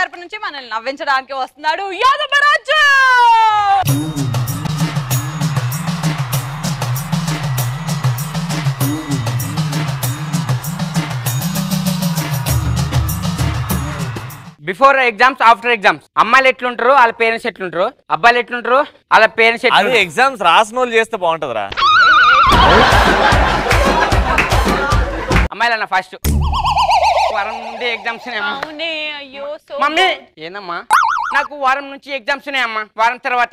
తరపు నుంచి మనల్ని నవ్వించడానికి వస్తున్నాడు Yadavaraju. Before exams after exams అమ్మాయిలు ఎట్లుంటారు వాళ్ళ పేరెంట్స్ ఎట్లుంటారు, అబ్బాయిలు ఎట్లుంటారు వాళ్ళ పేరెంట్స్ ఎట్లుంటారు. ఎగ్జామ్స్ రాసిన వాళ్ళు చేస్తే బాగుంటుందిరా. అమ్మాయిలన్న ఫస్ట్ వారం ముందే ఎగ్జామ్స్ మమ్మీ ఏందమ్మా నాకు వారం నుంచి ఎగ్జామ్స్ ఉన్నాయమ్మా. వారం తర్వాత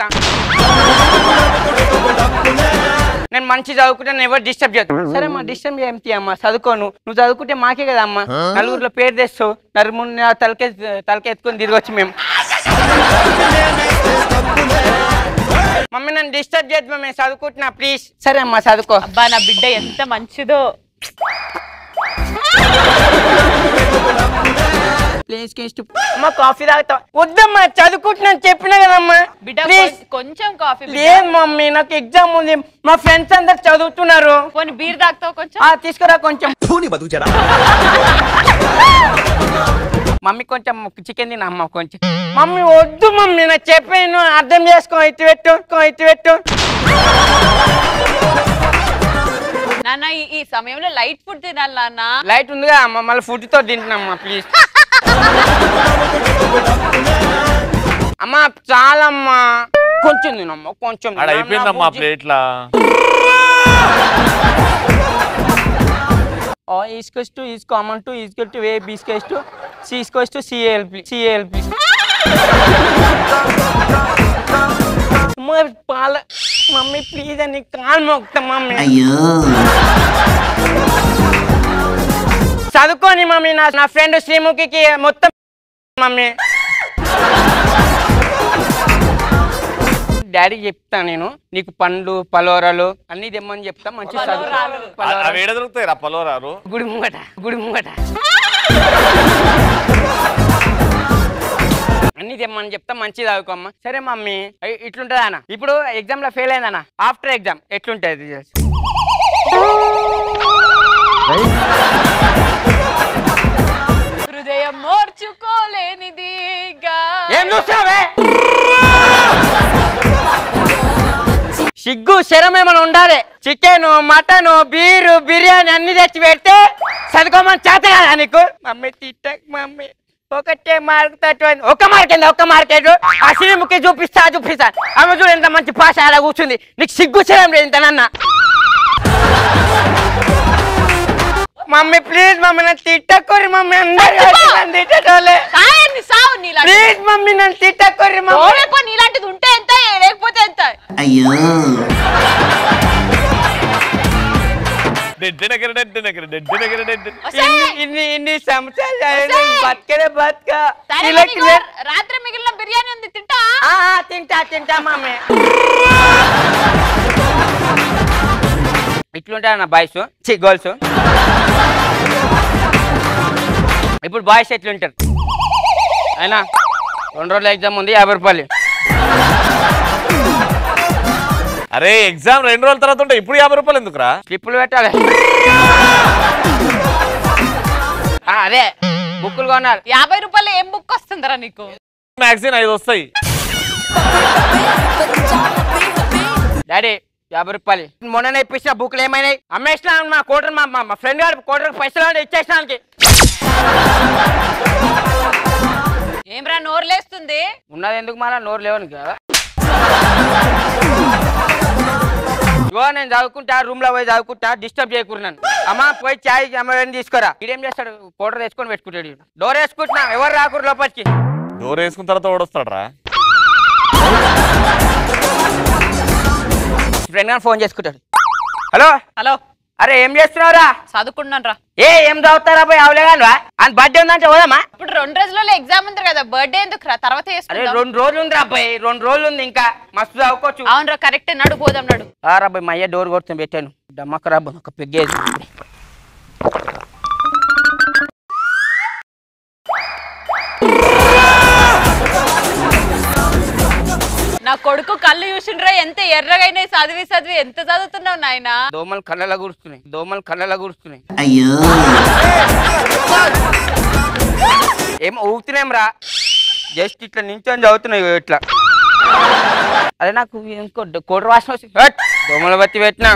నేను మంచి చదువుకుంటే ఎవరు డిస్టర్బ్ చేయదు. సరే అమ్మా డిస్టర్బ్ ఏమిటి అమ్మా, చదువుకోను. నువ్వు చదువుకుంటే మాకే కదా అమ్మా, నలుగురిలో పేరు తెస్తావు. నలుగురు తలకెత్తుకొని తిరగొచ్చు మేము. మమ్మీ నన్ను డిస్టర్బ్ చేయదు మమ్మీ, చదువుకుంటున్నా ప్లీజ్. సరే అమ్మా చదువుకో. అబ్బా నా బిడ్డ ఎంత మంచిదో. అమ్మా కాఫీ తాగుతావు? వద్దమ్మా చదువుకుంటున్నాను చెప్పినా కదమ్మా. బిడ్డ కొంచెం కాఫీ. లేదు మమ్మీ నాకు ఎగ్జామ్ ఉంది, మా ఫ్రెండ్స్ అందరు చదువుతున్నారు. కొన్ని బీర్ తాగుతావు కొంచెం? తీసుకురా కొంచెం. మమ్మీ కొంచెం చికెన్ తిన అమ్మ కొంచెం. మమ్మీ వద్దు మమ్మీ నాకు చెప్పాను అర్థం చేసుకో. ఇటు పెట్టు. నాన్న ఈ సమయంలో లైట్ ఫుడ్ తినాలి నాన్న. లైట్ ఉందిగా అమ్మ, మళ్ళీ ఫుడ్ తో తింటున్నామ్మా ప్లీజ్. అమ్మా చాలమ్మా కొంచెం తినమ్మా కొంచెం. అయిపోయిందమ్మా ప్లేట్లా. is common to is equal to a b is to c is to calp. పాల మమ్మీ ప్లీజ్ అని కాలు మోగుతా మమ్మీ. చదువుకోని మమ్మీ. నా ఫ్రెండ్ శ్రీముఖికి మొత్తం మమ్మీ. డాడీ చెప్తా నేను నీకు పండ్లు పలోరాలు అన్ని తెమ్మని చెప్తా. మంచి దొరుకుతాయి పలోరాలు గుడి ముంగట అన్ని తెమ్మని చెప్తా. మంచిది చదువుకోమ్మా. సరే మమ్మీ ఇట్లుంటది అన్న. ఇప్పుడు ఎగ్జామ్ లో ఫెయిల్ అయిందన్న, ఆఫ్టర్ ఎగ్జామ్ ఎట్లుంటది? హృదయం మోర్చుకోలేనిది. ఏం చూస్తావే? సిగ్గు శరం ఏమైనా ఉండాలి. చికెన్ మటన్ బీరు బిర్యానీ అన్ని తెచ్చి పెడితే చదువుకోమని చేత కదా నీకు? మమ్మీ తిట్టక్ మమ్మీ. ఒకటే మార్క్ ఒక్క మార్కెట్ ఆ శ్రీముఖి చూపిస్తా. ఆమె చూడు ఎంత మంచి భాష అలా కూర్చుంది. నీకు సిగ్గు శరం లేదు ఇంతనన్న. మమ్మీ ప్లీజ్ మమ్మీ నన్ను తిట్టకొర్రి మమ్మీ. అందరు తిట్టోలే ప్లీజ్ మమ్మీ నన్ను తిట్టకొర్రి మమ్మీ. నీలాంటిది ఉంటే ఎంత లేకపోతే ఎంత? అయ్యో ఇన్ని సంవత్సరాలు బతక రాత్రి మిగిలిన బిర్యానీ ఉంది తింటా మమ్మీ. ఇట్లుంటారు నా బాయ్స్ గర్ల్స్. ఇప్పుడు బాయ్స్ ఎట్లుంటారు? అయినా 2 రోజుల ఎగ్జామ్ ఉంది, 50 రూపాయలు. అరే ఎగ్జామ్ 2 రోజుల తర్వాత ఉంటే ఇప్పుడు 50 రూపాయలు ఎందుకురా? స్లిప్పులు పెట్టాలి. అదే బుక్కులు కొన్నారు. 50 రూపాయలు ఏం బుక్ వస్తుందరా నీకు? మ్యాగజైన్ 5 వస్తాయి. డాడీ 50 రూపాయలు. మొన్న ఇప్పించిన బుక్లు ఏమైనాయి? అమ్మేసిన మా కోటర్ మా ఫ్రెండ్ గారు కోటర్ పైసలు ఇచ్చేసినానికి. ఏమ్రా నోరులేస్తుంది? ఉన్నది ఎందుకు మళ్ళా నోరు లేవని కదా. ఇగో నేను చదువుకుంటా, రూమ్ లో పోయి చదువుకుంటా, డిస్టర్బ్ చేయకున్నాను. అమ్మ పోయి చాయ్ అమ్మ తీసుకోరా. ఇదేం చేస్తాడు? కోటర్ తెచ్చుకొని పెట్టుకుంటాడు. డోర్ వేసుకుంటున్నా, ఎవరు రాకూడదు లోపలికి. డోర్ వేసుకున్న తర్వాత ఓడొస్తాడు రా. ఫ్రెండ్ గారు ఫోన్ చేసుకుంటాడు. Hello hello. అరే ఏం చేస్తున్నావురా? చదువుకుంటున్నాను రా. ఏం చదువుతారా పోయి అవలేగాను? అని బర్త్డే ఉందంటే పోదామా? ఇప్పుడు 2 రోజులలో ఎగ్జామ్ ఉంది కదా, బర్త్డే ఎందుకు రా? తర్వాత 2 రోజులు ఉంది అబ్బాయి, 2 రోజులు ఉంది ఇంకా. మస్తు చదువుకోవచ్చు. అవును రా కరెక్ట్. నడు పోదాం నడు. రాబాయ్ మా అయ్య డోర్ కొడుతుంది పెట్టాను. డమ్మక్క రాబో ఒక పెగ్గేసి. నా కొడుకు కళ్ళు చూసిండ్రా ఎంత ఎర్రగైనా చదివి ఎంత చదువుతున్నావు నాయన? దోమలు కళ్ళలా కూర్చున్నాయి. అయ్యో ఏం ఊగుతున్నాం రా. జస్ట్ ఇట్లా నించొని చదువుతున్నాయి ఇట్లా. అదే నాకు ఇంకో కోడి వాసన వచ్చి దోమల బత్తి పెట్టినా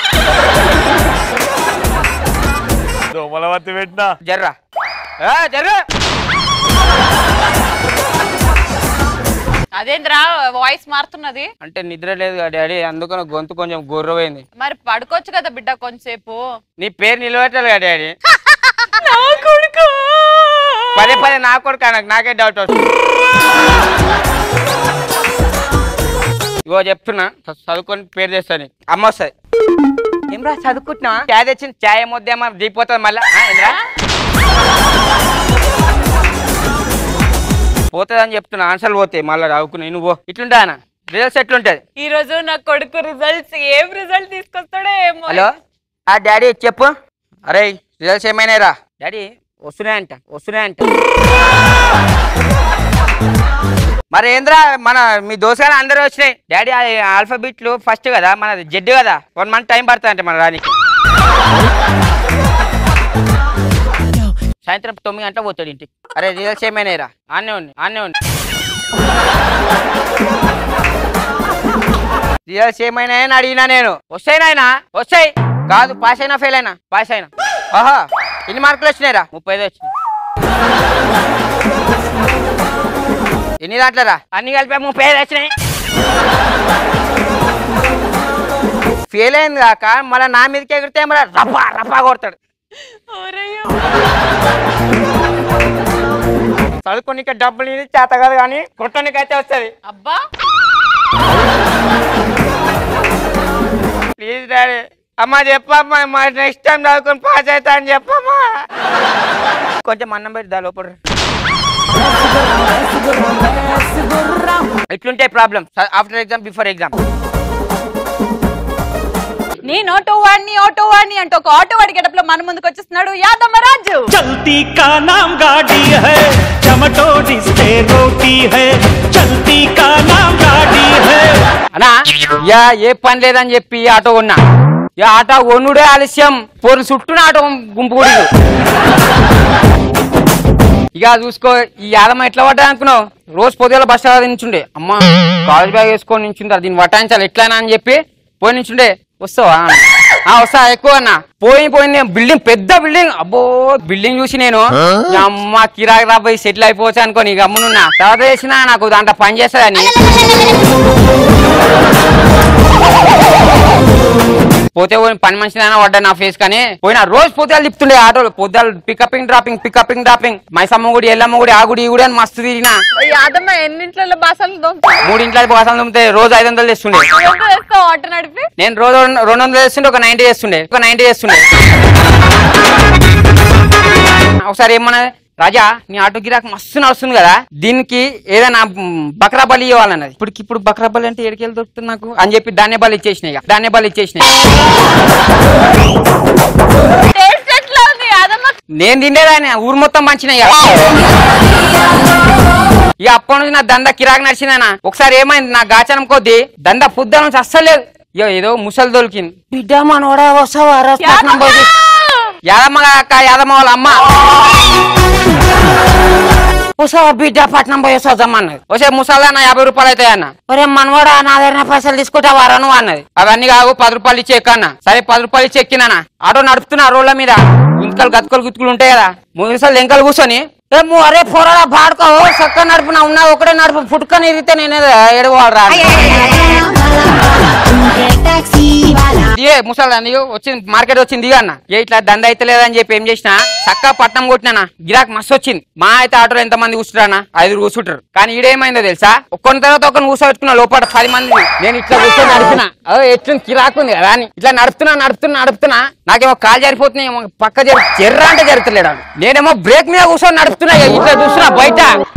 దోమల బత్తి పెట్టినా జర్రా జర్రా. అదేంద్రా వాయిస్ మారుతున్నది అంటే నిద్ర లేదు కదా డాడీ, అందుకని గొంతు కొంచెం గొర్రపోయింది. మరి పడుకోవచ్చు కదా బిడ్డ కొంచెంసేపు. నీ పేరు నిలబెట్టాలి కదా డాడీ. నా కొడుకు పదే పదే నా కొడుకు నాకే డౌట్ వస్తుంది. ఇగో చెప్తున్నా చదువుకొని పేరు చేస్తాను. అమ్మ వస్తుంది. ఏమరా చదువుకుంటున్నా? చాయ్ తెచ్చింది, చాయ్ మొద్దేమో దిగిపోతుంది మళ్ళా. ఏంద్రా పోతుందని చెప్తున్నా, ఆన్సర్లు పోతాయి మళ్ళీ రావుకున్నా. నువ్వు ఇట్లుంటా అన్న రిజల్ట్స్ ఎట్లుంటది? ఈ రోజు నా కొడుకు రిజల్ట్స్ ఏం రిజల్ట్ తీసుకొస్తాడో ఏమో. హలో డాడీ చెప్పు. అరే రిజల్ట్స్ ఏమైనా రా డాడీ? వస్తున్నాయంట. మరి ఏంద్రా మన మీ దోస్తులు అందరూ వచ్చినాయి డాడీ. ఆల్ఫాబెట్లు ఫస్ట్ కదా, మనది జెడ్ కదా, 1 month టైం పడుతుంది అంటే మన రానికి. సాయంత్రం 9 గంటలకు పోతాడు ఇంటికి. అరే రిజల్ట్స్ ఏమైనా రా? ఆన్నే ఉండి రిజల్ట్స్ ఏమైనా అని అడిగినా నేను. వస్తాయి నాయనా వస్తాయి. కాదు పాస్ అయినా ఫెయిల్ అయినా? పాస్ అయినా. ఆహా ఎన్ని మార్కులు వచ్చినాయి రా? 35 వచ్చినాయి. ఎన్ని దాంట్లో రా? అన్ని కలిపి 35 వచ్చినాయి. ఫెయిల్ అయింది కాక మళ్ళీ నా మీదకి ఎగిరితే మరి రప్పా కొడతాడు. చదువుకోనిక డబ్బులు ఇది చేత కాదు కానీ కొట్టనికైతే వస్తుంది. అబ్బా ప్లీజ్ డాడీ. అమ్మా చెప్పమ్మా, మా నెక్స్ట్ టైం చదువుకొని పాస్ అవుతా అని చెప్పమ్మా. కొంచెం అన్నం పెట్టి దా లోపల. ఎట్లుంటాయి problem after exam before exam? నేను ఆటో వాడిని అంటే ఒక ఆటో వాడి గెటప్ లో మన ముందుకు వచ్చేస్తున్నాడు యాదమ్మ రాజు. చల్తీ కా నామ్ గాడి హై, చమటోడిస్తే రోటీ హై, చల్తీ కా నామ్ గాడి హై. అన్నా ఏ పని లేదని చెప్పి ఆటో కొన్నా. ఆటో కొనుడే ఆలస్యం, పోరు చుట్టూ ఆటో గుంపు కూడా. ఇక చూసుకో ఈ యాదమ్మ ఎట్లా పడ్డా అనుకున్నావు? రోజు పొద్దుల బస్ స్టాండ్ నించుండే. అమ్మ కాలేజ్ బ్యాగ్ వేసుకొని నించుంటారు, దీన్ని వటాయించాలి ఎట్లయినా అని చెప్పి పోయి నించుండే. వస్తావా? వస్తా ఎక్కువ అన్న. పోయింది బిల్డింగ్, పెద్ద బిల్డింగ్. అబ్బో బిల్డింగ్ చూసి నేను అమ్మ కిరాకి రాబోయి సెటిల్ అయిపోవచ్చు అనుకోని ఇక అమ్మునున్నా. తర్వాత చేసినా నాకు దాంట్లో పని చేస్తుందని పోతే పని మనిషినైనా పడ్డా నా ఫేస్. కానీ పోయినా రోజు పొద్దులు తిప్పుతుండే ఆటోలు. పొద్దులు పికపింగ్ డ్రాపింగ్ మైసమ్మ గుడి, ఎల్లమ్మ గుడి, ఆ గుడి ఈ గుడి అని మస్తు తిరిగినా. యాదమ్మ ఎన్నింట్లో బాసలు 3 ఇంట్లో బాసలు దుమ్మితే రోజు 500 తెస్తుండే. ఆటో నడిపి నేను రోజు 200 చేస్తుండే, ఒక 90 చేస్తుండే. ఒకసారి ఏమన్నా రాజా నీ ఆటో గిరాక్ మస్తు నడుస్తుంది కదా, దీనికి ఏదైనా బక్రా బలి ఇవ్వాలన్నది. ఇప్పుడు బక్రా బలి అంటే ఎడికెళ్ళి దొరుకుతుంది నాకు అని చెప్పి ధాన్య బలి ఇచ్చేసినాయి. నేను తిండేదాన్ని ఊరు మొత్తం మంచినాయి. ఇక అప్పటి నుంచి నా దందా కిరాక్ నడిచిందనా. ఒకసారి ఏమైంది, నా గాచనం కొద్దీ దందా పుద్ద నుంచి అస్సలేదు. ఏదో ముసలి దొరికింది. బిడ్డ మనోడా వస్తావా? యాదమ్మ యాదమ్మ వాళ్ళ అమ్మ వస్తావా బిడ్డ పట్నం పోయి వస్తావమ్మా అన్నది. వస్తే ముసలా నా 50 రూపాయలు అవుతాయి అన్న. ఒరే మనవాడా నా దగ్గర పైసలు తీసుకుంటావారా నువ్వు అన్నది. అవన్నీ కావు 10 రూపాయలు ఇచ్చి ఎక్కన్నా. సరే 10 రూపాయలు ఇచ్చి ఎక్కినా. ఆటో నడుపుతున్నా రోడ్ల మీద. గుతుకులు ఉంటాయి కదా, ముసలు ఎంకలు కూర్చొని అరే పోరాడా పాడుకో చక్క నడుపు నా ఉన్నా ఒకటే నడుపు పుట్టుకొని ఇరిగితే నేనే ఎడవాలరా ముసలి వచ్చింది. మార్కెట్ వచ్చింది దిగా అన్న. ఇట్లా దంద అయితే లేదని చెప్పి ఏం చేసినా చక్క పట్నం కొట్టినా. గిరాక్ మస్తు వచ్చింది. మా అయితే ఆటోలో ఎంత మంది కూర్చుంటారా? 5 కూర్చుంటారు. కానీ ఈడేమైందో తెలుసా, ఒక్కని తర్వాత ఒకరిని కూర్చోబెట్టుకున్నా లోపల 10 మంది. నేను ఇట్లా కూర్చొని నడిపినా. ఎట్లు కిరాక్ ఉంది కదా అని ఇట్లా నడుపుతున్నా. నాకేమో కాలు జరిపోతున్నాయి, పక్క జర్రా అంటే జరుగుతలేడు. నేనేమో బ్రేక్ మీద కూర్చొని నడుపుతున్నా. ఇట్లా చూస్తున్నా బయట.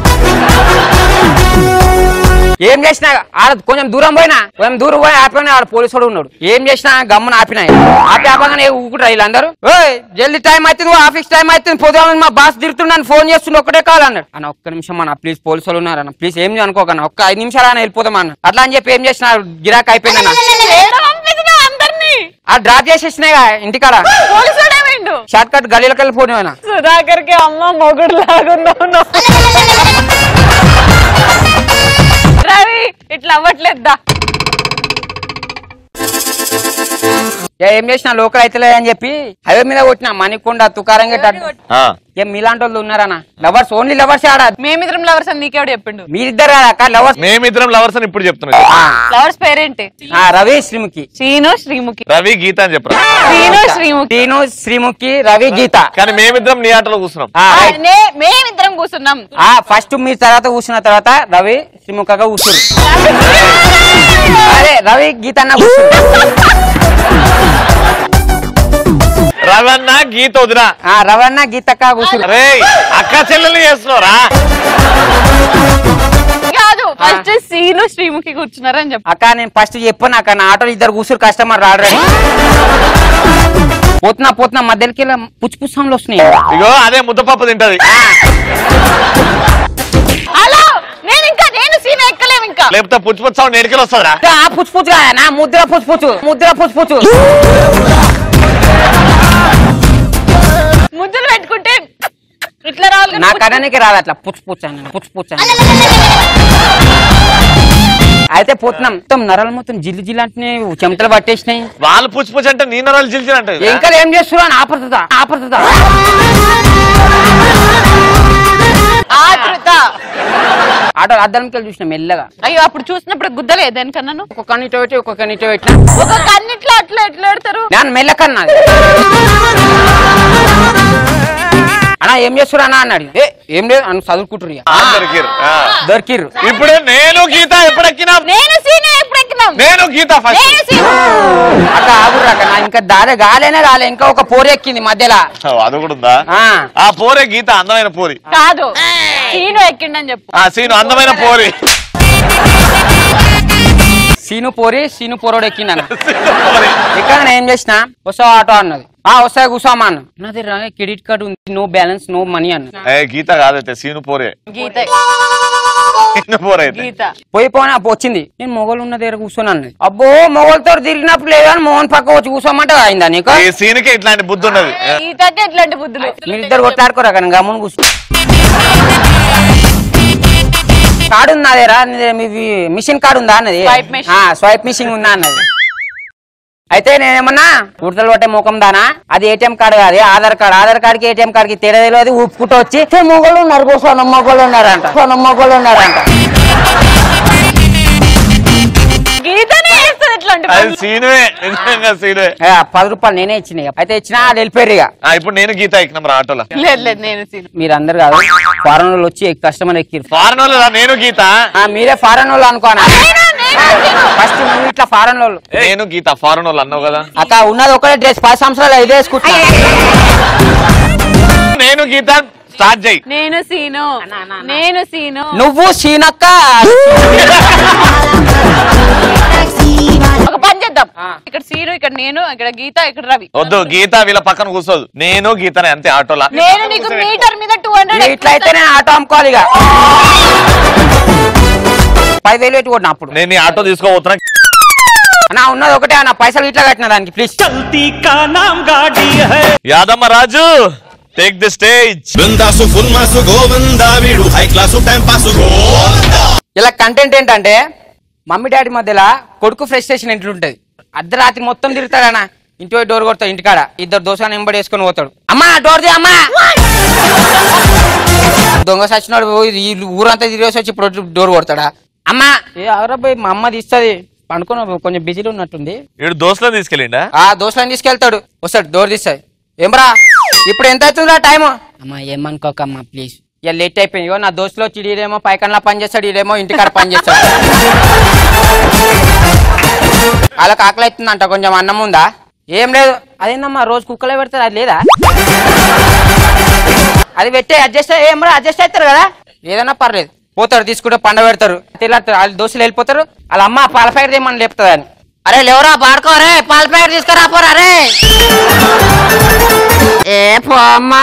ఏం చేసినా ఆడ కొంచెం దూరం పోయి ఆపినా. ఆడ పోలీసు ఉన్నాడు. ఏం చేసినా గమ్మున ఆపగానే ఊకుంటారు వీళ్ళందరూ. జల్దీ టైం అవుతుంది, ఆఫీస్ టైం అవుతుంది, పొద్దున మా బాస్ తిరుగుతున్నాను, ఫోన్ చేస్తుండే ఒకటే కాల్ అన్నాడు. అన్న ఒక్క నిమిషం అన్న ప్లీజ్, పోలీసు వాళ్ళు ఉన్నారన్న ప్లీజ్, ఏం అనుకోకన్నా ఒక్క 5 నిమిషాలు అని వెళ్ళిపోతాం అన్న. అట్లా అని చెప్పి ఏం చేసిన గిరాక్ అయిపోయిందన్న. ఆ డ్రాప్ చేసేసినాయి ఇంటికాడ. షార్ట్ కట్ గలీలోకి వెళ్ళిపోయినా సుధాకర్ కి అమ్మ మొగుడు లాగున్నావు రవి ఇట్లా అవ్వట్లేద్దా ఏం చేసిన లోకల్ అయితే అని చెప్పి హైవే మీద కొట్టిన మణికొండ తుకారం ఏం మీలాంటి వాళ్ళు ఉన్నారన్నా లవర్స్ ఓన్లీ లవర్స్ ఆడ మేమిద్దరం లవర్స్ అని నీకెవడు చెప్పిండు మీరిద్దరు కాదక్క లవర్స్ మేమిద్దరం లవర్స్ అని ఇప్పుడు చెప్తున్నా లవర్స్ పేరేంటి రవి శ్రీముఖి శ్రీను శ్రీముఖి రవి గీత అని చెప్పరా శ్రీను శ్రీముఖి శ్రీను శ్రీముఖి రవి గీత కానీ మేమిద్దరం నీ ఆటలో కూర్చున్నాం మేమిద్దరం కూర్చున్నాం ఫస్ట్ మీ తర్వాత కూర్చున్న తర్వాత రవి శ్రీముఖగా కూర్చురు అరే రవి గీత అన్న రవన్న గీత వదిన రవణ గీతక్క కూర్చురు అరే అక్క చెల్లెల్ని చేస్తున్నారా కాదు ఫస్ట్ శ్రీను శ్రీముఖి కూర్చున్నారని చెప్పు అక్క నేను ఫస్ట్ చెప్పాను అక్క నా ఆటోలో ఇద్దరు కూర్చురు కస్టమర్ రాడని పోతున్నా మధ్యలోకి పుచ్చు పుచ్చంలో వస్తున్నాయి ఇగో అదే ముద్దపప్పు తింటది హలో నేను సీన్ ఎక్కలేము ఇంకా లేకపోతే పుచ్చు పుచ్చు సౌండ్ ఎడికలు వస్తుందా పుచ్చు పుచ్చు నా ముద్ర పుచ్చు ముద్దులు పెట్టుకుంటే ఇట్లా రావాలి నా కడానికి రాదు అట్లా పుచ్చు అయితే పోతున్నాం మొత్తం నరాలు మొత్తం జిల్లు జిల్లు అంటే చెమటలు పట్టేసినాయి వాళ్ళు పుచ్చు పుచ్చు అంటే నీ నరాలు జిల్జిల్ అంటే ఇంకా ఏం చేస్తున్నా ఆపరుతుందా ఆటో అద్దంకి వెళ్ళి చూసిన మెల్లగా అయ్యో అప్పుడు చూసినప్పుడు గుద్దలేదు దేనికన్నా ఒక్కొక్క నీటో పెట్టి ఒక్కొక్క నీటో పెట్టినా ఒక కన్నిట్లో అట్లా ఎట్లా పెడతారు నేను మెల్లకన్నా అన్నా ఏం చేస్తున్నా అన్న అన్నాడు ఏం లేదు అని చదువుకుంటురు దొరికిర్రు ఇప్పుడు నేను గీత ఎప్పుడెక్కినా నేను గీత ఫస్ట్ అట్లా ఆగుర్రు అక్క నా ఇంకా గాలే ఇంకా ఒక పోరు ఎక్కింది మధ్యలో అది కూడా ఉందా ఆ పోరే గీత అందమైన పోరి కాదు సీను ఎక్కిండని చెప్పు సీను అందమైన పోరి సీను పోరోడు ఎక్కిందన్న ఇక్కడ ఏం చేసిన వస్తావు ఆటో అన్నది వస్తాయి కూర్చోమా అన్న నాది క్రెడిట్ కార్డు ఉంది నో బ్యాలెన్స్ నో మనీ అన్న గీత కాదైతే సీను పోరే గీత పోయిపోయినా వచ్చింది నేను మొగలు ఉన్న దగ్గర కూర్చొని అన్నది అబ్బో మొగలతో తిరిగినప్పుడు లేదని మోహన్ పక్క వచ్చి కూర్చోమంటే అయిందా నీకు సీనుకే ఇట్లాంటి బుద్ధి ఉన్నది గీతకి ఎట్లాంటి బుద్ధులు మీరిద్దరు కొట్లాడుకోరా కానీ గమ్మున కూర్చో కార్డు ఉందా అదేరా మిషన్ కార్డు ఉందా అన్నది స్వైప్ మిషన్ ఉందా అన్నది అయితే నేనేమన్నా ఉడతలు పట్టే ముఖం దానా అది ఏటీఎం కార్డు కాదు ఆధార్ కార్డుకి ఏటీఎం కార్డుకి తేడా తెలియదు ఊపుకుంటూ వచ్చి మొగలు ఉన్నారు సొనం మొగలు ఉన్నారంట ₹10 నేనే ఇచ్చిన అయితే ఇచ్చినా అది వెళ్ళిపోయారు ఇక ఇప్పుడు నేను గీత ఎక్కిన ఆటోలో మీరు అందరు కాదు ఫారెన్ వాళ్ళు వచ్చి కస్టమర్ ఎక్కిరు ఫారెన్ వాళ్ళు నేను గీత మీరే ఫారెన్ వాళ్ళు అనుకోనా ఫస్ట్ నువ్వు ఇట్లా ఫారెన్ వాళ్ళు నేను గీత ఫారెన్ వాళ్ళు అన్నావు కదా అక్క ఉన్నది ఒకటే డ్రెస్ 10 సంవత్సరాలు ఇదే వేసుకుంటా నేను గీత స్టార్ట్ చేయి నేను సీను నువ్వు సీనక్క ఒక పని చేద్దాం ఇక్కడ సీను ఇక్కడ నేను ఇక్కడ గీత ఇక్కడ రవి వద్దు గీత వీళ్ళ పక్కన కూర్చోదు నేను గీతనే అంతే ఆటోలా నేను నీకు మీటర్ మీద 200 ఇట్లయితే నేను ఆటో అమ్ముకోవాలి ఇక 10,000 పెట్టి కొట్టిన అప్పుడు నేను ఈ ఆటో తీసుకోబోతున్నా అన్నా ఉన్నది ఒకటే అన్న పైసలు ఇట్లా కట్టిన దానికి please Yadamma Raju take the stage ఇలా కంటెంట్ ఏంటంటే మమ్మీ డాడీ మధ్యలో కొడుకు ఫ్రస్ట్రేషన్ ఎట్లుంటది అర్ధరాత్రి మొత్తం తిరుగుతాడనా ఇంటి డోర్ కొడతాడు ఇంటికాడ ఇద్దరు దోసాన్ని వెంబడి వేసుకొని పోతాడు అమ్మా డోర్ ది అమ్మా దొంగ సచ్చినాడు ఊరంతా తిరిగేసి వచ్చి ఇప్పుడు డోర్ కొడతాడా అమ్మా అవరాబాయ్ మా అమ్మ తీస్తుంది పండుకొని కొంచెం బిజీలో ఉన్నట్టుంది దోస్తులను తీసుకెళ్ళిండా దోస్తులను తీసుకెళ్తాడు వస్తాడు డోర్ తీస్తాడు ఏమరా ఇప్పుడు ఎంత అవుతుందా టైము అమ్మా ఏమనుకోకమ్మా ప్లీజ్ ఇక లేట్ అయిపోయింది ఇగో నా దోస్తులో వచ్చి ఈడేమో పైకన్లా పని చేస్తాడు ఈడేమో ఇంటికాడ పని చేస్తాడు వాళ్ళకి ఆకలి అవుతుందంట కొంచెం అన్నం ఉందా ఏం లేదు అదేందమ్మా రోజు కుక్కలే పెడతారు అది లేదా అది పెట్టే అడ్జస్ట్ ఏమరా అడ్జస్ట్ అవుతారు కదా ఏదన్నా పర్లేదు పోతారు తీసుకుంటే పండ పెడతారు తెల్లారు వాళ్ళ దోస్తులు వెళ్ళిపోతారు వాళ్ళ అమ్మ పాల ప్యాకెట్ ఏమన్నా లేపుతుంది అని అరే లేవరా పాడుకోరే పాల ప్యాకెట్ తీసుకురా పోరా రే ఏ పో అమ్మా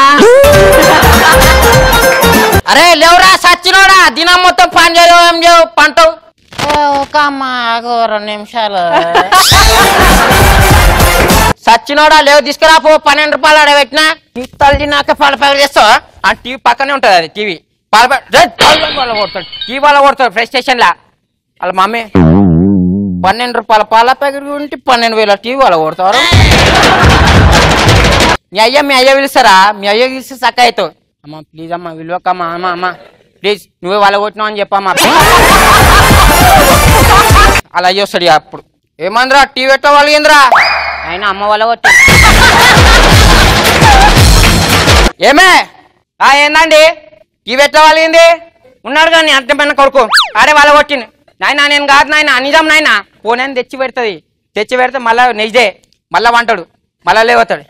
అరే లేవరా సచ్చినోడా దినం మొత్తం పని చేయవు ఏం చేయవు పంటవు ఒక అమ్మ 2 నిమిషాలు సచ్చి సచ్చినోడా లేవు తీసుకురా పో 12 రూపాయలు ఆడ పెట్టినా నీ తల్లి నాక పాల ప్యాకెట్ చేస్తావా ఆ టీవీ పక్కనే ఉంటది అది టీవీ పాల ప్యాకెట్ కొడతాడు టీవీ వాళ్ళ కొడతాడు ఫ్రెష్ స్టేషన్ లా వాళ్ళ మమ్మీ 12 రూపాయల పాల ప్యాకెట్ ఉంటే 12,000 టీవీ వాళ్ళ కొడతారు మీ అయ్య పిలుస్తారా మీ అయ్య పిలిస్తే చక్క అవుతావు అమ్మ ప్లీజ్ అమ్మ విలువకమ్మా అమ్మ అమ్మ ప్లీజ్ నువ్వే వాళ్ళ కొట్టినావు అని చెప్పమ్మా అలా అయ్యి వస్తాడు అప్పుడు ఏమందిరా టీవీ ఎట్లా వాళ్ళగిందిరా ఆయన అమ్మ వాళ్ళ కొట్టి ఏమే ఏందండి టీవీ ఎట్లా వాళ్ళగింది ఉన్నాడు కానీ అంత పైన కొడుకు అరే వాళ్ళ కొట్టింది నాయన నేను కాదు నాయన నిజం నాయన పోనని తెచ్చి పెడుతుంది తెచ్చి పెడితే మళ్ళా నెక్స్ట్ డే మళ్ళా వంటాడు మళ్ళా లేవతాడు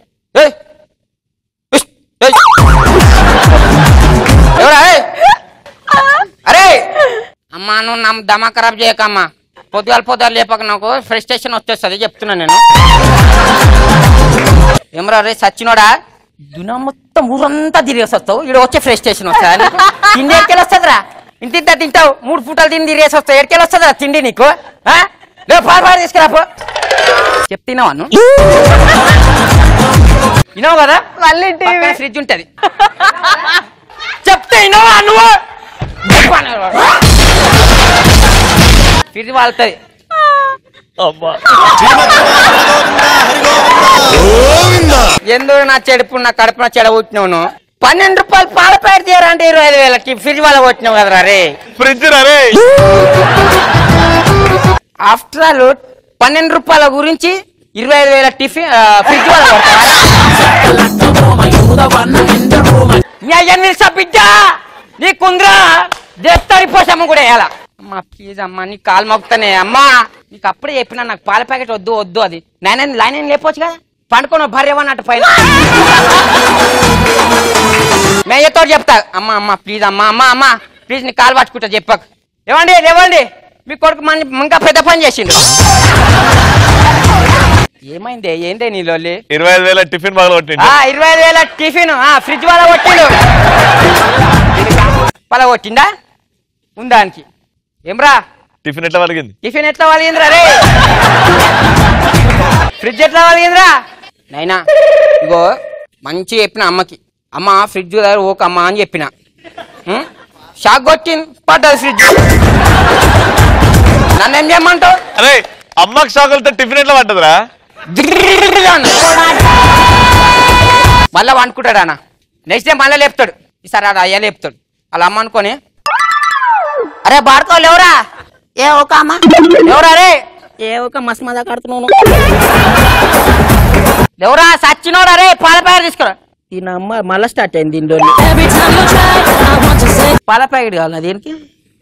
ఎవరా అరే అమ్మా నువ్వు నా దమా ఖరాబ్ చేయకమ్మా పొద్దుగాలు లేపక నాకు ఫ్రస్ట్రేషన్ వచ్చేస్తుంది చెప్తున్నా నేను ఏమరా రే సచ్చినోడా దున మొత్తం ఊరంతా తిరిగేసి వస్తావు ఇక్కడ వచ్చే ఫ్రస్ట్రేషన్ వస్తుందా తిండి ఎక్కడికి వస్తుందిరా ఇంటి తింటావు 3 పూటలు తిని తిరిగేసి వస్తావు ఎక్కడికి వస్తుందా తిండి నీకు పాడు తీసుకురాపో చెప్తున్నావా నువ్వు వినవు కదా మళ్ళీ ఫ్రిడ్జ్ ఉంటది చెప్తే వినవా నువ్వు ఫ్రిడ్జ్ వాళ్తుంది ఎందుకు నా చెడుపు నా కడుపున చెడ కొట్టినావు నువ్వు 12 రూపాయలు పాల ప్యాకెట్ తీయరంటే 25,000కి ఫ్రిడ్జ్ వాళ్ళ కొట్టినావు కదరా రే ఫ్రిడ్జ్ రే ఆఫ్టర్ ఆల్ 12 రూపాయల గురించి 25,000 టిఫిన్ ఫ్రిడ్జ్ వాళ్ళ కొడతా బిడ్డ నీ కుంద్రా దేస్తారిపోసాము కూడా వేయాల అమ్మా ప్లీజ్ అమ్మా నీ కాలు మొక్కుతానే అమ్మా నీకు అప్పుడే చెప్పినా నాకు పాల ప్యాకెట్ వద్దు అది లైన్ లేకపోవచ్చు కదా పండుకొని భార్యవన్నట్టు పైన మేయతో చెప్తా అమ్మ ప్లీజ్ అమ్మా ప్లీజ్ నీ కాలు పట్టుకుంటా చెప్పక లేవండి మీ కొడుకు ఇంకా పెద్ద పని చేసిండు ఏమైంది ఏందే నీలో 25,000 టిఫిన్ బాగా కొట్టిండు 25,000 టిఫిన్ ఫ్రిడ్జ్ వాళ్ళ కొట్టిండు పల కొట్టిండా ఉందానికి ఏమ్రా టిఫిన్ ఎట్లా వలిగిందిరా రే ఫ్రిడ్జ్ ఎట్లా వలిగిందిరా నైనా ఇగో మంచి చెప్పిన అమ్మకి అమ్మ ఫ్రిడ్జ్ దగ్గర ఓకే అమ్మ అని చెప్పిన షాక్ కొట్టింది పడ్డది ఫ్రిడ్జ్ నన్ను ఏం చేయమంటావు అరే అమ్మకి షాక్ వెళ్తే టిఫిన్ ఎట్లా పడ్డదిరా మళ్ళా వండుకుంటాడు అన్న నెక్స్ట్ డే మళ్ళీ లేపుతాడు ఈసారి అది అయ్యా లేపుతాడు అలా అమ్మ అనుకొని అరే బాడుకో లేవురా ఏ ఒక అమ్మ ఎవరా రే ఏ ఒక మస్తు మజా కడుతున్నావు ఎవరా సచ్చినోరా రే పాల ప్యాకెట్ తీసుకురా దీని అమ్మ మళ్ళీ స్టార్ట్ అయింది దీంట్లో పాల ప్యాకెట్ కావాలి దీనికి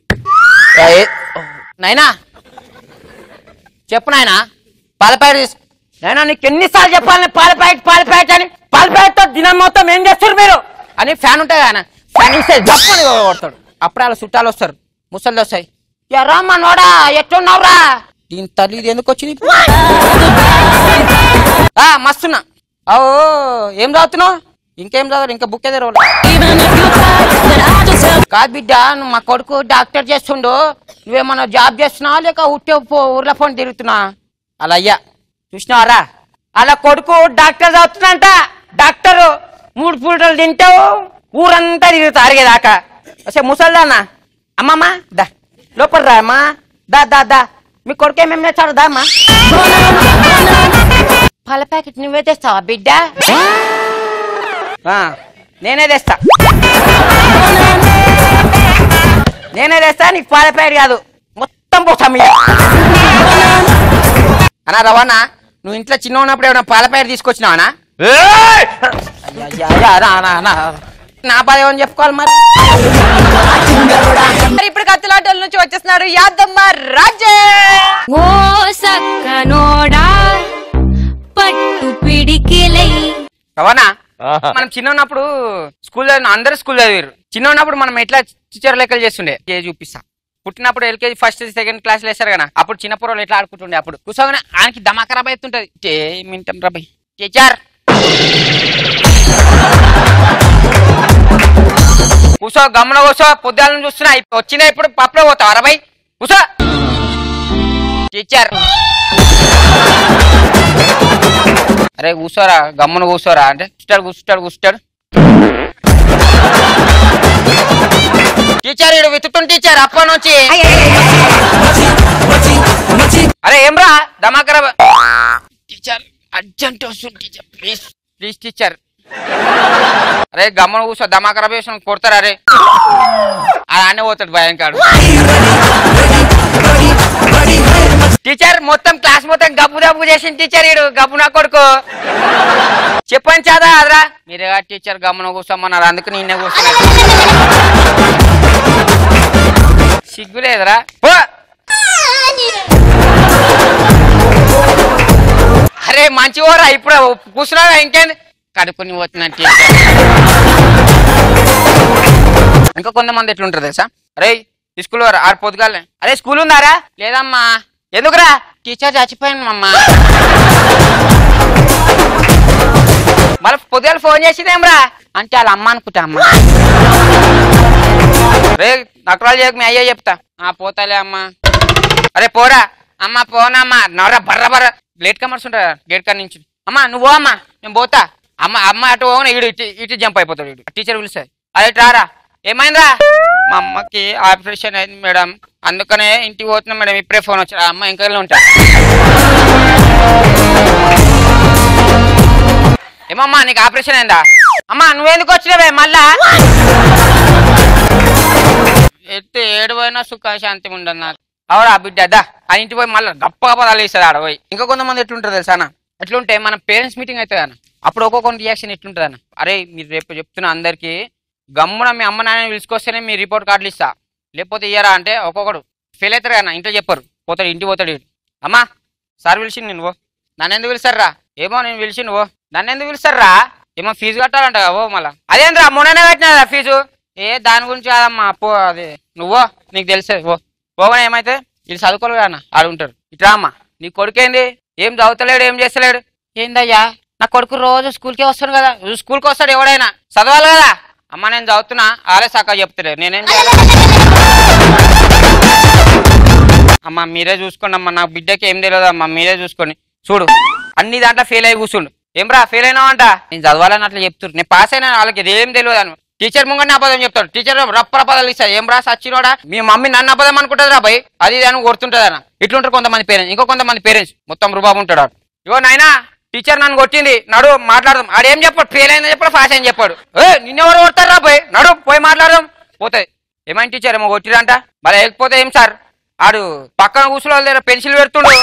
నాయనా చెప్పు నాయనా పాల ప్యాకెట్ తీసుకు నైనా నీకు ఎన్నిసార్లు చెప్పాలని పాల ప్యాకెట్ అని పాల ప్యాకెట్ తో దినం మొత్తం ఏం చేస్తారు మీరు అని ఫ్యాన్ ఉంటుంది ఆయన ఫ్యాన్ ఇస్తే జప్పని కొడతాడు అప్పుడు అలా చుట్టాలు వస్తారు ముసళ్ళు వస్తాయి ఎరా మనోడా ఎట్టున్నావురా దీని తల్లి ఇది ఎందుకు వచ్చింది మస్తున్నా ఏం చదువుతున్నావు ఇంకేం చదవరు ఇంకా బుక్ ఎదురు కాదు బిడ్డ నువ్వు మా కొడుకు డాక్టర్ చేస్తుండు నువ్వేమన్నా జాబ్ చేస్తున్నావా లేక ఉట్టే ఊర్ల ఫోన్ తిరుగుతున్నా అలా అయ్యా చూసినావారా అలా కొడుకు డాక్టర్ చదువుతున్నంట డాక్టరు 3 పూటలు తింటావు ఊరంతా తిరుగుతా అరిగేదాకా వస్తే ముసల్దానా అమ్మమ్మ దా లోపల రా అమ్మా దా మీ కొడుకు ఏమేమి తెచ్చాడు దా అమ్మా పాల ప్యాకెట్ నువ్వే తెస్తావా బిడ్డ నేనే తెస్తా నీకు పాల ప్యాకెట్ కాదు మొత్తం పోతా మీ అన్నా రవాణా నువ్వు ఇంట్లో చిన్న ఉన్నప్పుడు ఏమైనా పాల ప్యాకెట్ తీసుకొచ్చినావనా నా బాధ ఏమని చెప్పుకోవాలి మరి ఇప్పుడు కత్తులాటల నుంచి వచ్చేస్తున్నారు యాదమ్మ రాజే ఓ సక్కనోడా పట్టు పిడికిలై రవాణా మనం చిన్న ఉన్నప్పుడు స్కూల్ చదివిన అందరూ స్కూల్ చదివారు చిన్న ఉన్నప్పుడు మనం ఎట్లా టీచర్ లెక్కలు చేస్తుండే చూపిస్తా పుట్టినప్పుడు ఎల్కేజీ ఫస్ట్ సెకండ్ క్లాస్ వేస్తారు కదా అప్పుడు చిన్న పొరలు ఎట్లా ఆడుకుంటుండే అప్పుడు కూర్చోగానే ఆయనకి దమా ఖరాబ్ అవుతుంటది ఏమింటాం రాబాయ్ టీచర్ కూసో గమ్మున కూసో పొద్దులను చూస్తున్నా వచ్చినా ఇప్పుడు పప్పులో పోతావు అరవై కూసో టీచర్ అరే కూర్చోరా గమ్మున కూర్చోరా అంటే కూర్చుంటాడు టీచర్ ఇడు విత్తుతుంది టీచర్ అప్ప నుంచి అరే ఏమ్రా దమాకరా టీచర్ అర్జెంట్ వస్తుంది టీచర్ ప్లీజ్ టీచర్ అరే గమ్మున కూర్చో దమాకరా వేసిన కొడతారు అరే అలానే పోతాడు భయంకాడు టీచర్ మొత్తం క్లాస్ మొత్తం గబ్బు చేసింది టీచర్ ఇడు గబ్బు నా కొడుకు చెప్పండి చాదా అదరా మీరేగా టీచర్ గమ్మున కూర్చోమన్నారు అందుకు నిన్నే కూర్చున్నా సిగ్గులేదురా అరే మంచి ఓరా ఇప్పుడు కూర్చున్నావా ఇంకేంది కడుపుని పోతున్నా టీచర్ ఇంకా కొంతమంది ఎట్లుంటారు తెలుసా అరే స్కూల్ ఆరు పొద్దుగాలే అరే స్కూల్ ఉందారా లేదమ్మా ఎందుకురా టీచర్ చచ్చిపోయాను అమ్మా మళ్ళీ పొద్దుగాల ఫోన్ చేసిందేమ్రా అంటే వాళ్ళ అమ్మ అనుకుంటా అమ్మా రే నకరాలు చేయకు మీ అయ్యే చెప్తా పోతాలే అమ్మా అరే పోరా అమ్మ పోనమ్మా నవరా బర్ర లేట్ కమర్స్ ఉంటారా గేట్ కాడ నుంచి అమ్మా నువ్వు అమ్మా నేను పోతా అమ్మ అటు పోన ఇటు జంప్ అయిపోతాడు ఇటు టీచర్ పిలుస్తుంది అదే రారా ఏమైందిరా మా అమ్మకి ఆపరేషన్ అయింది మేడం అందుకనే ఇంటికి పోతున్నాం మేడం ఇప్పుడే ఫోన్ వచ్చాడు అమ్మ ఇంకా ఉంటా ఏమమ్మా నీకు ఆపరేషన్ అయిందా అమ్మా నువ్వెందుకు వచ్చినావే మళ్ళా ఎత్తే ఏడుపోయినా సుఖశాంతి ఉండదు నాకు అవరా బిడ్డ ఆ ఇంటి పోయి మళ్ళీ గప్ప పదాలు వేస్తుంది ఆడ పోయి ఇంకా కొంతమంది ఎట్లుంటుంది తెలుసా ఎట్లుంటే మన పేరెంట్స్ మీటింగ్ అవుతుంది అన్న అప్పుడు ఒక్కొక్క రియాక్షన్ ఎట్లుంటుంది అన్న అరే మీరు రేపు చెప్తున్నా అందరికీ గమ్మున మీ అమ్మ నాన్న పిలుచుకొస్తేనే మీ రిపోర్ట్ కార్డులు ఇస్తా లేకపోతే ఇయ్యరా అంటే ఒక్కొక్కడు ఫెయిల్ అవుతారు కదా ఇంట్లో చెప్పరు పోతాడు ఇంటికి పోతాడు అమ్మా సార్ పిలిచి నువ్వు నన్ను ఎందుకు పిలుస్తారా ఏమో నేను పిలిచి నువ్వు నన్ను ఎందుకు పిలుస్తారా ఏమో ఫీజు కట్టాలంట ఓ మళ్ళా అదేంద్రా మొన్ననే కట్టినా ఫీజు దాని గురించి కాదమ్మా అదే నువ్వో నీకు తెలుసే పోగానే ఏమైతే వీళ్ళు చదువుకోలేదు అన్న ఆడుంటారు ఇట్లా అమ్మ నీ కొడుకేంది ఏం చదువుతలేడు ఏం చేస్తలేడు ఏందయ్యా నా కొడుకు రోజు స్కూల్కే వస్తాడు కదా స్కూల్కి వస్తాడు ఎవడైనా చదవాలి కదా అమ్మ నేను చదువుతున్నా ఆలే సాకా చెప్తలేరు నేనేం చేయాలి అమ్మ మీరే చూసుకోండి అమ్మ నా బిడ్డకి ఏం తెలియదు అమ్మ మీరే చూసుకోండి చూడు అన్ని దాంట్లో ఫెయిల్ అయ్యి కూర్చుండు ఏమ్రా ఫెయిల్ అయినావంట నేను చదవాలని అట్లా చెప్తున్నారు నేను పాస్ అయినా వాళ్ళకి ఏం తెలియదు అని టీచర్ ముంగని అబద్ధం చెప్తాడు టీచర్ రప్పర పదాలు ఇస్తారు ఏం రా సచ్చినోడా మీ మమ్మీ నన్ను అబద్ధం అనుకుంటుంది రా భయ్ అది అని కొడుతుంటది అన్న ఇట్లుంటారు కొంతమంది పేరెంట్స్ ఇంకో కొంతమంది పేరెంట్స్ మొత్తం రుబాబు ఉంటాడు ఇగో నాయనా టీచర్ నన్ను కొట్టింది నడు మాట్లాడదాం ఆడేం చెప్పాడు ఫెయిల్ అయిందని చెప్పాడు పాస్ అని చెప్పాడు నిన్నెవరు కొడతారు రా భయ్ నడు పోయి మాట్లాడదాం పోతాయి ఏమైంది టీచర్ ఏమో కొట్టిరంట మరి వెళ్ళిపోతే ఏం సార్ ఆడు పక్కన కూర్చుని దగ్గర పెన్సిల్ పెడుతుండు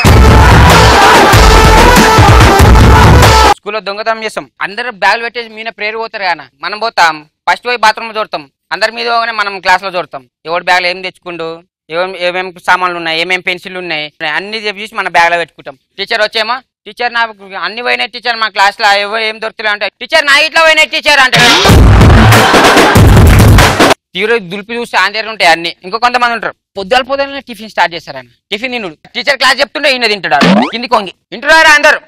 స్కూల్లో దొంగతనం చేస్తాం అందరు బ్యాగులు పెట్టేసి మీన ప్రేరు పోతారు కానీ మనం పోతాం ఫస్ట్ పోయి బాత్రూమ్ చూడతాం అందరి మీద పోగానే మనం క్లాస్ లో చూడతాం ఎవరి బ్యాగ్ లో ఏం తెచ్చుకుండు ఏమేమి సామాన్లు ఉన్నాయి ఏమేమి పెన్సిల్ ఉన్నాయి అన్ని చూసి మన బ్యాగ్ లో పెట్టుకుంటాం టీచర్ వచ్చేమో టీచర్ నాకు అన్ని పోయినాయి టీచర్ మా క్లాస్ లో ఏం దొరుకుతలే అంటే టీచర్ నా ఇట్లా పోయినాయి టీచర్ అంటే తీరు దులిపి చూస్తే ఆంధ్ర ఉంటాయి అన్ని ఇంకో కొంతమంది ఉంటారు పొద్దున టిఫిన్ స్టార్ట్ చేస్తారు ఆయన టిఫిన్ తిన్నాడు టీచర్ క్లాస్ చెప్తుంటే ఈయన తింటాడు కింది కొంగి వింటున్నారా అందరు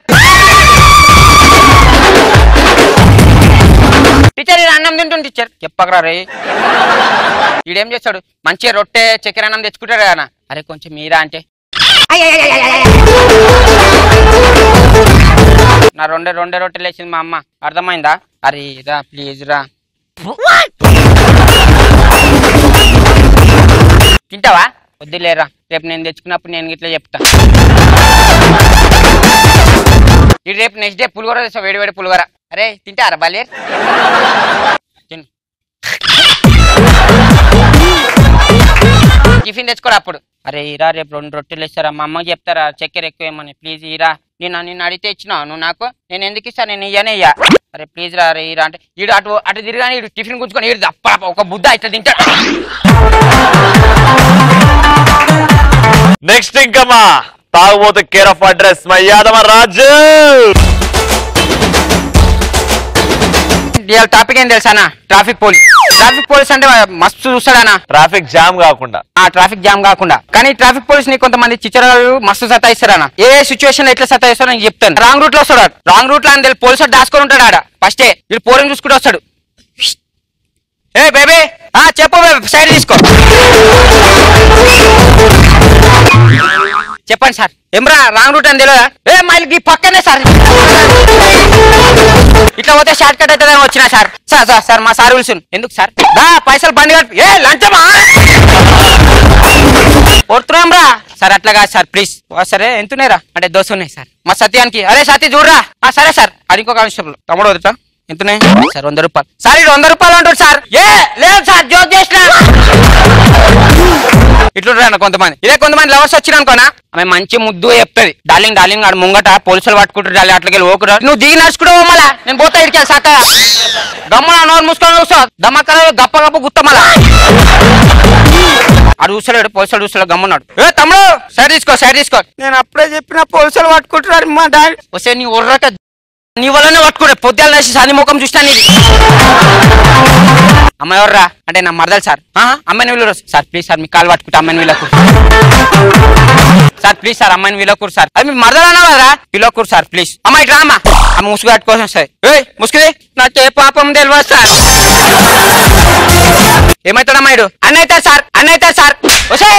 టీచర్ ఈయన అన్నం తింటుంది టీచర్ చెప్పకరా రే ఈడేం చేస్తాడు మంచిగా రొట్టె చక్కెర అన్నం తెచ్చుకుంటాడు కదా అరే కొంచెం మీరా అంటే నా రెండే రొట్టెలు వేసింది మా అమ్మ అర్థమైందా అరే రా ప్లీజ్ రా తింటావా వద్దులేరా రేపు నేను తెచ్చుకున్నప్పుడు నేను ఇట్లా చెప్తా ఇది రేపు నెక్స్ట్ డే పులిగోర తెస్తా వేడి పులిగోర అరే తింటారా బాలే టిఫిన్ తెచ్చుకోరా అప్పుడు అరే ఈరా రేపు 2 రొట్టెలు ఇస్తారా మా అమ్మకి చెప్తారా చక్కెర ఎక్కువేమని ప్లీజ్ ఈరా నిన్ను అడిగితే ఇచ్చినావు నువ్వు నాకు నేను ఎందుకు ఇస్తాను నేను ఇయ్యనే ఇయ్యా అరే ప్లీజ్ రా అరే ఈరా అంటే ఈడు అటు తిరిగానే ఈడు టిఫిన్ గుంజుకొని ఈడు అప్ప ఒక బుద్ధ ఇట్లా తింటాడు నెక్స్ట్ ఇంకమ్మా తాగుబోతు care of address my Yadava Raju topic ఏం తెలుసానా ట్రాఫిక్ పోలీస్ అంటే మస్తు చూస్తాడానా ట్రాఫిక్ జామ్ కాకుండా కానీ ట్రాఫిక్ పోలీస్ ని కొంతమంది చిచ్చరాలు మస్తు సతాయిస్తారనా ఏ సిచ్యువేషన్ ఎట్లా సతాయిస్తారో నేను చెప్తాను రాంగ్ రూట్ లో వస్తాడు రాంగ్ రూట్ లో అని పోలీసు దాచుకొని ఉంటాడు ఆడ ఫస్టే వీడు పోలింగ్ చూసుకుంటూ వస్తాడు ఏ బేబీ చెప్పు సైడ్ తీసుకో చెప్పండి సార్ ఏమ్రా రాంగ్ రూట్ అని తెలియదా ఏ మైల్కి పక్కనే సార్ ఇట్లా పోతే షార్ట్ కట్ అవుతుందని వచ్చినా సార్ సార్ సార్ సార్ మా సార్ పిలుచును ఎందుకు సార్ దా పైసలు బండి కట్టు ఏ లంచమా కొడుతున్నాం రా సార్ అట్లా కాదు సార్ ప్లీజ్ సరే ఎంతున్నాయిరా అంటే దోశ ఉన్నాయి సార్ మా సత్యానికి అరే సత్య చూడరా సరే సార్ అది ఇంకో కానిస్టేబుల్ తమ్ముడు వదుతా ఎంతున్నాయి సార్ 100 రూపాయలు సార్ ఇది 100 రూపాయలు అంటారు సార్ ఏ లేదు సార్ జోక్ చేసిన ఇట్లుంటారు కొంతమంది ఇదే కొంతమంది లవర్స్ వచ్చిన అనుకోనా ఆమె మంచి ముద్దు చెప్తుంది డార్లింగ్ డార్లింగ్ ఆడు ముంగట పోలీసులు పట్టుకుంటారు డాలి అట్లకెళ్ళి ఓకురా నువ్వు దిగి నడుచుకుంటావు మళ్ళా నేను పోతా ఇడికెళ్ళి సాక గమ్మ నోరు మూసుకొని చూస్తా దమ్మక్క గప్ప గప్ప గుత్తమలా ఆడు చూస్తలేడు పోలీసులు చూస్తలేడు గమ్మున్నాడు ఏ తమ్ముడు సైడ్ తీసుకో నేను అప్పుడే చెప్పిన పోలీసులు పట్టుకుంటున్నారు మా డాడీ వస్తే నీ ఉర్రక నీ వల్లనే పట్టుకుంటే పొద్దులు వేసి సాని ముఖం చూసినా నీది అమ్మాయి ఎవర్రా అంటే నా మరదలు సార్ అమ్మాయిని వీళ్ళు సార్ ప్లీజ్ సార్ మీ కాలు పట్టుకుంటే అమ్మాయిని వీళ్ళకూరు సార్ ప్లీజ్ సార్ అమ్మాయిని వీళ్ళకూరు సార్ అది మీ మరదలు అన్నా కదా వీళ్ళకూరు సార్ ప్లీజ్ అమ్మాయి ఇట్లా అమ్మా అమ్మ ముసుగు కట్టుకోసం సార్ ఏ ముసుగుది నాకే పాపం తెలియదు సార్ ఏమవుతాడు అమ్మాయిడు అన్నైతాడు సార్ వసే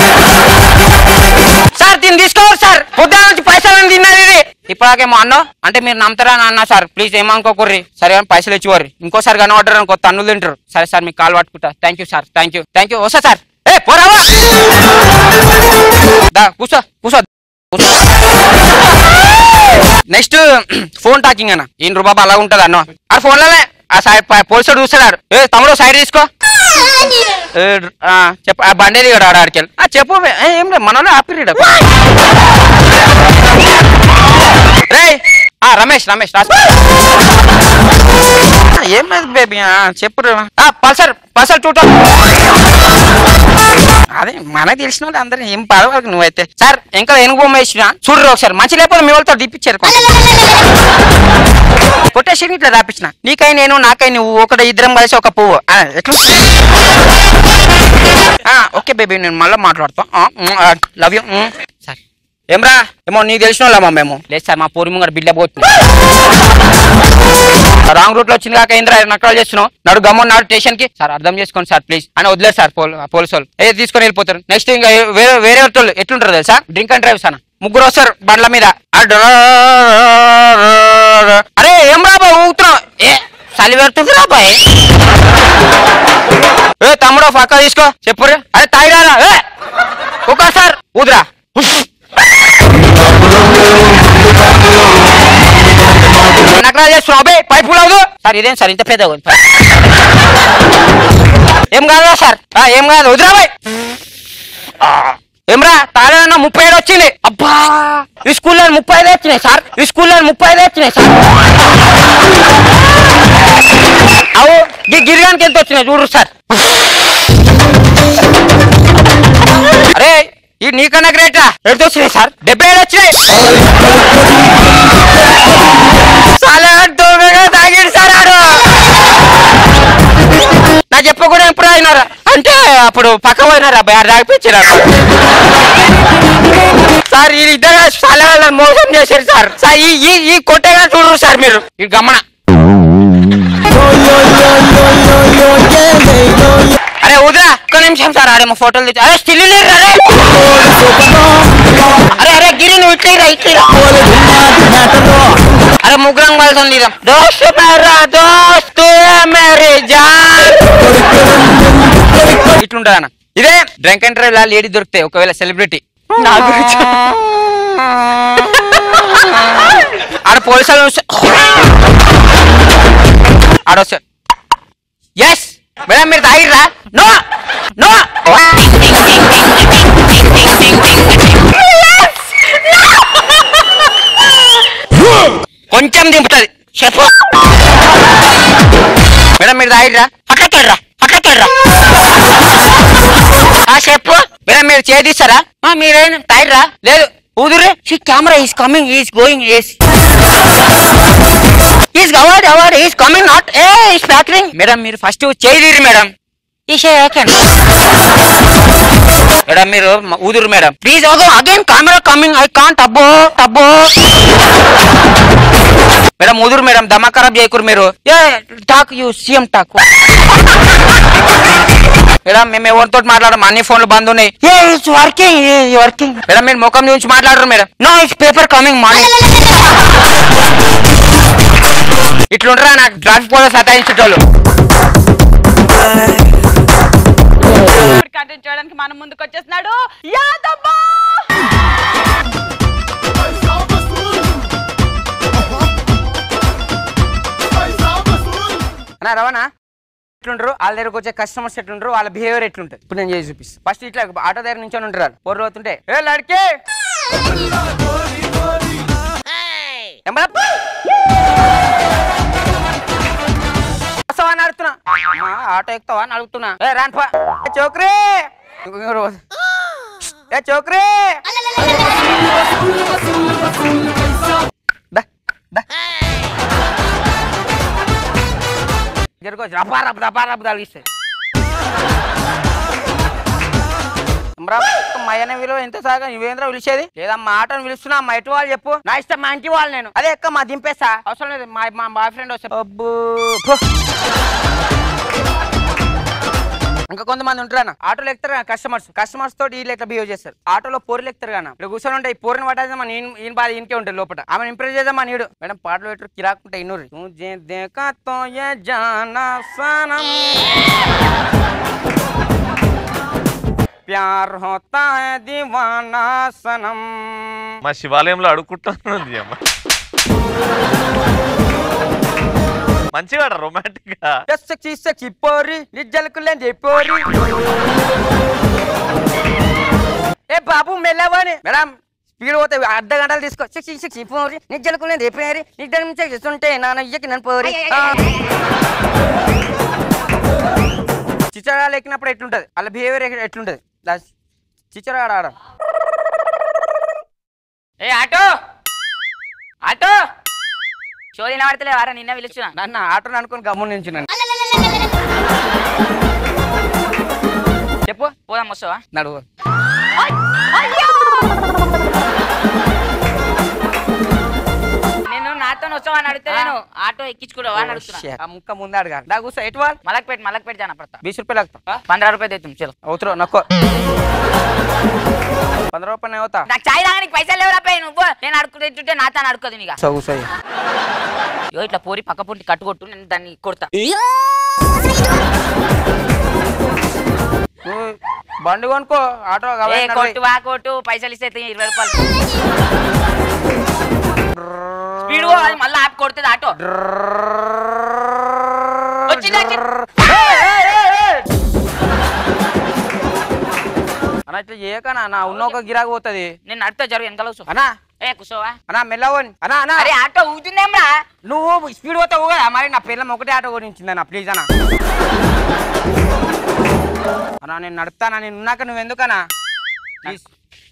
సార్ దీన్ని తీసుకోవాలి సార్ పొద్దున నుంచి పైసలు తిన్నది ఇది ఇప్పటికేమో అన్నో అంటే మీరు నమ్ముతారా అన్నా సార్ ప్లీజ్ ఏమనుకోకర్రి సరే అని పైసలు ఇచ్చివర్రి ఇంకోసారి కనబడ్డారు అనుకో తన్నులు తింటారు సరే సార్ మీకు కాల్ పట్టుకుంటా thank you sir thank you వస్తా సార్ ఏ పోరావా కూర్చో నెక్స్ట్ ఫోన్ టాకింగ్ అన్న ఈయన రూపాయలు అలా ఉంటది అన్న ఆ ఫోన్లోనే ఆ సైడ్ పోలీసుడు చూస్తున్నాడు ఏ తమ్ముడు సైడ్ తీసుకో చెప్ప ఆ బండేది కూడా ఆడికెళ్ళి చెప్పు ఏం లేదు మనలో ఆపిరి రే రమేష్ ఏం లేదు బేబీ చెప్పు పల్సర్ 2 అదే మనకు తెలిసిన వాళ్ళు అందరూ ఏం పర్వాలేదు నువ్వైతే సార్ ఇంకా ఎనుగు బొమ్మ వేసిన చూడరు ఒకసారి మంచి లేకపోతే మీ వాళ్ళతో డిప్పించారు కొట్టేసి ఇట్లా రాపించిన నీకై నేను నాకై నువ్వు ఒకటి ఇద్దరం కలిసి ఒక పువ్వు ఎట్లా ఓకే బేబీ నేను మళ్ళీ మాట్లాడతాం లవ్ యూ సార్ ఏమ్రా ఏమో నీకు తెలిసిన వాళ్ళమ్మా మేము లేదు సార్ మా పూరి ముంగడ బిడ్డ పోతుంది రాంగ్ రూట్ లో వచ్చింది కాక ఏంద్రా నక్కలు చేస్తున్నావు నాడు గమ్మన్నాడు స్టేషన్ కి సార్ అర్థం చేసుకోండి సార్ ప్లీజ్ అని వదిలేదు సార్ పోలీసు వాళ్ళు ఏదో తీసుకొని వెళ్ళిపోతారు నెక్స్ట్ ఇంకా వేరే వాళ్ళు ఎట్లుంటారు తెలుసా డ్రింక్ అండ్ డ్రైవ్ సార్ ముగ్గురు వస్తారు బండ్ల మీద అరే ఏం రాబాయ్ ఊగుతున్నావు ఏ చలి పెడుతుంది రాబాయ్ ఏ తమ్ముడు పక్క తీసుకో చెప్పురా అరే తాగిరారా ఏ ఒక సార్ ఊదురా నకరా చేస్తున్నావు అబ్బాయి పైపు లేదు సార్ ఇదేం సార్ ఇంత పెద్ద ఏం కాదా సార్ ఏం కాదు వదిరాబాయ్ ఏమ్రా తాళేదన్నా 37 వచ్చింది అబ్బా ఈ స్కూల్లో 35 వచ్చినాయి సార్ అవు గిరిగానికి ఎంత వచ్చినాయి చూడు సార్ అరే ఈ నీకన్నా గ్రేటా ఎంత వచ్చినాయి సార్ 77 వచ్చినాయి తాగిడు సార్ ఆడు నా చెప్పకుండా ఎప్పుడు అయినారా అంటే అప్పుడు పక్క పోయినారా ఆడు తాగిపించారు సార్ ఈ ఇద్దరు చాలా మోసం చేశారు సార్ ఈ కొట్టేగా చూడరు సార్ మీరు ఈ గమన అరే ఉదరా ఒక్క నిమిషం సార్ ఆడేమో ఫోటోలు తెచ్చి అరే స్టిల్ లేరు అరే గిరి నువ్వు ఇట్లా అరే ముగ్గురం కలిసి దోస్త్ మేరే జాన్ ఇట్లుంటది అన్న ఇదే డ్రంక్ అండ్ డ్రైవ్ లా లేడీ దొరుకుతాయి ఒకవేళ సెలబ్రిటీ ఆడ పోలీసులు ఆడొస్తా ఎస్ మేడం మీరు తాగిర్రా నో కొంచెం దింపుతుంది చెప్పు మేడం మీరు తాగిర్రా పక్కకెళ్ళరా చెప్పు మేడం మీరు చేదిస్తారా మీరేం తాగిర్రా లేదు ఊదురే camera is coming is going is coming not is packing madam మీరు ఫస్ట్ చేయదీరు మేడం మేడం మీరు ఊదురు madam please again camera coming I can't అబ్బో మేడం ముదురు మేడం దమా ఖరాబ్ చేయకూరు మీరు ఏ talk you CM talk madam మేము ఎవరితో మాట్లాడము అన్ని ఫోన్లు బంద్ ఉన్నాయి వర్కింగ్ మేడం మీరు ముఖం చూసి మాట్లాడరు madam no it's paper coming morning ఇట్లుంటారా నాకు ట్రాఫిక్ పోలీస్ సతాయించేటోళ్ళు కంటెంట్ చేయడానికి మనం ముందుకు వచ్చేస్తున్నాడు యాదవ్వ అన్నా రవాణా ఎట్లుంటారు వాళ్ళ దగ్గరకు వచ్చే కస్టమర్స్ ఎట్లుంటారు వాళ్ళ బిహేవియర్ ఎట్లుంటుంది ఇప్పుడు నేను చేసి చూపిస్తాను ఫస్ట్ ఇట్లా ఆటో దగ్గర నుంచి ఉంటారు పొర్రు అవుతుంటే ఏ లడ్కే వస్తావా అని అడుగుతున్నా ఆటో ఎక్కుతావా అని అడుగుతున్నా ఏ రాన్పా చోకరీ ఏ చోకరీ జరుగుతుంది రపారప్ రపారప్ తగిలిస్తాయి మా అయ్యనే విలువ ఎంత సాగా నువ్వేంద్ర పిలిచేది లేదా మా ఆటోని పిలుస్తున్నా మా ఎటు వాళ్ళు చెప్పు నా ఇష్టం మా ఇంటి వాళ్ళు నేను అదే ఎక్క మా దింపేస్తా అవసరం లేదు మా బాయ్ ఫ్రెండ్ వస్తారు ఇంకా కొంతమంది ఉంటారు ఆటోలు ఎక్కుతారు కస్టమర్స్ తోటి వీళ్ళు ఎట్లా బిహేవ్ చేస్తారు ఆటోలో పోరులు ఎక్కుతారు కానీ ఇక్కడ కూర్చొని ఉంటాయి పోరిని పట్టేద్దాం ఈయన బాధ ఈయనకే ఉంటుంది లోపల ఆమె ఇంప్రెస్ చేద్దాం అని ఈడు మేడం పాటలు పెట్టరు కిరాకుంటే ఇన్నూరు ప్యార్ హోతా హై దీవానా సనం మా శివాలయంలో అడుక్కుంటుంది అమ్మ మంచిగా రొమాంటిక్ గా పోరి నిజ్జలకులేంది పోరి ఏ బాబు మెల్లవని మేడం స్పీడ్ పోతే అర్ధ గంటలు తీసుకో సిక్స్ పోరి నిజ్జలకులేంది పోరి నిద్ర నుంచి చేస్తుంటే నాన్న ఇయ్యకి నన్ను పోరి చిచ్చరాలు ఎక్కినప్పుడు ఎట్లుంటది వాళ్ళ బిహేవియర్ ఎట్లుంటది చిచ్చరా ఆడ ఏ ఆటో ఆటో చోదిన వాడతలే వారా నిన్న పిలుచున్నా నన్ను ఆటోని అనుకుని గమ్మున నించున్నాను చెప్పు పోదాం వస్తావా నడువు నేను నాతో వస్తావా అని అడిగితే నేను ఆటో ఎక్కించుకోవా అని అడుగుతున్నా ముక్క ముందు అడగాలి దా కూర్చో ఎటు వాళ్ళు మలక్పేట జానా పడతా 20 रुपये लगता 15 रुपये देती चलो उतरो नको 15 रुपये नहीं होता నాకు చాయ్ తాగడానికి పైసలు లేవురా పై నువ్వు నేను అడుగుతుంటే నాతో అడుగుతుంది నీకు సై యో ఇట్లా పోరి పక్క పొంటి కట్టుకొట్టు నేను దాన్ని కొడతా బండి కొనుక్కో ఆటో కొట్టు పైసలు ఇస్తే 20 రూపాయలు స్పీడ్ మళ్ళీ ఆపి కొడుతుంది ఆటో అన్నా ఇట్లా చేయకనా నా ఉన్న ఒక గిరాకు పోతుంది నేను నడుపుతా జరుగు వెనకాల అన్నా ఏ కూర్చోవా అన్నా మెల్లవని అన్నా అన్నా అరే ఆటో ఊతుందేమ్రా నువ్వు స్పీడ్ పోతావు కదా మరి నా పిల్లం ఒకటే ఆటో గురించిందన్నా ప్లీజ్ అన్నా అన్నా నేను నడుపుతానా నేను ఉన్నాక నువ్వు ఎందుకనా ప్లీజ్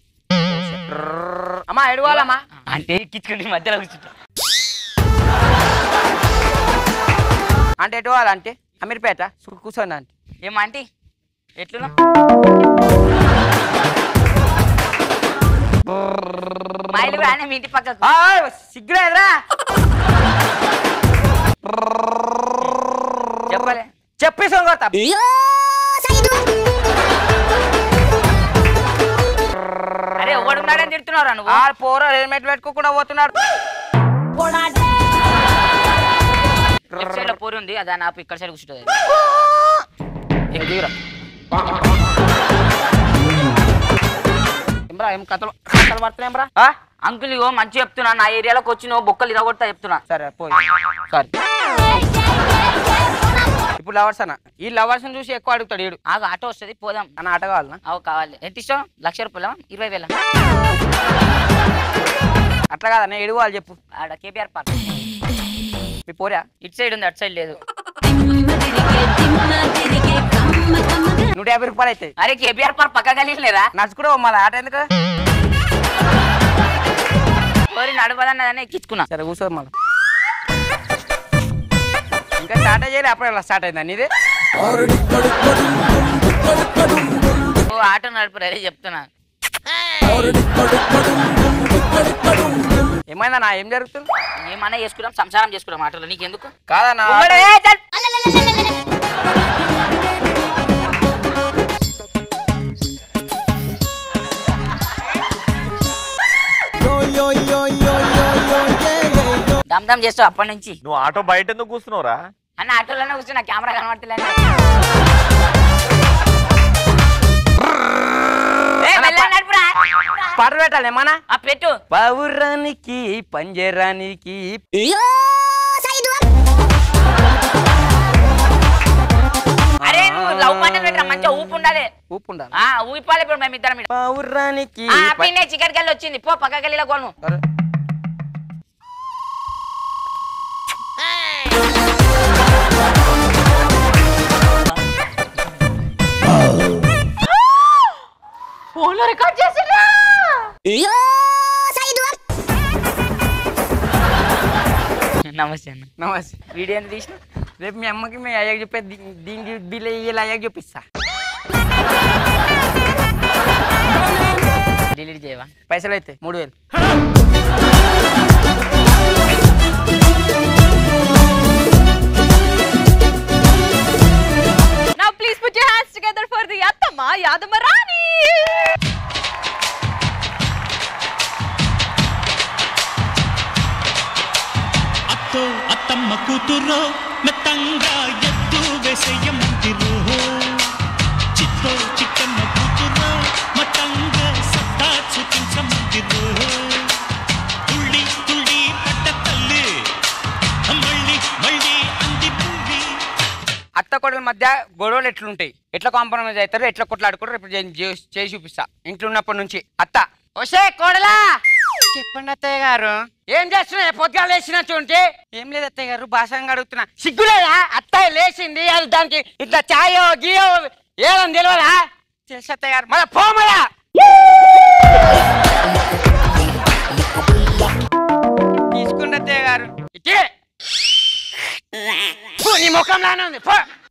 అమ్మా ఎడవాలమ్మా అంటే ఎక్కించుకుని మధ్యలో కూర్చుంటా అంటే ఎటువాలంటే అమీర్పేట కూర్చోండి అంటే ఏమంటీ ఎట్లున్నా మైలు రానే మీ ఇంటి పక్కకు సిగ్గులేదురా చెప్పలే చెప్పేసాం కొత్త అరే ఎవడున్నాడని తిడుతున్నారా నువ్వు పోరా హెల్మెట్ పెట్టుకోకుండా పోతున్నారు లెఫ్ట్ సైడ్ లో పోరి ఉంది అదా నాకు ఇక్కడ సైడ్ కూర్చుంటుంది ఏం కథలు పడుతున్నాయంరా అంకుల్ ఇగో మంచి చెప్తున్నా నా ఏరియాలోకి వచ్చి నువ్వు బొక్కలు ఇరగొడతా చెప్తున్నా సరే పోయి సారీ ఇప్పుడు లవర్స్ అన్న ఈ లవర్స్ చూసి ఎక్కువ అడుగుతాడు ఈడు ఆగు ఆటో వస్తుంది పోదాం అన్న ఆట కావాలన్నా అవు కావాలి ఎంత ఇష్టం 1,00,000 రూపాయలు 20,000 అట్లా కాదన్న ఎడుగు వాళ్ళు చెప్పు ఆడ కేబీఆర్ పార్క్ మీ పోరా ఇటు సైడ్ ఉంది అటు సైడ్ లేదు 150 రూపాయలు అవుతాయి అరే కేబీఆర్ పార్క్ పక్క కలిగిలేదా నడుచుకుంటే మళ్ళీ ఆట ఎందుకు పోరి నడవదన్నదాన్ని ఎక్కించుకున్నా సరే కూర్చోదు మళ్ళీ ఇంకా స్టార్ట్ అయ్యేది అప్పుడు ఇలా స్టార్ట్ అయిందా ఇది ఓ ఆటో నడుపు అదే చెప్తున్నా ఏమైందా నా ఏం జరుగుతుంది ఏమన్నా చేసుకున్నాం సంసారం చేసుకున్నాం ఆటోలో నీకెందుకు కాదన్నా దమ్ దమ్ చేస్తావు అప్పటి నుంచి నువ్వు ఆటో బయట ఎందుకు కూర్చున్నావురా అన్న ఆటోలోనే కూర్చున్నా కెమెరా కనబడతలేదు పాట పెట్టాలి మన పెట్టు పౌరానికి పంజరానికి అరే నువ్వు లవ్ పాటలు పెట్టరా మంచిగా ఊపు ఉండాలి ఊపు ఉండాలి ఊపాలి ఇప్పుడు మేము ఇద్దరం పౌరానికి పిన్నే చికెన్ గల్లి వచ్చింది పో పక్క గల్లీలో కొను ఫోన్లో రికార్డ్ చేసిరా నమస్తే అన్న నమస్తే వీడియో ఎంత తీసిన రేపు మీ అమ్మకి మీ అయ్యకి చెప్పే దీనికి బిల్ ఇలా అయ్యకి చూపిస్తా డిలీట్ చేయవా పైసలు అయితే 3000 Now please put your hands together for the Attama Yadamarani. అత్తో అత్తమ్మ కూతురో మెత్తంగా ఎత్తు వేసేయమంటిరో చిత్తో చిక్కమ్మ కూతురో మతంగా సత్తా చూపించమంటిరో తుళ్ళి తుళ్ళి పట్ట తల్లి మళ్ళీ మళ్ళీ అంది పువ్వి అత్త కొడల మధ్య గొడవలు ఎట్లుంటాయి ఎట్లా కాంప్రమైజ్ అవుతారు ఎట్లా కొట్లాడుకుంటారు రేపు చేసి చూపిస్తా ఇంట్లో ఉన్నప్పటి నుంచి అత్త వస్తే కోడలా చెప్పండి అత్తయ్య గారు ఏం చేస్తున్నా పొద్దుగా లేచినట్టుంటే ఏం లేదు అత్తయ్య గారు భాషంగా అడుగుతున్నా సిగ్గులేదా అత్తయ్య లేచింది అది దానికి ఇట్లా చాయో గీయో ఏదని తెలియదా తెలుసు అత్తయ్య గారు మళ్ళా పోమలా తీసుకుంటే అత్తయ్య గారు ఇకే నీ ముఖం లానే ఉంది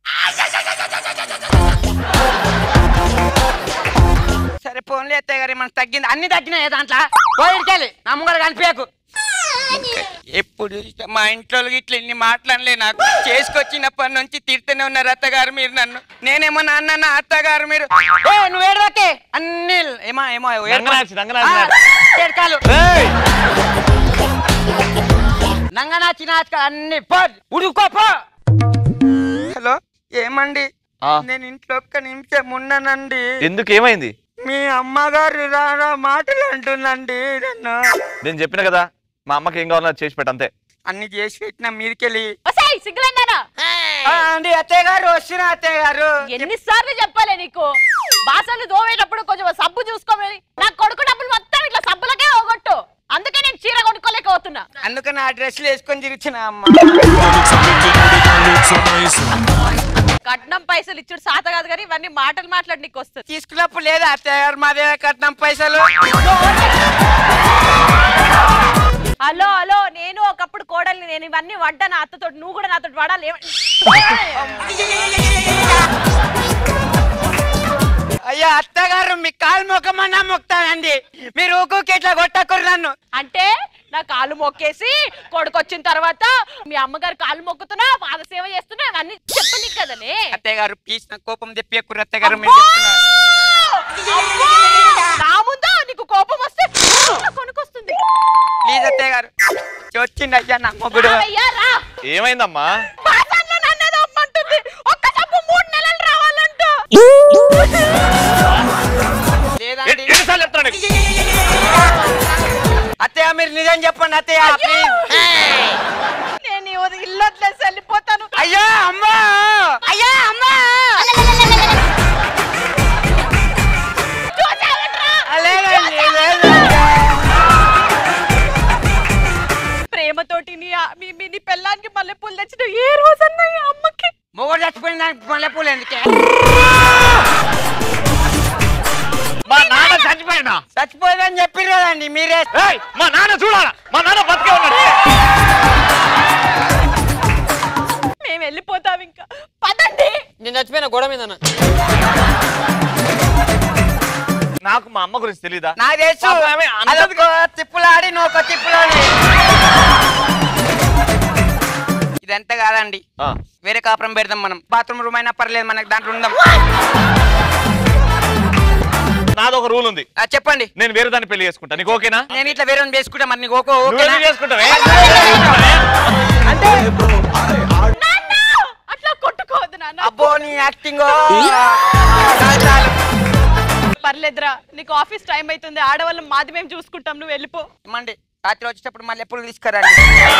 సరే ఫోన్లే అత్తయ్య గారు మనకు తగ్గింది అన్ని తగ్గినాయి దాంట్లో పోయికెళ్ళి నా ముంగలు కనిపించకు ఎప్పుడు మా ఇంట్లో ఇట్లా ఇన్ని మాట్లాడలే నాకు చేసుకొచ్చినప్పటి నుంచి తిడుతూనే ఉన్నారు అత్తగారు మీరు నన్ను నేనేమో నాన్న అత్తగారు మీరు నువ్వు ఏడవకే అన్ని ఏమో ఏమో ఏడకాలు నంగనాచి నాచకాలు అన్ని పో ఉడుకోపో హలో ఏమండి నేను ఇంట్లో ఒక్క నిమిషం ఉన్నానండి ఎందుకు ఏమైంది మీ అమ్మగారు రారా మాటలు అంటుందండి నన్ను నేను చెప్పిన కదా మా అమ్మకి ఏం కావాలో చేసి పెట్ట అంతే అన్ని చేసి పెట్టినా మీదికెళ్ళి సిగ్గులేందానా అండి అత్తయ్య గారు వస్తున్నా అత్తయ్య గారు ఎన్నిసార్లు చెప్పాలి నీకు బాసలు దోవేటప్పుడు కొంచెం సబ్బు చూసుకోమని నా కొడుకు డబ్బులు మొత్తం ఇట్లా సబ్బులకే పోగొట్టు అందుకే నేను చీర కొనుక్కోలేకపోతున్నా అందుకని ఆ డ్రెస్సులు వేసుకొని తిరుగుతున్న అమ్మ కట్నం పైసలు ఇచ్చుడు సాత కాదు కానీ ఇవన్నీ మాటలు మాట్లాడి నీకు వస్తుంది తీసుకున్నప్పుడు లేదా అత్తయ్య గారు మాదే కట్నం పైసలు హలో హలో నేను ఒకప్పుడు కోడల్ని నేను ఇవన్నీ వడ్డా నా అత్తతో నువ్వు కూడా నాతో వడాలి అయ్యా అత్తగారు మీ కాలు మొక్కమన్నా మొక్తానండి మీరు ఊరికి ఇట్లా కొట్టకూరు నన్ను అంటే నా కాలు మొక్కేసి కొడుకు వచ్చిన తర్వాత మీ అమ్మగారు కాలు మొక్కుతున్నా పాద సేవ చేస్తున్నా అవన్నీ చెప్పని కదనే అత్తయ్య గారు ప్లీజ్ నా కోపం తెప్పకూరు అత్తయ్య గారు మీరు నా ముందా నీకు కోపం వస్తే కొనుకొస్తుంది ప్లీజ్ అత్తయ్య గారు వచ్చింది అయ్యా నా మొగుడు ఏమైందమ్మా ఒక్క సబ్బు 3 నెలలు రావాలంట అత్తయ్య మీరు నిజం చెప్పండి అత్తయ్య నేను ఇల్లు వదిలేసి వెళ్ళిపోతాను అయ్యా అమ్మా అయ్యా అమ్మా ప్రేమతోటి నీ పెళ్ళానికి మల్లెపూలు తెచ్చిన ఏ రోజన్నా అమ్మకి మొగడు చచ్చిపోయిన దానికి మల్లెపూలు ఎందుకే మా నాన్న చచ్చిపోయినా చచ్చిపోయిందని చెప్పారు కదండి మీరే మా నాన్న చూడాలా మా నాన్న బతికే ఉన్నాడు మేము వెళ్ళిపోతాం ఇంకా పదండి నేను చచ్చిపోయిన గొడవ మీద నాకు మా అమ్మ గురించి తెలీదా నాకు తెలుసు తిప్పులాడి నువ్వు ఒక తిప్పులాడి ఎంత కాదండి వేరే కాపురం పెడదాం మనం బాత్రూమ్ రూమ్ అయినా పర్లేదు మనకి దాంట్లో ఉందాం నాదొక రూల్ ఉంది చెప్పండి నేను వేరే దాన్ని పెళ్లి చేసుకుంటా నీకు ఓకేనా నేను ఇట్లా వేరే వేసుకుంటా మరి నీకు ఓకే అంటే అట్లా కొట్టుకోవద్దు నాన్న అబ్బో నీ యాక్టింగ్ పర్లేదురా నీకు ఆఫీస్ టైం అవుతుంది ఆడవాళ్ళం మాది మేము చూసుకుంటాం నువ్వు వెళ్ళిపో మండి రాత్రి వచ్చేటప్పుడు మళ్ళీ ఎప్పుడు తీసుకురండి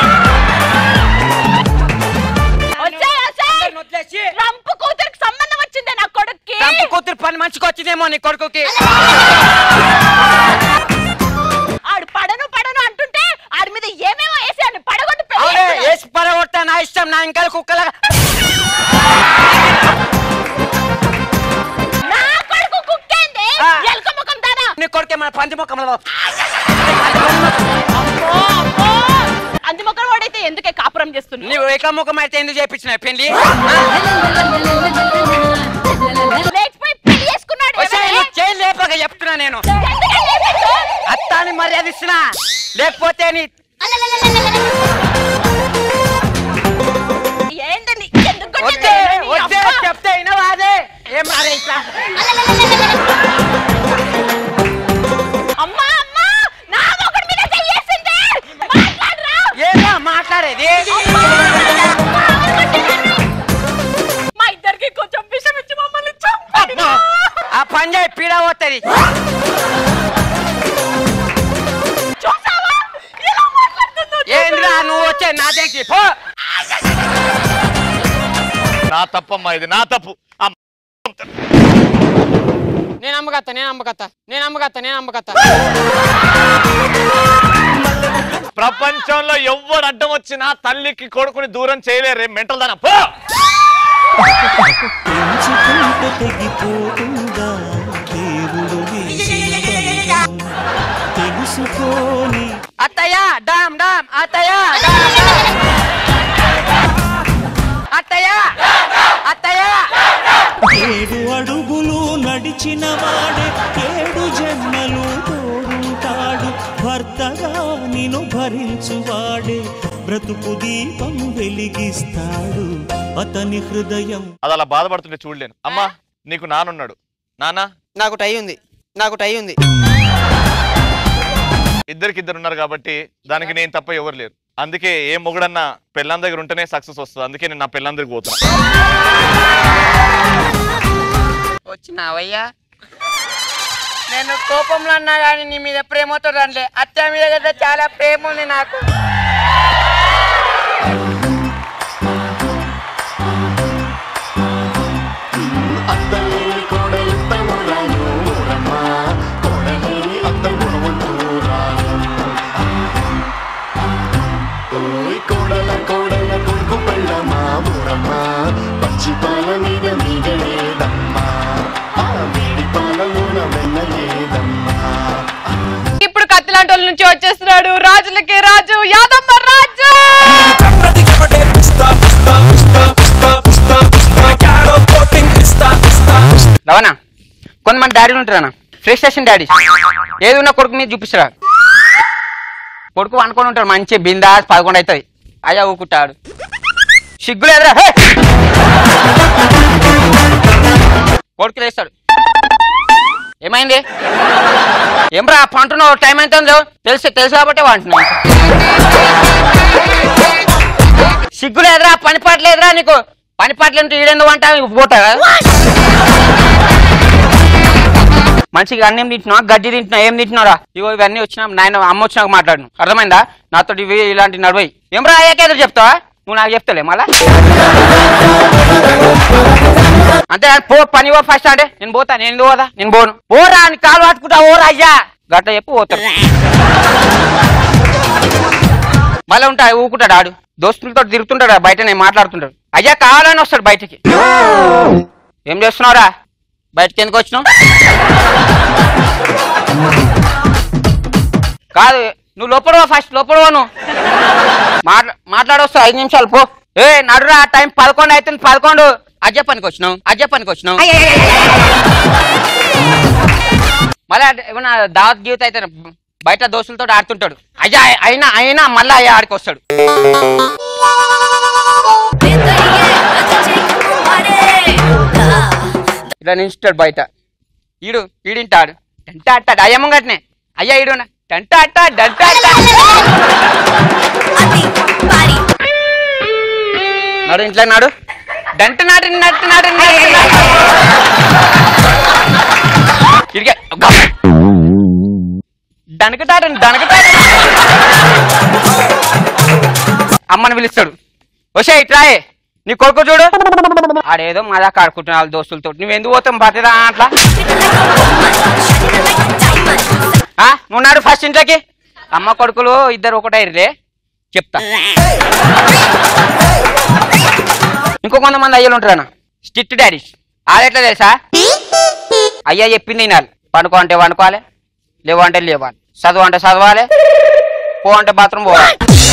రంపు కూతురికి సంబంధం వచ్చిందే నా కొడుక్కి రంపు కూతురు పని మంచిగా వచ్చిందేమో నీ కొడుకుకి ఆడు పడను అంటుంటే ఆడి మీద ఏమేమో వేసాడు పడగొట్టు వేసి పడగొట్టా నా ఇష్టం నా ఇంకా కుక్కల నా కొడుకు కుక్కేంది ఎలక ముఖం దానా నీ కొడుకే మన పంది ముఖం అంది ముఖం వాడైతే ఎందుకే కాపురం చేస్తున్నావు నువ్వు ఏక ముఖం అయితే ఎందుకు చేయించిన పెళ్లి లేచిపోయి పెళ్లి చేసుకున్నాడు చేయి లేపక చెప్తున్నా నేను అత్తాని మర్యాద ఇస్తున్నా లేకపోతే నీ ఏంటని చెప్తే అయినా అదే ఏం అదే ఇట్లా అమ్మా నా మొగుడి మీద చెయ్యేసింది ఏమో మాట్లాడేది మా ఇద్దరికి కొంచెం విషం ఇచ్చి మమ్మల్ని ఆ పంజాబ్ పీడ పోతుంది ఏంద్రా నువ్వు వచ్చే నా దగ్గరికి పో నా తప్పమ్మా ఇది నా తప్పు నేను అమ్మకత్తా ప్రపంచంలో ఎవ్వడు అడ్డం వచ్చినా తల్లికి కొడుకుని దూరం చేయలేరు మెంటల్ దానా పో అత్తయ్య డామ్ అత్తయ్య అత్తయ్య 7 అడుగులు నడిచిన వాడే 7 జన్మలు తోడుంటాడు భర్తగా నిన్ను భరించువాడే బ్రతుకు దీపం వెలిగిస్తాడు అతని హృదయం అది అలా బాధపడుతుంటే చూడలేను అమ్మా నీకు నానున్నాడు నాన్న నాకు టై ఉంది ఇద్దరికిద్దరు ఉన్నారు కాబట్టి దానికి నేను తప్ప ఎవరు లేరు అందుకే ఏ మొగుడన్నా పెళ్ళాం దగ్గర ఉంటేనే సక్సెస్ వస్తుంది అందుకే నేను నా పెళ్ళాం దగ్గరికి పోతున్నా వచ్చినావయ్యా నేను కోపంలో అన్నా కానీ నీ మీద ప్రేమతో రండి అత్త మీద కదా చాలా ప్రేమ ఉంది నాకు ఇప్పుడు కత్తిలాంటి వాళ్ళ నుంచి వచ్చేస్తున్నాడు రాజులకి రాజు యాదమ్మ రాజు రవనా కొంతమంది డాడీలు ఉంటారా ఫ్రెష్ స్టేషన్ డాడీ ఏది ఉన్నా కొడుకు మీద చూపిస్తారా కొడుకు అనుకొని ఉంటాడు మంచి బిందాస్ 11 అవుతుంది అయ్యా ఊకుంటాడు సిగ్గులు ఎదురా కొడుకు లేస్తాడు ఏమైంది ఏమ్రా పంటున్నావు టైం అవుతుందో తెలుసు కాబట్టి అంటున్నావు సిగ్గులు ఎదురా పని పాటలు ఎదురా నీకు పని పాటలు అంటే ఈడెందుకు అంటా పోతా మంచిగా అన్నం తింటున్నావు గడ్డి తింటున్నావు ఏం తింటున్నారా ఇగో ఇవన్నీ వచ్చినా నాయన అమ్మ వచ్చినాక మాట్లాడును అర్థమైందా నాతో ఇవి ఇలాంటి నడువయి ఏమ్రా అయ్యాక ఎదురు చెప్తావా నువ్వు నాకు చెప్తలే మళ్ళా అంతే పో పని పో ఫస్ట్ అంటే నేను పోతా నేను పోదా నేను పోను పోరా అని కాలు పట్టుకుంటా ఓరా అయ్యా గట్ట చెప్పు పోతాడు మళ్ళీ ఉంటా ఊకుంటాడు ఆడు దోస్తులతో తిరుగుతుంటాడు బయట నేను మాట్లాడుతుంటాడు అయ్యా కావాలని వస్తాడు బయటికి ఏం చేస్తున్నావురా బయటకి ఎందుకు వచ్చినావు కాదు నువ్వు లోపడవా ఫస్ట్ లోపడవా నువ్వు మాట్లాడొస్తావు 5 నిమిషాలు పో నడురా టైం 11 అవుతుంది 11 అజ్జ పనికి వచ్చినావు మళ్ళీ ఏమన్నా దావత్ గీవత్ అయితే బయట దోస్తులతో ఆడుతుంటాడు అయ్యా అయినా మళ్ళీ అయ్యా ఆడికి వస్తాడు ఇట్లా నించుతాడు బయట. ఈడింటాడు టంట అట్టాడు అయ్యమ్మ గట్నే అయ్యా ఈడునా టంట అట్టా డంట నాడు ఇంట్లో నాడు డంట నాడు నట్టు నాడు ఇడిగే దనకటాడు అమ్మని పిలుస్తాడు. వసే ఇట్రాయే నీ కొడుకు చూడు ఆడేదో మజా కాడుకుంటున్నా వాళ్ళ దోస్తులతో. నువ్వు ఎందుకు పోతాం బతిరా అట్లా నువ్వు నాడు ఫస్ట్ ఇంట్లోకి. అమ్మ కొడుకులు ఇద్దరు ఒకటైరే చెప్తా. ఇంకో కొంతమంది అయ్యలు ఉంటారన్న స్ట్రిక్ట్ డాడీస్. ఆడెట్లా తెలుసా అయ్యా చెప్పింది వినాలి. పండుకో అంటే వండుకోవాలి, లేవు అంటే లేవాలి, చదువు అంటే చదవాలి, పో అంటే బాత్రూమ్ పోవాలి.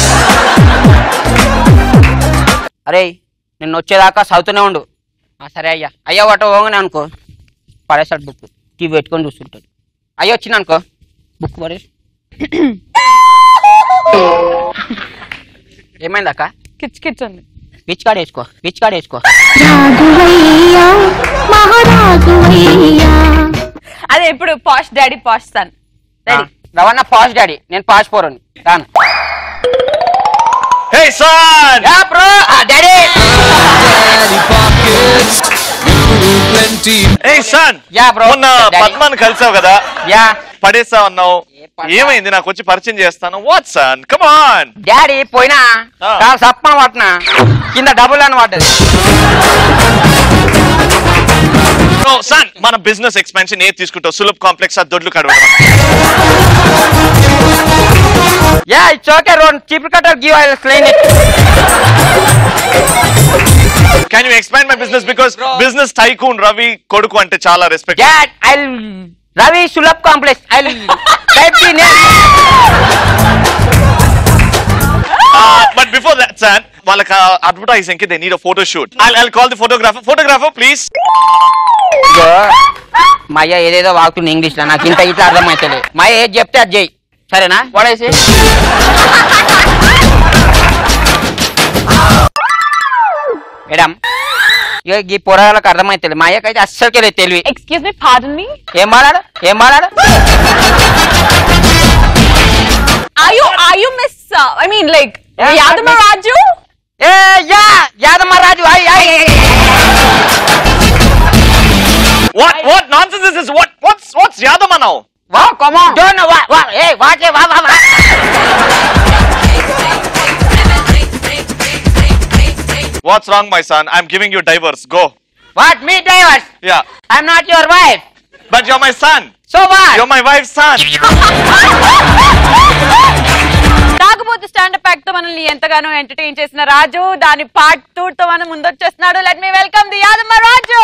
అరే నిన్ను వచ్చేదాకా చదువుతూనే ఉండు. సరే అయ్యా. అయ్యా వాట పోగానే అనుకో పడేసాడు బుక్ టీవీ పెట్టుకొని చూస్తుంటాడు. అయ్యా వచ్చింది అనుకో బుక్ పడేసి ఏమైంది అక్క? కిచ్ కిచ్ ఉంది. పిచ్ కార్డ్ వేసుకో. అదే ఇప్పుడు పాష్ డాడీ పాష్ సన్. రవణ పాష్ డాడీ, నేను పాష్ పోరని రాను. Hey son! Yeah bro daddy. Hey son! Yeah bro. మొన్న పద్మాన్ని కలిసావు కదా, యా పడేసావు అన్నావు. ఏమైంది? నాకు వచ్చి పరిచయం చేస్తాను. What son, come on. Daddy పోయినా చాలా సప్పన పట్టినా కింద డబుల్ అని పడ్డది. సన్ మన బిజినెస్ ఎక్స్పాన్షన్ ఏది తీసుకుంటావు? సులభ్ కాంప్లెక్స్ దొడ్లు కడవడం. యా ఇట్స్ ఓకే రోన్ cheap cutter give I clean it. Can you expand my business because business tycoon Ravi కొడుకు అంటే చాలా respect. Dad I Ravi Sulabh complex I type the name. But before that son వాళ్ళకి advertising కి they need a photo shoot. I'll call the photographer please. మా అయ్య ఏదేదో వాగుతుంది English లో, నాకు ఇంత ఇట్లా అర్థమైతలే. మా అయ్య ఏది చెప్తే అది చెయ్యి సరేనా? వాడేసి మేడం ఈ పొరగాళ్ళకి అర్థమైతలే. మా అయ్యకైతే అస్సలకే లేదు తెలివి. Excuse me, pardon me. ఏం మాట్లాడు? Are you miss I mean like Yadama Raju? Yadamma Raju. What nonsense is this? What's Yadama now? Wow, come on. Don't know what. Hey, watch it. Wow. What's wrong my son? I'm giving you divorce. Go. What? Me divorce? Yeah. I'm not your wife. But you're my son. So what? You're my wife's son. తాగుబోతు stand up pack తో మనల్ని ఎంతగానో entertain చేసిన రాజు దాని part 2 తో మనం ముందొచ్చేస్తున్నాడు. Let me welcome the Yadamma Raju.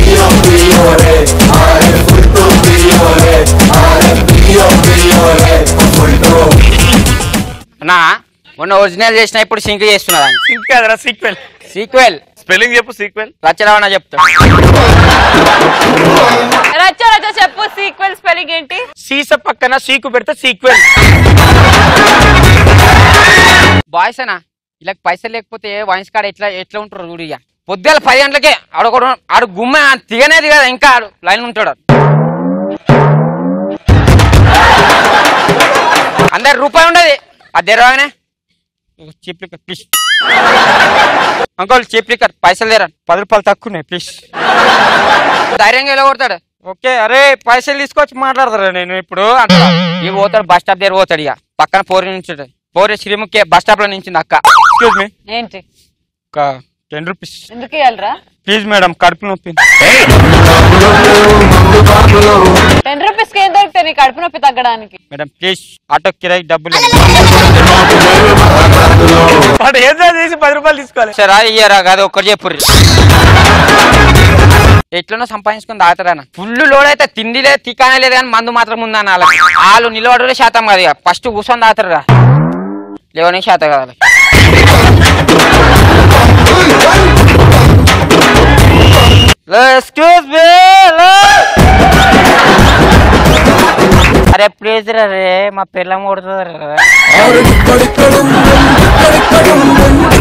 అన్నా మొన్న ఒరిజినల్ చేసిన ఇప్పుడు సింక్ చేస్తున్నా. సింక్ కాదురా, సీక్వెల్. స్పెల్లింగ్ చెప్పు. సీక్వెల్. రచరవణ చెప్తా. రచ్చ చెప్పు సీక్వెల్ స్పెల్లింగ్ ఏంటి? సీస పక్కన సీకు పెడితే సీక్వెల్. బాయ్స్ అనా ఇలా పైసలు లేకపోతే వాయిస్ కాడ ఎట్లా ఉంటారు చూడు. ఇక పొద్దుల 10 గంటలకే ఆడు గుమ్మ దిగనేది కదా, ఇంకా ఆడు లైన్ ఉంటాడు. అందరు రూపాయి ఉండదు అది రాగానే cheap liquor please uncle, cheap liquor పైసలు లేరా 10 రూపాయలు తక్కువనే ప్లీజ్. ధైర్యంగా ఎలా కొడతాడు. ఓకే అరే పైసలు తీసుకొచ్చి మాట్లాడతారా నేను ఇప్పుడు అంట. ఇక పోతాడు బస్ స్టాప్ దగ్గర పోతాడు. ఇక పక్కన 4 నుంచి 4 శ్రీముఖి బస్ స్టాప్ లో నించింది అక్క. ఎక్స్క్యూజ్ మీ ఏంటి? ఒక 10 రూపీస్ ఎందుకు ఇవ్వాలరా? ప్లీజ్ మేడం కడుపు నొప్పి. 10 రూపీస్ కి ఏం దొరుకుతాయి నీ కడుపు నొప్పి తగ్గడానికి? మేడం ప్లీజ్ ఆటో కిరాయి డబ్బులు చేసి 10 రూపాయలు తీసుకోవాలి. సరే ఇయ్యరా కాదు ఒక్కటి చెప్పుర్రి. ఎట్లనో సంపాదించుకుని తాగుతారన్న. ఫుల్ లోడ్ అయితే తిండి లేదు తికానే లేదు కానీ మందు మాత్రం ఉందన్న. వాళ్ళు నిలబడే శాతం కాదు, ఇక ఫస్ట్ కూర్చొని తాగుతారు. లేవనే శాతం కాదు. Excuse me. అరే ప్లీజ్ రే మా పిల్ల కొడుతుంది.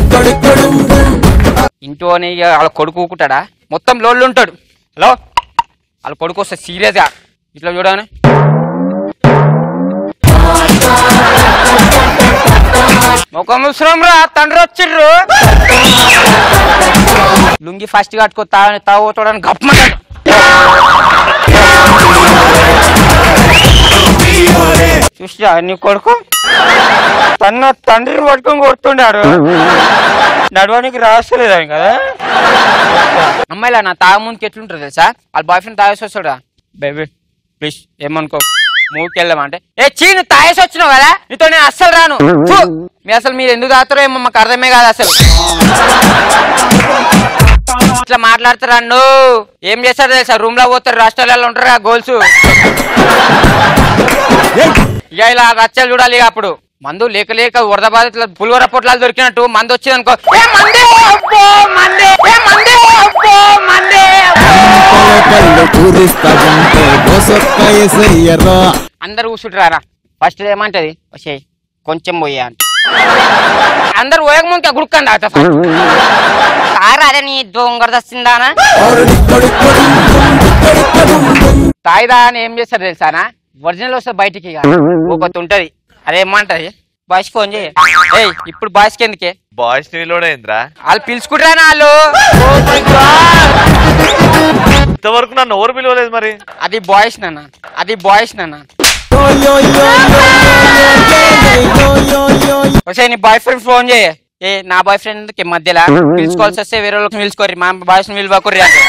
ఇంట్లోని వాళ్ళ కొడుకు కూకుంటాడా మొత్తం లోళ్ళు ఉంటాడు. హలో వాళ్ళ కొడుకు వస్తే సీరియస్ గా ఇట్లా చూడని ఒక ముసరం రా తండ్రి వచ్చిర్రు లుంగి ఫస్ట్ కట్టుకో తాగుతాడని గప్పమంటాడు చూసా నీ కొడుకు తన తండ్రిని పట్టుకొని కొడుతుండాడు నడవడానికి రాస్తలేదు ఆయన కదా అమ్మాయిలా నా తాగ ముందుకి ఎట్లుంటారు తెలుసా వాళ్ళ బాయ్ ఫ్రెండ్ తాగేసి వస్తాడా బేబీ ప్లీజ్ ఏమనుకో మూకి వెళ్దామంటే ఏ చీను తాగేసి వచ్చినావు కదా నీతో నేను అస్సలు రాను మీ అసలు మీరు ఎందుకు తాగుతారో ఏమో మాకు అర్థమే కాదు అసలు ఇట్లా మాట్లాడతారా ఏం చేస్తారు తెలుసా రూమ్ లో పోతారు రాష్ట్రాలలో ఉంటారు గోల్స్ ఇక ఇలా రచ్చలు చూడాలి అప్పుడు మందు లేక లేక వరద బాధితులు పులివర పొట్లాలు దొరికినట్టు మందు వచ్చింది అనుకో అందరు కూర్చుంటారా ఫస్ట్ ఏమంటది వచ్చే కొంచెం పోయా అంటే అందరు పోయక ముందు గుడుకండి తారాదే నీ దొంగర దస్తుందానా తాయిదా అని ఏం చేస్తారు తెలుసానా ఒరిజినల్ వస్తే బయటికి ఒకటి ఉంటది అదేమంటది బాయ్స్ ఫోన్ చేయి ఇప్పుడు బాయ్స్ కి ఎందుకే బాయ్స్ నీలోడేంద్రా వాళ్ళు పిలుచుకుంటారా వాళ్ళు ఇంతవరకు నన్ను ఎవరు పిలవలేదు మరి అది బాయ్స్ నాన్న ఒకసారి నీ బాయ్ ఫ్రెండ్ ఫోన్ చేయ నా బాయ్ ఫ్రెండ్ కి మధ్యలో పిలుచుకోవాల్సి వస్తే వేరే వాళ్ళకి పిలుచుకోర్రి మా బాయ్స్ పిలువకుర్రి అంటే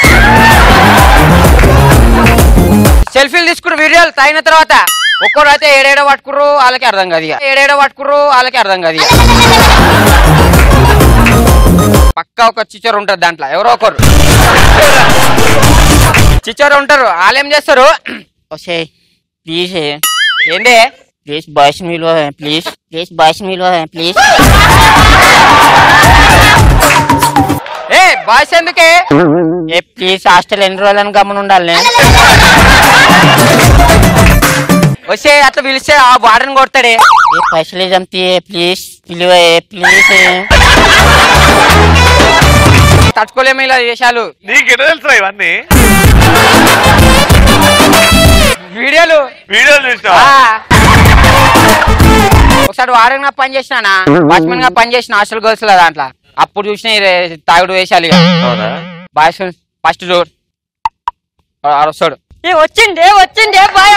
సెల్ఫీలు తీసుకున్న వీడియోలు తాగిన తర్వాత ఒక్కరు అయితే ఏడేడో పట్టుకుర్రు వాళ్ళకి అర్థం కాదు పక్కా ఒక చిచ్చోరు ఉంటారు దాంట్లో ఎవరో ఒకరు చిచ్చోరు ఉంటారు వాళ్ళు ఏం చేస్తారు వస్తే ప్లీజ్ ఏందే ప్లీజ్ బాయ్స్ మీలో ప్లీజ్ బాయ్స్ ఎందుకే ప్లీజ్ హాస్టల్ ఎన్ని రోజులని గమని ఉండాలి వచ్చే అట్లా పిలిస్తే ఆ వాడని కొడతాడే పైసలు చంపి ప్లీజ్ తట్టుకోలేము ఇలా వేషాలు నీకెట తెలుసా ఇవన్నీ వీడియోలు చూసినా ఒకసారి వాడని పని చేసినా వాచ్మెన్ గా పని చేసిన హాస్టల్ గర్ల్స్ దాంట్లో అప్పుడు చూసిన తాగుడు వేషాలు బాయ్స్ ఫస్ట్ చూడు వస్తాడు వచ్చిండే బాయ్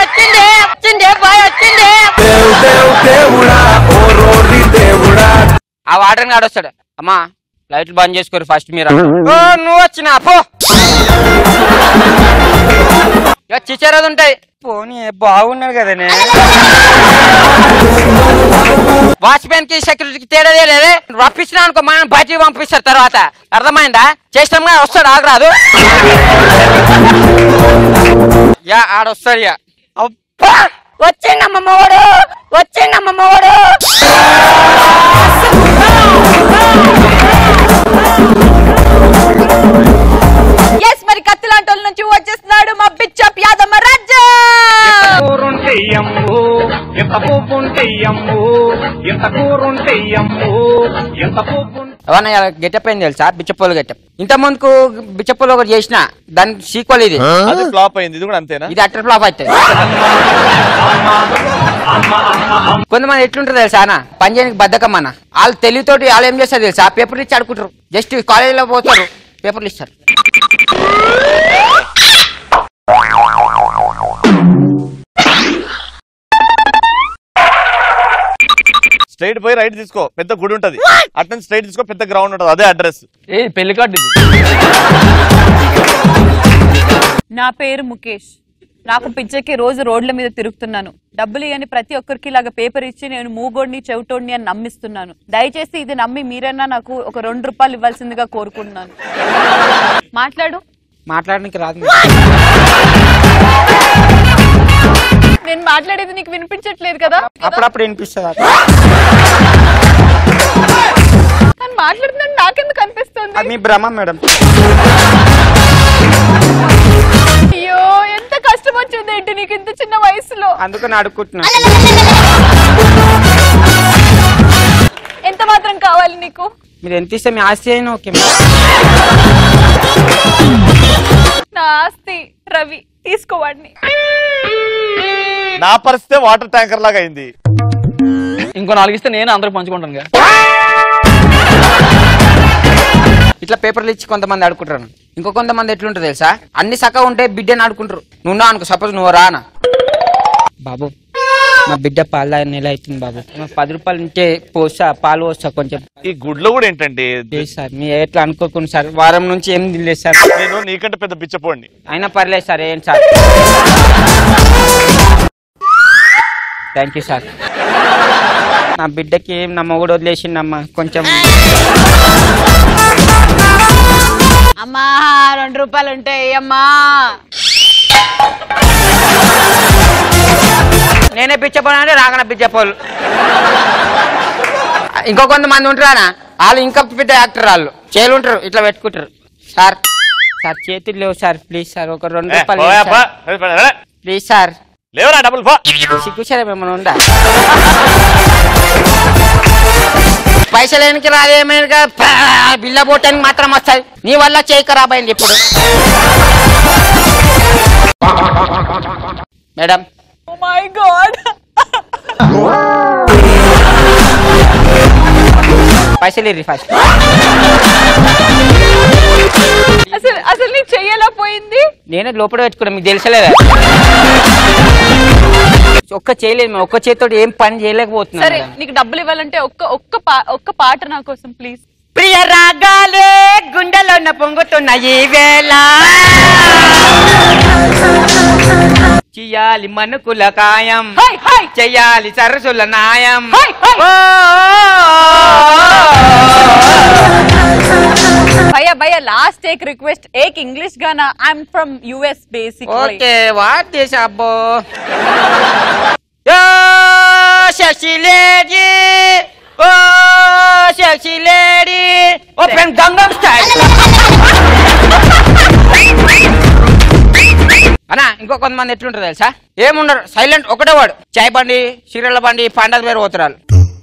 ఆ వాటర్ గాడు వస్తాడు అమ్మా లైట్లు బంద్ చేసుకోరు ఫస్ట్ మీరు నువ్వు వచ్చినా పో ఇక చిచ్చరది ఉంటాయి పోనీ బాగున్నాడు కదనే వాచ్మెన్ కి సెక్యూరిటీకి తేడాదే లేదే రప్పించినా అనుకో మనం బయటికి పంపిస్తారు తర్వాత అర్థమైందా చేసినాం వస్తాడు ఆగరాదు యా ఆడొస్తాడు ఇక వచ్చిండమ్మ మోడు మరి కత్తిలాంటి వాళ్ళ నుంచి వచ్చేస్తున్నాడు మా బిచ్చప్ యాదమ్మ రాజా అవన్నీ గెటప్ అయింది తెలుసా బిచ్చపోలు గెటప్ ఇంత ముందుకు బిచ్చపోలు ఒకటి చేసిన దానికి సీక్వల్ ఇది ఫ్లాప్ అయింది ఇది కూడా అంతేనా ఇది అట్టర్ ఫ్లాప్ అవుతుంది కొంతమంది ఎట్లుంటారు తెలుసా అన్న పని చేయడానికి బద్దకం అన్న వాళ్ళు తెలివితోటి వాళ్ళు ఏం చేస్తారు తెలుసా పేపర్లు ఇచ్చి అడుకుంటారు జస్ట్ కాలేజీలో పోతారు పేపర్లు ఇస్తారు స్ట్రైట్ పోయి రైట్ తీసుకో పెద్ద గుడి ఉంటది అట్లా స్ట్రైట్ తీసుకో పెద్ద గ్రౌండ్ ఉంటది అదే అడ్రస్ పెళ్లి కార్డు నా పేరు ముఖేష్ నాకు పిచ్చకి రోజు రోడ్ల మీద తిరుగుతున్నాను డబ్బులు ఇవ్వని ప్రతి ఒక్కరికి ఇలాగ పేపర్ ఇచ్చి నేను మూగోడిని చెవిటోడిని అని నమ్మిస్తున్నాను దయచేసి ఇది నమ్మి మీరైనా నాకు ఒక 2 రూపాయలు ఇవ్వాల్సిందిగా కోరుకుంటున్నాను మాట్లాడడానికి రాదు నేను మాట్లాడేది నీకు వినిపించట్లేదు కదా అప్పుడప్పుడు వినిపిస్తుంది కానీ మాట్లాడుతున్నాను నాకెందుకు అనిపిస్తుంది మీ భ్రమ మేడం అయ్యో ఎంత కష్టం వచ్చింది ఏంటి నీకు ఇంత చిన్న వయసులో అందుకని అడుగుతున్నా ఎంత మాత్రం కావాలి నీకు మీరు ఎంత ఇస్తే మీ ఆస్తి అయినా ఓకే నా ఆస్తి రవి తీసుకోవాడిని. నా పరిస్థితి వాటర్ ట్యాంకర్ లాగా అయింది. ఇంకో 4 ఇస్తే నేను అందరికి పంచుకుంటాను కదా. ఇట్లా పేపర్లు ఇచ్చి కొంతమంది ఆడుకుంటారు. ఇంకో కొంతమంది ఎట్లుంటారు తెలుసా, అన్ని సక్క ఉంటే బిడ్డని ఆడుకుంటారు. నువ్వు అనుకో, సపోజ్ నువ్వు రానా, బాబు మా బిడ్డ పాలు నెల అవుతుంది బాబు, 10 రూపాయలు ఉంటే పోస్తా, పాలు పోస్తా కొంచెం. ఈ గుడ్లో కూడా ఏంటండి సార్ మీ ఎట్లా అనుకోకుండా సార్, వారం నుంచి ఏం తినలేదు సార్. నేను నీకంటే పెద్ద బిచ్చపోండి అయినా పర్లేదు సార్, ఏం సార్. Thank you sir. నా బిడ్డకి నా మొగుడు వదిలేసిండమ్మా కొంచెం. అమ్మా 2 రూపాయలు ఉంటాయి అమ్మా. నేనే పిచ్చపోను అంటే రాగన పిచ్చపోలు. ఇంకో కొంతమంది ఉంటారా, వాళ్ళు ఇంకా పెద్ద యాక్టర్, వాళ్ళు చేలు ఉంటారు ఇట్లా పెట్టుకుంటారు. సార్ సార్ చేతులు లేవు సార్, ప్లీజ్ సార్ ఒక 2 రూపాయలు ప్లీజ్ సార్. లేవరా డబ్బులు సిగ్గుచారా ఏమైనా ఉందా? పైసలు వెనక్కి రాదేమైనా బిల్ల పోటానికి మాత్రం వస్తాయి. నీ వల్ల చేయి ఖరాబ్ అయింది ఇప్పుడు. Madam Oh my God. పైసలు ఇర్రి ఫస్ట్. అసలు నీ చెయ్యేలా పోయింది. నేనే లోపల పెట్టుకున్నా, మీకు తెలుసలేదా? ఒక్క చేయలేదు మేము, ఒక్క చేతితో ఏం పని చేయలేకపోతున్నా. సరే నీకు డబ్బులు ఇవ్వాలంటే ఒక్క పాట నా కోసం ప్లీజ్. ప్రియ రాగాలే గుండెలోన పొంగుతున్న ఈ వేళ, చెయ్యాలి మనుకుల కాయం, చెయ్యాలి సరసుల నాయం. भैया लास्ट एक रिक्वेस्ट, एक इंग्लिश गाना. I am from US basically. Okay what this अब्बो यो sexy lady, oh sexy lady, open Gangnam Style. అన్నా ఇంకో కొంతమంది ఎట్లుంటారు తెలుసా, ఏముండరు, సైలెంట్ ఒకటే వాడు. చాయ్ బండి, సీరియల్ బండి, పండగ పేరు పోతురాలు.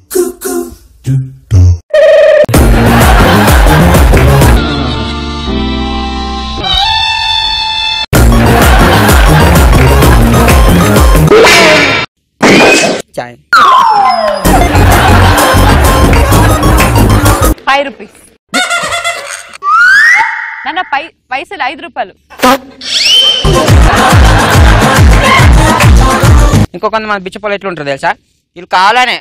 చాయ్ 5 రూపీస్ నాన్న, పైసలు 5 రూపాయలు. ఇంకో కొంతమంది బిచ్చపోలు ఎట్లుంటారు తెలుసా, వీళ్ళు కావాలనే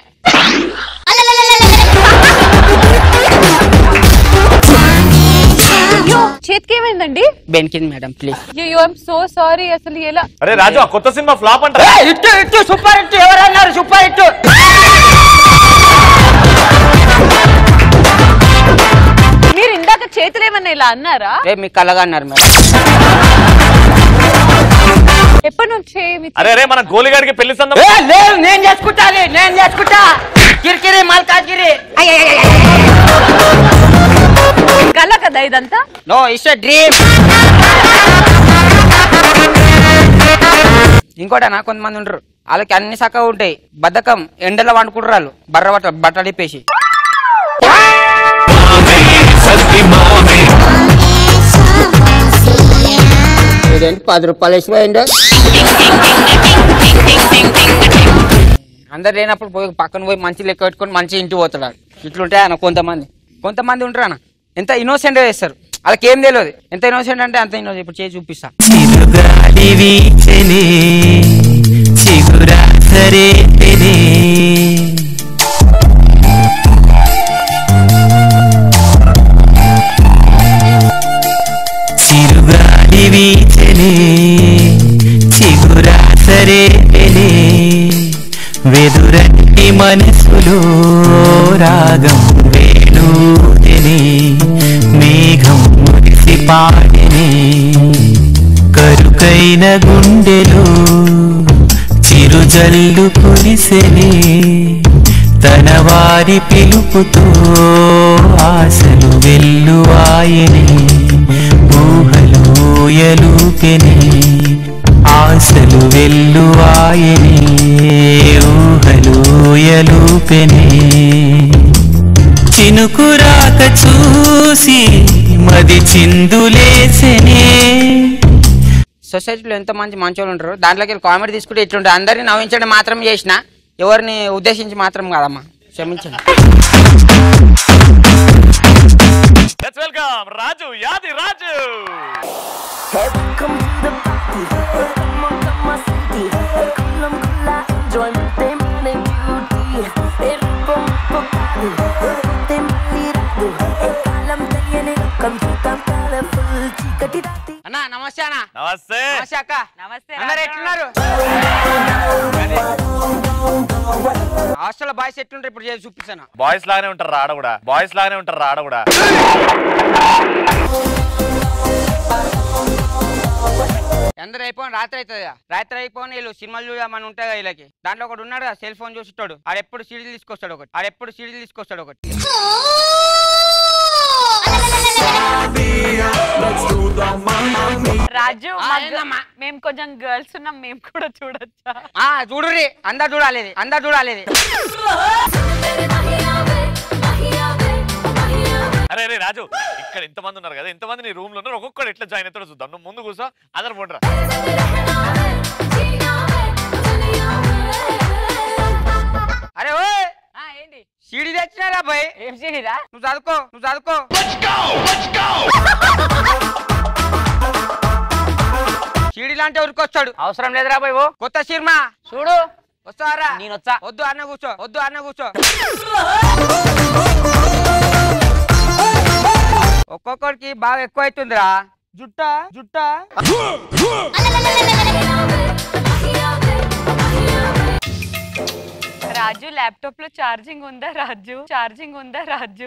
చేతికి ఏమైందండి? బెనికింది మేడం ప్లీజ్. అయ్యో ఐఎమ్ సో సారీ. అసలు ఎలా? అరే రాజు, ఆ కొత్త సినిమా ఫ్లాప్ అంట. ఇట్టు సూపర్ హిట్, ఎవరన్నారు సూపర్ హిట్? మీరు ఇందాక చేతులు ఏమన్నా ఇలా అన్నారా? మీకు కలగా అన్నారు మేడం. ఎప్పటి నుంచి? అరే మన గోలిగాడికి పెళ్లి సందం లేదు, నేను చేసుకుంటా. కిరికిరి మల్కాజ్గిరి. కల కదా ఇదంతా? No it's a dream. ఇంకోటనా కొంతమంది ఉంటారు, వాళ్ళకి అన్ని సక్కగా ఉంటాయి, బద్ధకం, ఎండలో వండుకుంటారు వాళ్ళు, బట్టడిపేసి. 10 రూపాయలు వేసిపోయిండు. అందరు లేనప్పుడు పోయి పక్కన పోయి మంచి లెక్క పెట్టుకొని మంచి ఇంటికి పోతాడు. ఇట్లుంటాయి అన్న కొంతమంది ఉంటారు అన్న, ఎంత ఇన్నోసెంట్ వేస్తారు, వాళ్ళకి ఏం తెలియదు. ఎంత ఇన్నోసెంట్ అంటే అంత ఇన్నోసెంట్. ఇప్పుడు చేసి చూపిస్తా. వెదురట్టి మనసులో రాగం వేణుని, మేఘం మురిసి పాడిని, కరుకైన గుండెలో చిరుజల్లు కురిసెని, తన వారి పిలుపుతో ఆశలు వెల్లువాయని, ఊహలు ఎలుపెని, ఆశలు వెల్లువాయని, ఊహలు ఎలుపెని. చినుకురాక చూసి మది చిందులేసెనే, సొసైటీలో ఎంతో మంచోళ్ళు ఉంటారు, దాంట్లోకి కామెడీ తీసుకుంటే ఇట్లుంటారు. అందరినీ నవ్వించడం మాత్రం చేసిన, ఎవరిని ఉద్దేశించి మాత్రం కాదమ్మా, క్షమించండి. వెల్కమ్ రాజు, యాది రాజు. అన్నా నమస్తే అన్న. నమస్తే. నమస్తే అక్క. నమస్తే అందరు ఎట్లున్నారు? హాస్టల్ బాయ్స్ ఎట్లుంటారు ఇప్పుడు చేసి చూపిస్తాను. బాయ్స్ లాగానే ఉంటారు ఆడ కూడా, బాయ్స్ లాగానే ఉంటారు ఆడ కూడా. అందరు అయిపోయి రాత్రి అవుతుంది, రాత్రి అయిపోయి వీళ్ళు సినిమాలు చూడమని ఉంటాయి కదా వీళ్ళకి. దాంట్లో ఒకటి ఉన్నాడు సెల్ ఫోన్ చూసిస్తాడు, ఆడెప్పుడు సీడీలు తీసుకొస్తాడు ఒకటి. రాజు మేము కొంచెం గర్ల్స్ ఉన్నాం, మేము కూడా చూడొచ్చా? చూడుర్రి, అందరు చూడాలి. అరే అరే రాజు, ఇక్కడ ఇంతమంది ఉన్నారు కదా, ఇంతమంది నీ రూమ్ లో ఉన్నారు, ఒక్కొక్కడు ఎట్లా జాయిన్ అవుతాడో చూద్దాం. నువ్వు ముందు కూర్చో, అందరు పోండిరా. అరే ఓ ఏంటి సీడీ తెచ్చినారా బాయ్? ఏం సీడీరా? నువ్వు చదువుకో. సీడీ లాంటి ఊరికి వచ్చాడు, అవసరం లేదురా బాయ్. ఓ కొత్త సినిమా చూడు. వస్తారా? నేను వచ్చా. వద్దు అన్న కూర్చో. ఒక్కొక్కడికి బాగా ఎక్కువ అవుతుందిరా జుట్ట. రాజు ల్యాప్టాప్ లో ఛార్జింగ్ ఉందా రాజు?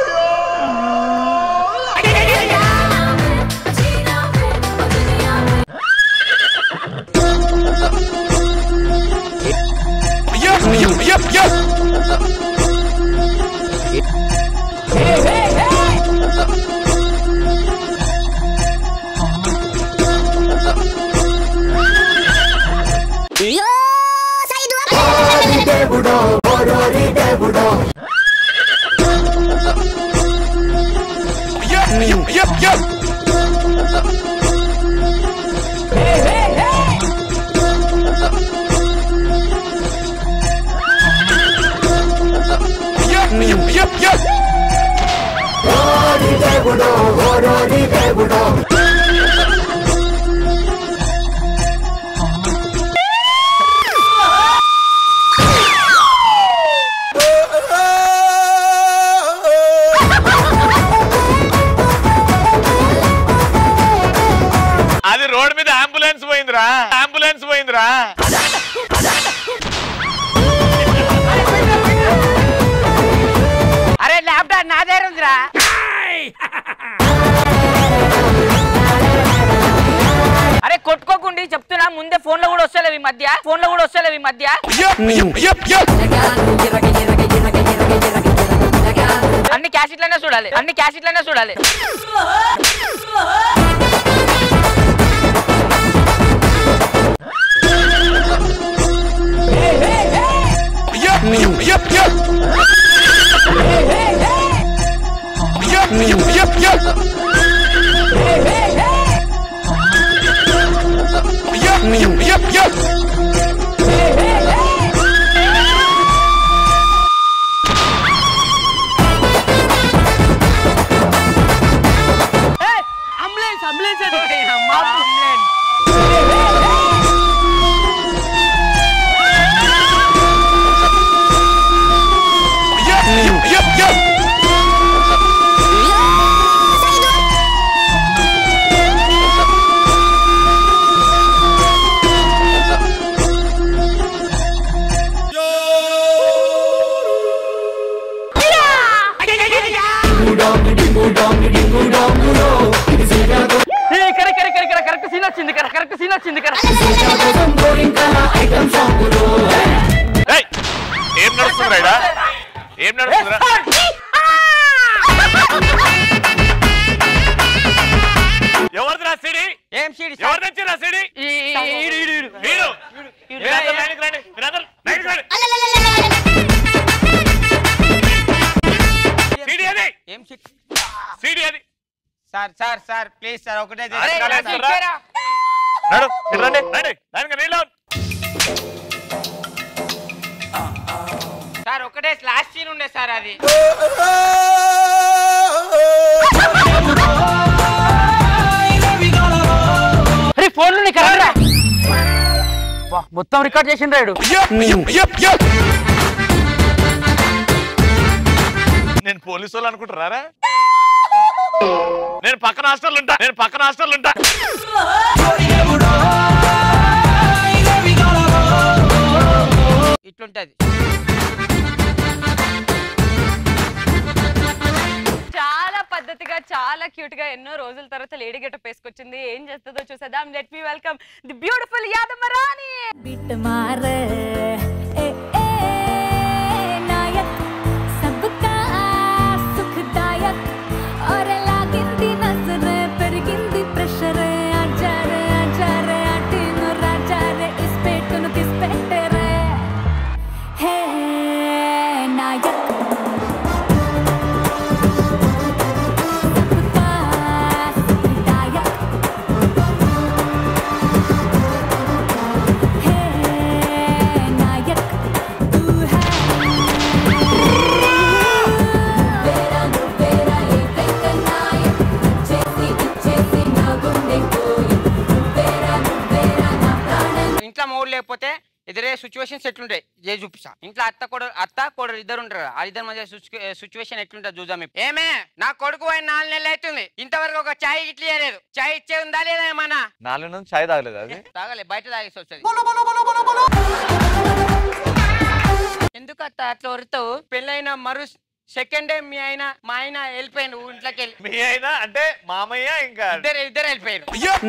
అది రోడ్ మీద అంబులెన్స్ పోయిందిరా. అరే ల్యాప్టాప్ నా దగ్గర ఉందిరా. అరే కొట్టుకోకుండి చెప్తున్నా, ముందే ఫోన్ లో కూడా వస్తలేవు ఈ మధ్య. అన్ని క్యాసెట్లనే చూడాలి. కరెక్ట్ సీన్ వచ్చింది. ఏం నడుస్తుందిరా? ఎవరిదిరా సిడి? ఏం సీడీ? ఎవరు తెచ్చిరా సిడి? మీరు సార్ ప్లీజ్ సార్ ఒకటే నడు ఇటు రండి రండి దానికి నీళ్ళు సార్ ఒకటే లాస్ట్ సీన్ ఉండే సార్ అది. అరే ఫోన్ లో కరెక్ట్ మొత్తం రికార్డ్ చేసిండ్రాడు. నేను పోలీసు వాళ్ళు అనుకుంటారా? నేను పక్కన హాస్టల్ ఉంటా, నేను పక్కన హాస్టల్ ఉంటా. ఇట్లుంటది. చాలా పద్ధతిగా చాలా క్యూట్ గా ఎన్నో రోజుల తర్వాత లేడీ గెటప్ వేసుకొచ్చింది. ఏం చేస్తుందో చూసేద్దాం. Let me welcome the beautiful Yadamarani. बिट मार ए ए नायक सबका सुखदायक और लागिंदी नजर पेरिगिंदी प्रेशर आजा रे आटिनो राजा रे इस पेटनु किस पेटे रे हे नायक सबका सुखदायक ఇంట్లో మూడు లేకపోతే ఎదురే సిచ్యువేషన్స్ ఎట్లుంటాయి ఏ చూపిస్తా. ఇంట్లో అత్త కోడలు ఇద్దరు ఉంటారు. ఆ ఇద్దరు మధ్య సిచ్యువేషన్ ఎట్లుంటుంది చూద్దాం. ఏమే నా కొడుకు పోయిన 4 నెలలు అవుతుంది, ఇంతవరకు ఒక చాయ్ ఇట్లా ఇవ్వలేదు. చాయ్ ఇచ్చే ఉందా లేదా ఏమన్నా? 4 నుంచి చాయ్ తాగలేదు. అది తాగలే, బయట తాగేసి వస్తుంది. ఎందుకు అత్త అట్లా వరుతావు? పెళ్ళైన మరు సెకండ్ డే మీ ఆయన మా ఆయన వెళ్ళిపోయాడు ఇంట్లోకి వెళ్ళి. మీ అయినా అంటే మామయ్య ఇంకా ఇద్దరు వెళ్ళిపోయారు.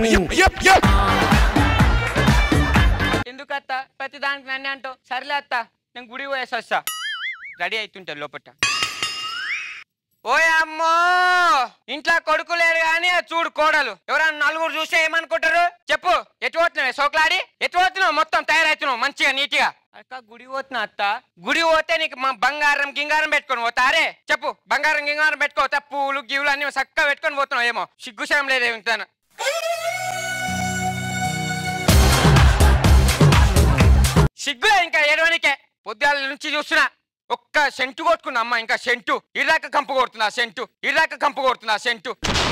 ఎందుకు అత్త ప్రతి దానికి నన్ను అంటావు? సర్లే అత్త నేను గుడి పోయేసి వస్తా. రెడీ అవుతుంటారు లోపల. ఓయ్ అమ్మో ఇంట్లో కొడుకు లేడు కానీ చూడు కోడలు. ఎవరన్నా నలుగురు చూస్తే ఏమనుకుంటారు చెప్పు? ఎటు పోతున్నావు సోకులాడి? ఎటు పోతున్నావు? మొత్తం తయారవుతున్నావు మంచిగా నీట్గా. అక్క గుడి పోతున్నా అత్త. గుడి పోతే నీకు మా బంగారం గింగారం పెట్టుకొని పోతారే చెప్పు? బంగారం గింగారం పెట్టుకోతా, పూలు గివులు అన్ని చక్కగా పెట్టుకొని పోతున్నావు. ఏమో సిగ్గుశయం లేదేమి ఇంతాను. సిగ్గులే ఇంకా ఏడవనికే. పొద్దుగాల నుంచి చూస్తున్నా ఒక్క సెంటు కొట్టుకున్నా అమ్మ. ఇంకా సెంటు ఇదాకా కంపు కొడుతున్నా. సెంటు ఇదాకా కంపు కొడుతున్నా. సెంటు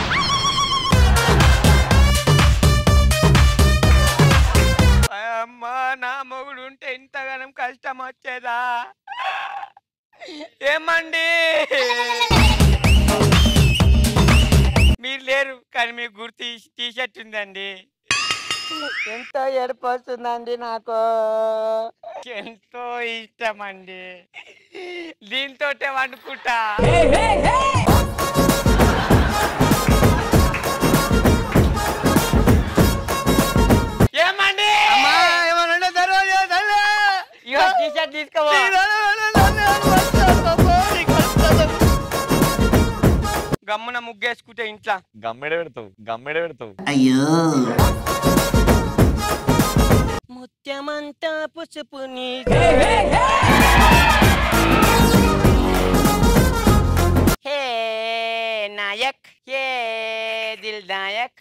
అమ్మా నా మొగుడు ఉంటే ఇంతగానం కష్టం వచ్చేదా? ఏమండి మీరు లేరు కానీ మీకు గుర్తు టీషర్ట్ ఉందండి. ఎంతో ఏడుపు వస్తుందండి నాకు. ఎంతో ఇష్టం అండి. దీంతో వండుకుంటా. ఏమండి టీషర్ట్ తీసుకో. గమ్మున ముగ్గేసుకుంటే ఇంట్లో గమ్మెడ పెడతావు. ముత్యమంతా పుసుపు నీ హే నాయక్ హే దిల్ నాయక్.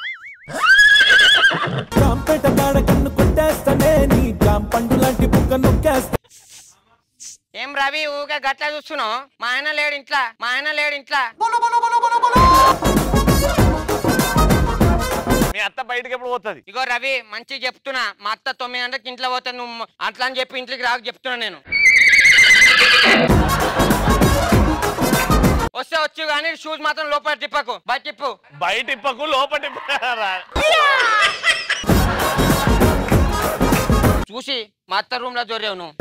జాంపేట కాడ కన్ను కొట్టేస్తానే నీ జాంపండు లాంటి బుక్క నొక్కేస్తా. ఏం రవి ఊగా గట్లా చూస్తున్నావు? మా ఆయన లేడు ఇంట్లో. మీ అత్త బయటకి ఎప్పుడు పోతుంది? ఇగో రవి మంచిగా చెప్తున్నా. మా అత్త 9 గంటలకు ఇంట్లో పోతా. నువ్వు అట్లా అని చెప్పి ఇంట్లోకి రాకు చెప్తున్నా నేను. వస్తే వచ్చు కానీ షూస్ మాత్రం లోపల తిప్పకు. బయట తిప్పు. బయట తిప్పకు లోపల తిప్పరా. చూసి మా అత్త రూమ్ లో జోరేవు నువ్వు.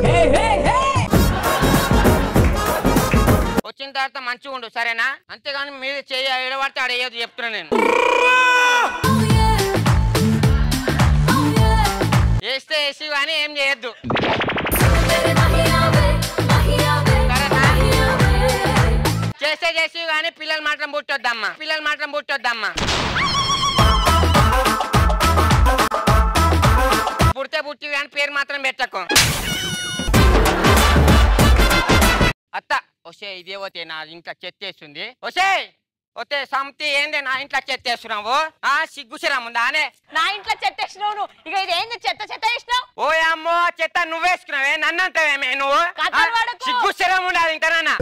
వచ్చిన తర్వాత మంచిగా ఉండు సరేనా? అంతేగాని మీరు చేయ ఎడబడితే ఆడేయదు చెప్తున్నా నేను. వేస్తే వేసి కానీ ఏం చేయొద్దు. చేసి కానీ పిల్లలు మాత్రం పుట్టొద్దమ్మా. పుడితే పుట్టి కానీ పేరు మాత్రం పెట్టకు. అత్త వస్తే ఇదే పోతే నా ఇంకా చెత్తేస్తుంది. వస్తే ఓతే సంతి ఏంది నా ఇంట్లో చెత్తేస్తున్నావు సిగ్గుసిరా ముందా అనే నా ఇంట్లో చెత్త వేసినావు నువ్వు ఇక ఇది ఏంది చెత్త వేసినావు ఓ అమ్మో చెత్త నువ్వేసుకున్నావే నన్నంతవేమే నువ్వు కథలు పడకు. సిగ్గుసిరా ఉండాలి ఇంకా నాన్న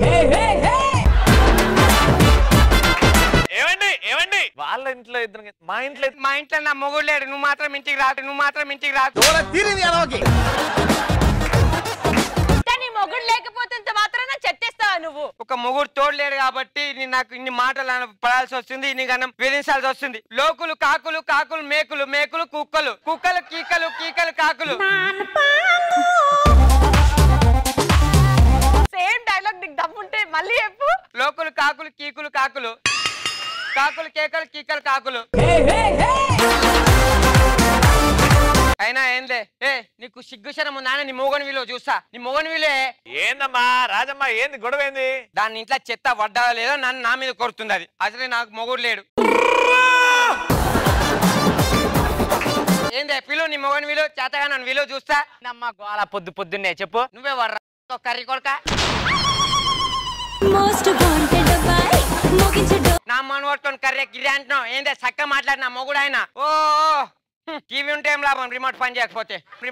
ఏమండి ఏమండి వాళ్ళ ఇంట్లో ఇద్దరు మా ఇంట్లో నా మొగుడు లేడు నువ్వు మాత్రం ఇంటికి రాదు నీ మొగుడు లేకపోతే ఇంత మాత్రాన చెత్తేస్తావా నువ్వు ఒక మొగుడు తోడలేడు కాబట్టి నాకు ఇన్ని మాటలు పడాల్సి వస్తుంది నీకన్నా వేధించాల్సి వస్తుంది లోకులు కాకులు కాకులు మేకులు మేకులు కుక్కలు కుక్కలు కీకలు కీకలు కాకులు సేమ్ డైలాగ్ నీకు దమ్ముంటే మళ్ళీ చెప్పు లోకులు కాకులు కీకులు కాకులు కాకులు కేకలు కీకలు కాకులు అయినా ఏందే నీకు సిగ్గుశరం ఉందా నీ మొగని విలువ చూస్తా నీ మొగని విలువ ఏందమ్మా రాజమ్మ ఏంది గొడవ ఏంది దాని ఇంట్లో చెత్త పడ్డా లేదో నన్ను నా మీద కొడుతుంది అది అసలే నాకు మొగుడు లేడు ఏందే పిలువు నీ మొగని విలువ చేతగా నన్ను విలువ చూస్తా నమ్మ గోళ పొద్దున్నే చెప్పు నువ్వే వర్రా కర్రీ కొడక నా మనవట్టుకొని కర్రీ గిరి అంటున్నావు ఏందే చక్క మాట్లాడినా మొగుడు ఆయన ఓ టీవీ ఉంటే ఏం లాభం రిమోట్ పని చేయకపోతే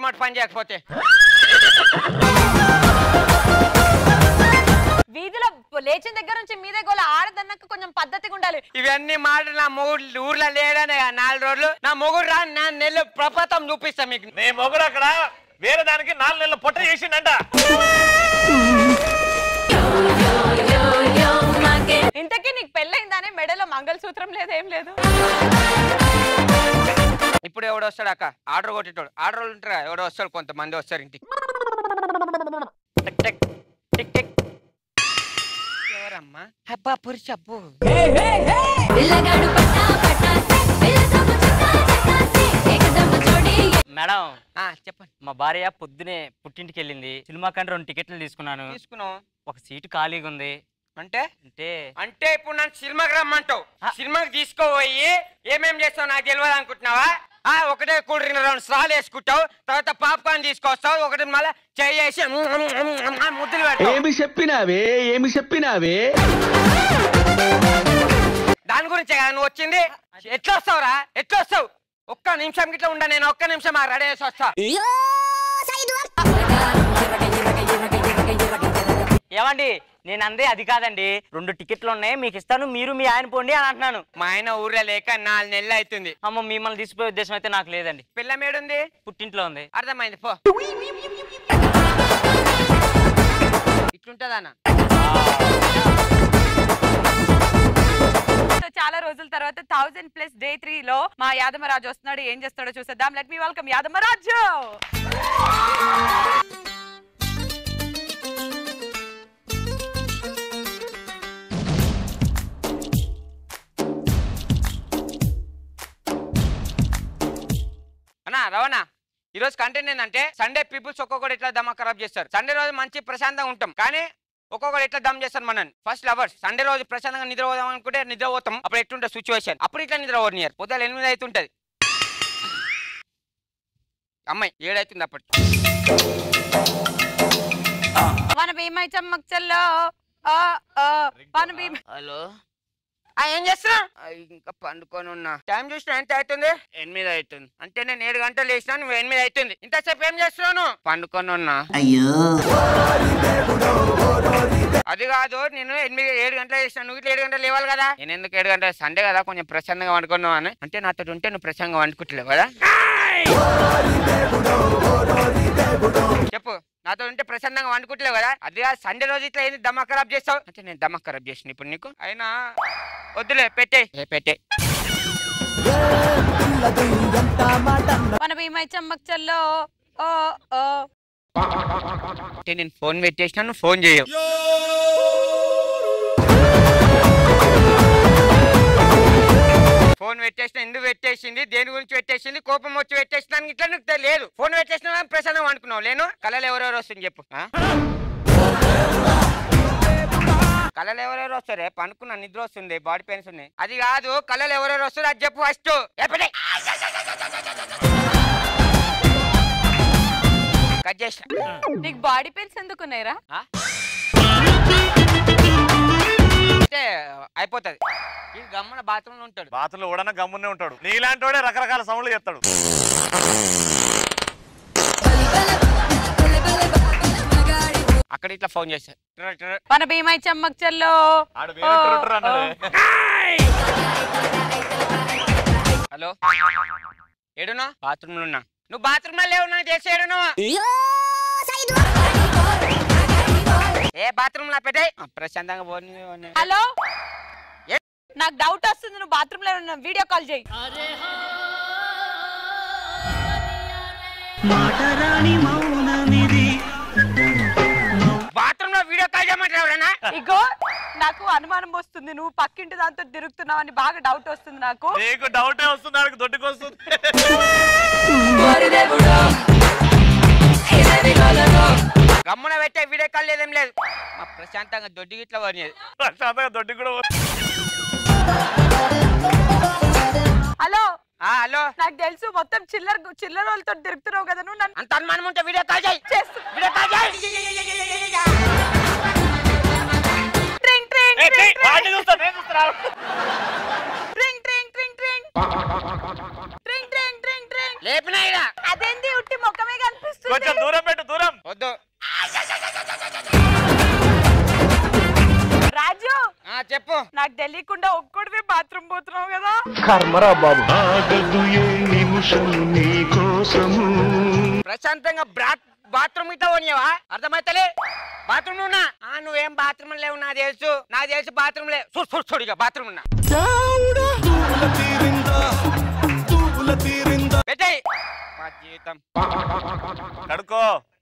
వీధిలో లేచిన దగ్గర నుంచి మీదే గోల ఆడదన్నాక కొంచెం పద్ధతిగా ఉండాలి ఇవన్నీ మాటలు నా మొగుడు ఊర్లో లేడనే 4 రోజులు నా మొగుడు రా నా నెల్లు ప్రపతం చూపిస్తా మీకు నీ మొగుడు అక్కడ వేరే దానికి 4 నెలల పొట్ట చేసిండంట ఇంతకీ నీకు పెళ్ళైందానే మెడలో మంగళసూత్రం లేదేం లేదు ఇప్పుడు ఎవడు వస్తాడు అక్క ఆర్డర్ కొట్టేటోడు ఆర్డర్ ఉంటారా ఎవడో వస్తాడు కొంతమంది వస్తారు ఇంటికి ఎవరమ్మా అబ్బా పురుషు అబ్బు మేడం చెప్పండి మా భార్య పొద్దునే పుట్టింటికి వెళ్ళింది సినిమా కంటే 2 టికెట్లు తీసుకున్నాను ఒక సీటు ఖాళీగా ఉంది అంటే అంటే అంటే ఇప్పుడు నన్ను సినిమాకి రమ్మంటావు సినిమాకి తీసుకోపోయి ఏమేం చేస్తావు నాకు తెలియదు అనుకుంటున్నావా ఒకటే కూల్ డ్రింక్ 2 స్ట్రాలు వేసుకుంటావు తర్వాత పాప్కార్న్ తీసుకొస్తావు ఒకటి మళ్ళీ చేసి ముద్దులు పెడతావు ఏమి చెప్పినావే దాని గురించే కదా నువ్వు వచ్చింది ఎట్లా వస్తావురా ఎట్లా వస్తావు ఒక్క నిమిషం గిట్లా ఉండ నేను ఒక్క నిమిషం రెడీ చేసి వస్తా ఏమండి నేను అందే అది కాదండి 2 టికెట్లు ఉన్నాయి మీకు ఇస్తాను మీరు మీ ఆయన పోండి అని అంటున్నాను మా ఆయన ఊర్లో లేక 4 నెలలు అవుతుంది అమ్మ మిమ్మల్ని తీసుకుపోయే ఉద్దేశం అయితే నాకు లేదండి పిల్ల మేడుంది పుట్టింట్లో ఉంది అర్థమైంది పో ఇట్లుంటదన్నా చాలా రోజుల తర్వాత 1000+ డే 3 లో మా యాదమరాజు వస్తున్నాడు ఏం చేస్తాడో చూసేద్దాం లెట్ మీ వెల్కమ్ యాదమరాజు అన్నా రవణ ఈరోజు కంటెంట్ ఏంటంటే సండే పీపుల్స్ ఒక్కొక్కటి ఇట్లా దమ ఖరాబ్ చేస్తారు సండే రోజు మంచి ప్రశాంతంగా ఉంటాం కానీ ఒక్కొక్కరు ఎట్లా దమ్ చేస్తారు మనని ఫస్ట్ లవర్స్ సండే రోజు ప్రశాంతంగా నిద్రపోదాం అనుకుంటే నిద్రపోతాం అప్పుడు ఎట్లుంటుంది సిచ్యువేషన్ అప్పుడు ఇట్లా నిద్రపోనియారు పొద్దున 8 అవుతుంటది అమ్మాయి 7 అవుతుంది అప్పటికి మన భీమై చమ్మక్చల్లో హలో ఏం చేస్తున్నా ఇంకా పండుకొని ఉన్నా టైం చూసిన ఎంత అవుతుంది 8 అవుతుంది అంటే నేను 7 గంటలు వేసినా నువ్వు 8 అవుతుంది ఇంతసేపు ఏం చేస్తున్నాను పండుకొని ఉన్నా అయ్యో అది కాదు నేను 7 గంటలు వేసినా నువ్వు 7 గంటలు లేవాలి కదా నేను ఎందుకు 7 గంటలు సండే కదా కొంచెం ప్రశాంతంగా వండుకున్నావు అని అంటే నాతో ఉంటే నువ్వు ప్రశాంతంగా వండుకుంటలేవు కదా చెప్పు నాతో ఉంటే ప్రశాంతంగా వండుకుంటలేవు కదా అది సండే రోజు ఇట్లా ఏంది దమ ఖరాబ్ చేస్తావు అంటే నేను దమ ఖరాబ్ చేసిన ఇప్పుడు నీకు అయినా వద్దులే పెట్టే మన భీమై చమ్మక్చల్లో అంటే నేను ఫోన్ పెట్టేసినా నువ్వు ఫోన్ చేయవు ఫోన్ పెట్టేసిన ఎందుకు పెట్టేసింది దేని గురించి పెట్టేసింది కోపం వచ్చి పెట్టేసినానికి ఇట్లా నీకు లేదు ఫోన్ పెట్టేసిన ప్రశాంతంగా అనుకున్నావు లేను కళలు ఎవరెవరు వస్తుంది చెప్పు కళలు ఎవరెవరు వస్తారే పనుకున్నా నిద్ర వస్తుంది బాడీ పెయిన్స్ ఉన్నాయి అది కాదు కళలు ఎవరెవరు వస్తారు అది చెప్పు ఫస్ట్ కట్ చేసిన నీకు బాడీ పెయిన్స్ ఎందుకున్నాయిరా అయితే అయిపోతుంది. ఈ గమ్మున బాత్రూమ్ లో ఉంటాడు. బాత్రూమ్ లో ఓడన్నా గమ్మునే ఉంటాడు. నీలాంటి వాడే రకరకాల సౌండ్లు చేస్తాడు. అక్కడ ఇట్లా ఫోన్ చేశారు. మన భీమై చమ్మక్ చల్లో. హలో ఏడునా? బాత్రూమ్ లో ఉన్నా. నువ్వు బాత్రూమ్ లో లేవు, నాకు చేసి ఏడును. ఏ బాత్రూమ్ లో పెట్టాయి ప్రశాంతంగా పోనీ. హలో నాకు డౌట్ వస్తుంది, నువ్వు బాత్రూమ్ లో ఉన్నా, వీడియో కాల్ చేయి. బాత్రూమ్ లో వీడియో కాల్ చేయమంటారా? ఇగో నాకు అనుమానం వస్తుంది, నువ్వు పక్కింటి దాంతో తిరుగుతున్నావు అని బాగా డౌట్ వస్తుంది నాకు. నీకు డౌటే వస్తుంది, నాకు దొడ్డుకు వస్తుంది. గమ్మున పెట్టే వీడియో కాల్ లేదేం లేదు. మా ప్రశాంతంగా దొడ్డి ఇట్లా పోనీ. ప్రశాంతంగా దొడ్డి కూడా. హలో హలో నాకు తెలుసు మొత్తం చిల్లర వాళ్ళతో తిరుగుతున్నావు కదా నువ్వు. అంత అనుమానం ఉంటే వీడియో కాల్ చేయి. వీడియో కాల్ చేయి. లేపినా అదేంటి ఉట్టి మొక్కమే కనిపిస్తుంది. కొంచెం దూరం పెట్టు, దూరం వద్దు. రాజు చెప్పు. నాకు తెలియకుండా ఒక్కడివే బాత్రూమ్ పోతున్నావు కదా. కర్మరా బాబు. ప్రశాంతంగా బాత్రూమ్ ఇట్లా పోనీయవా? అర్థమైతలే. బాత్రూమ్ ఉన్నా. నువ్వేం బాత్రూమ్ లేవు, నాకు తెలుసు బాత్రూమ్ లే. చూడిగా బాత్రూమ్ ఉన్నా. పెట్టేయ్. మా జీవితం కడుకో.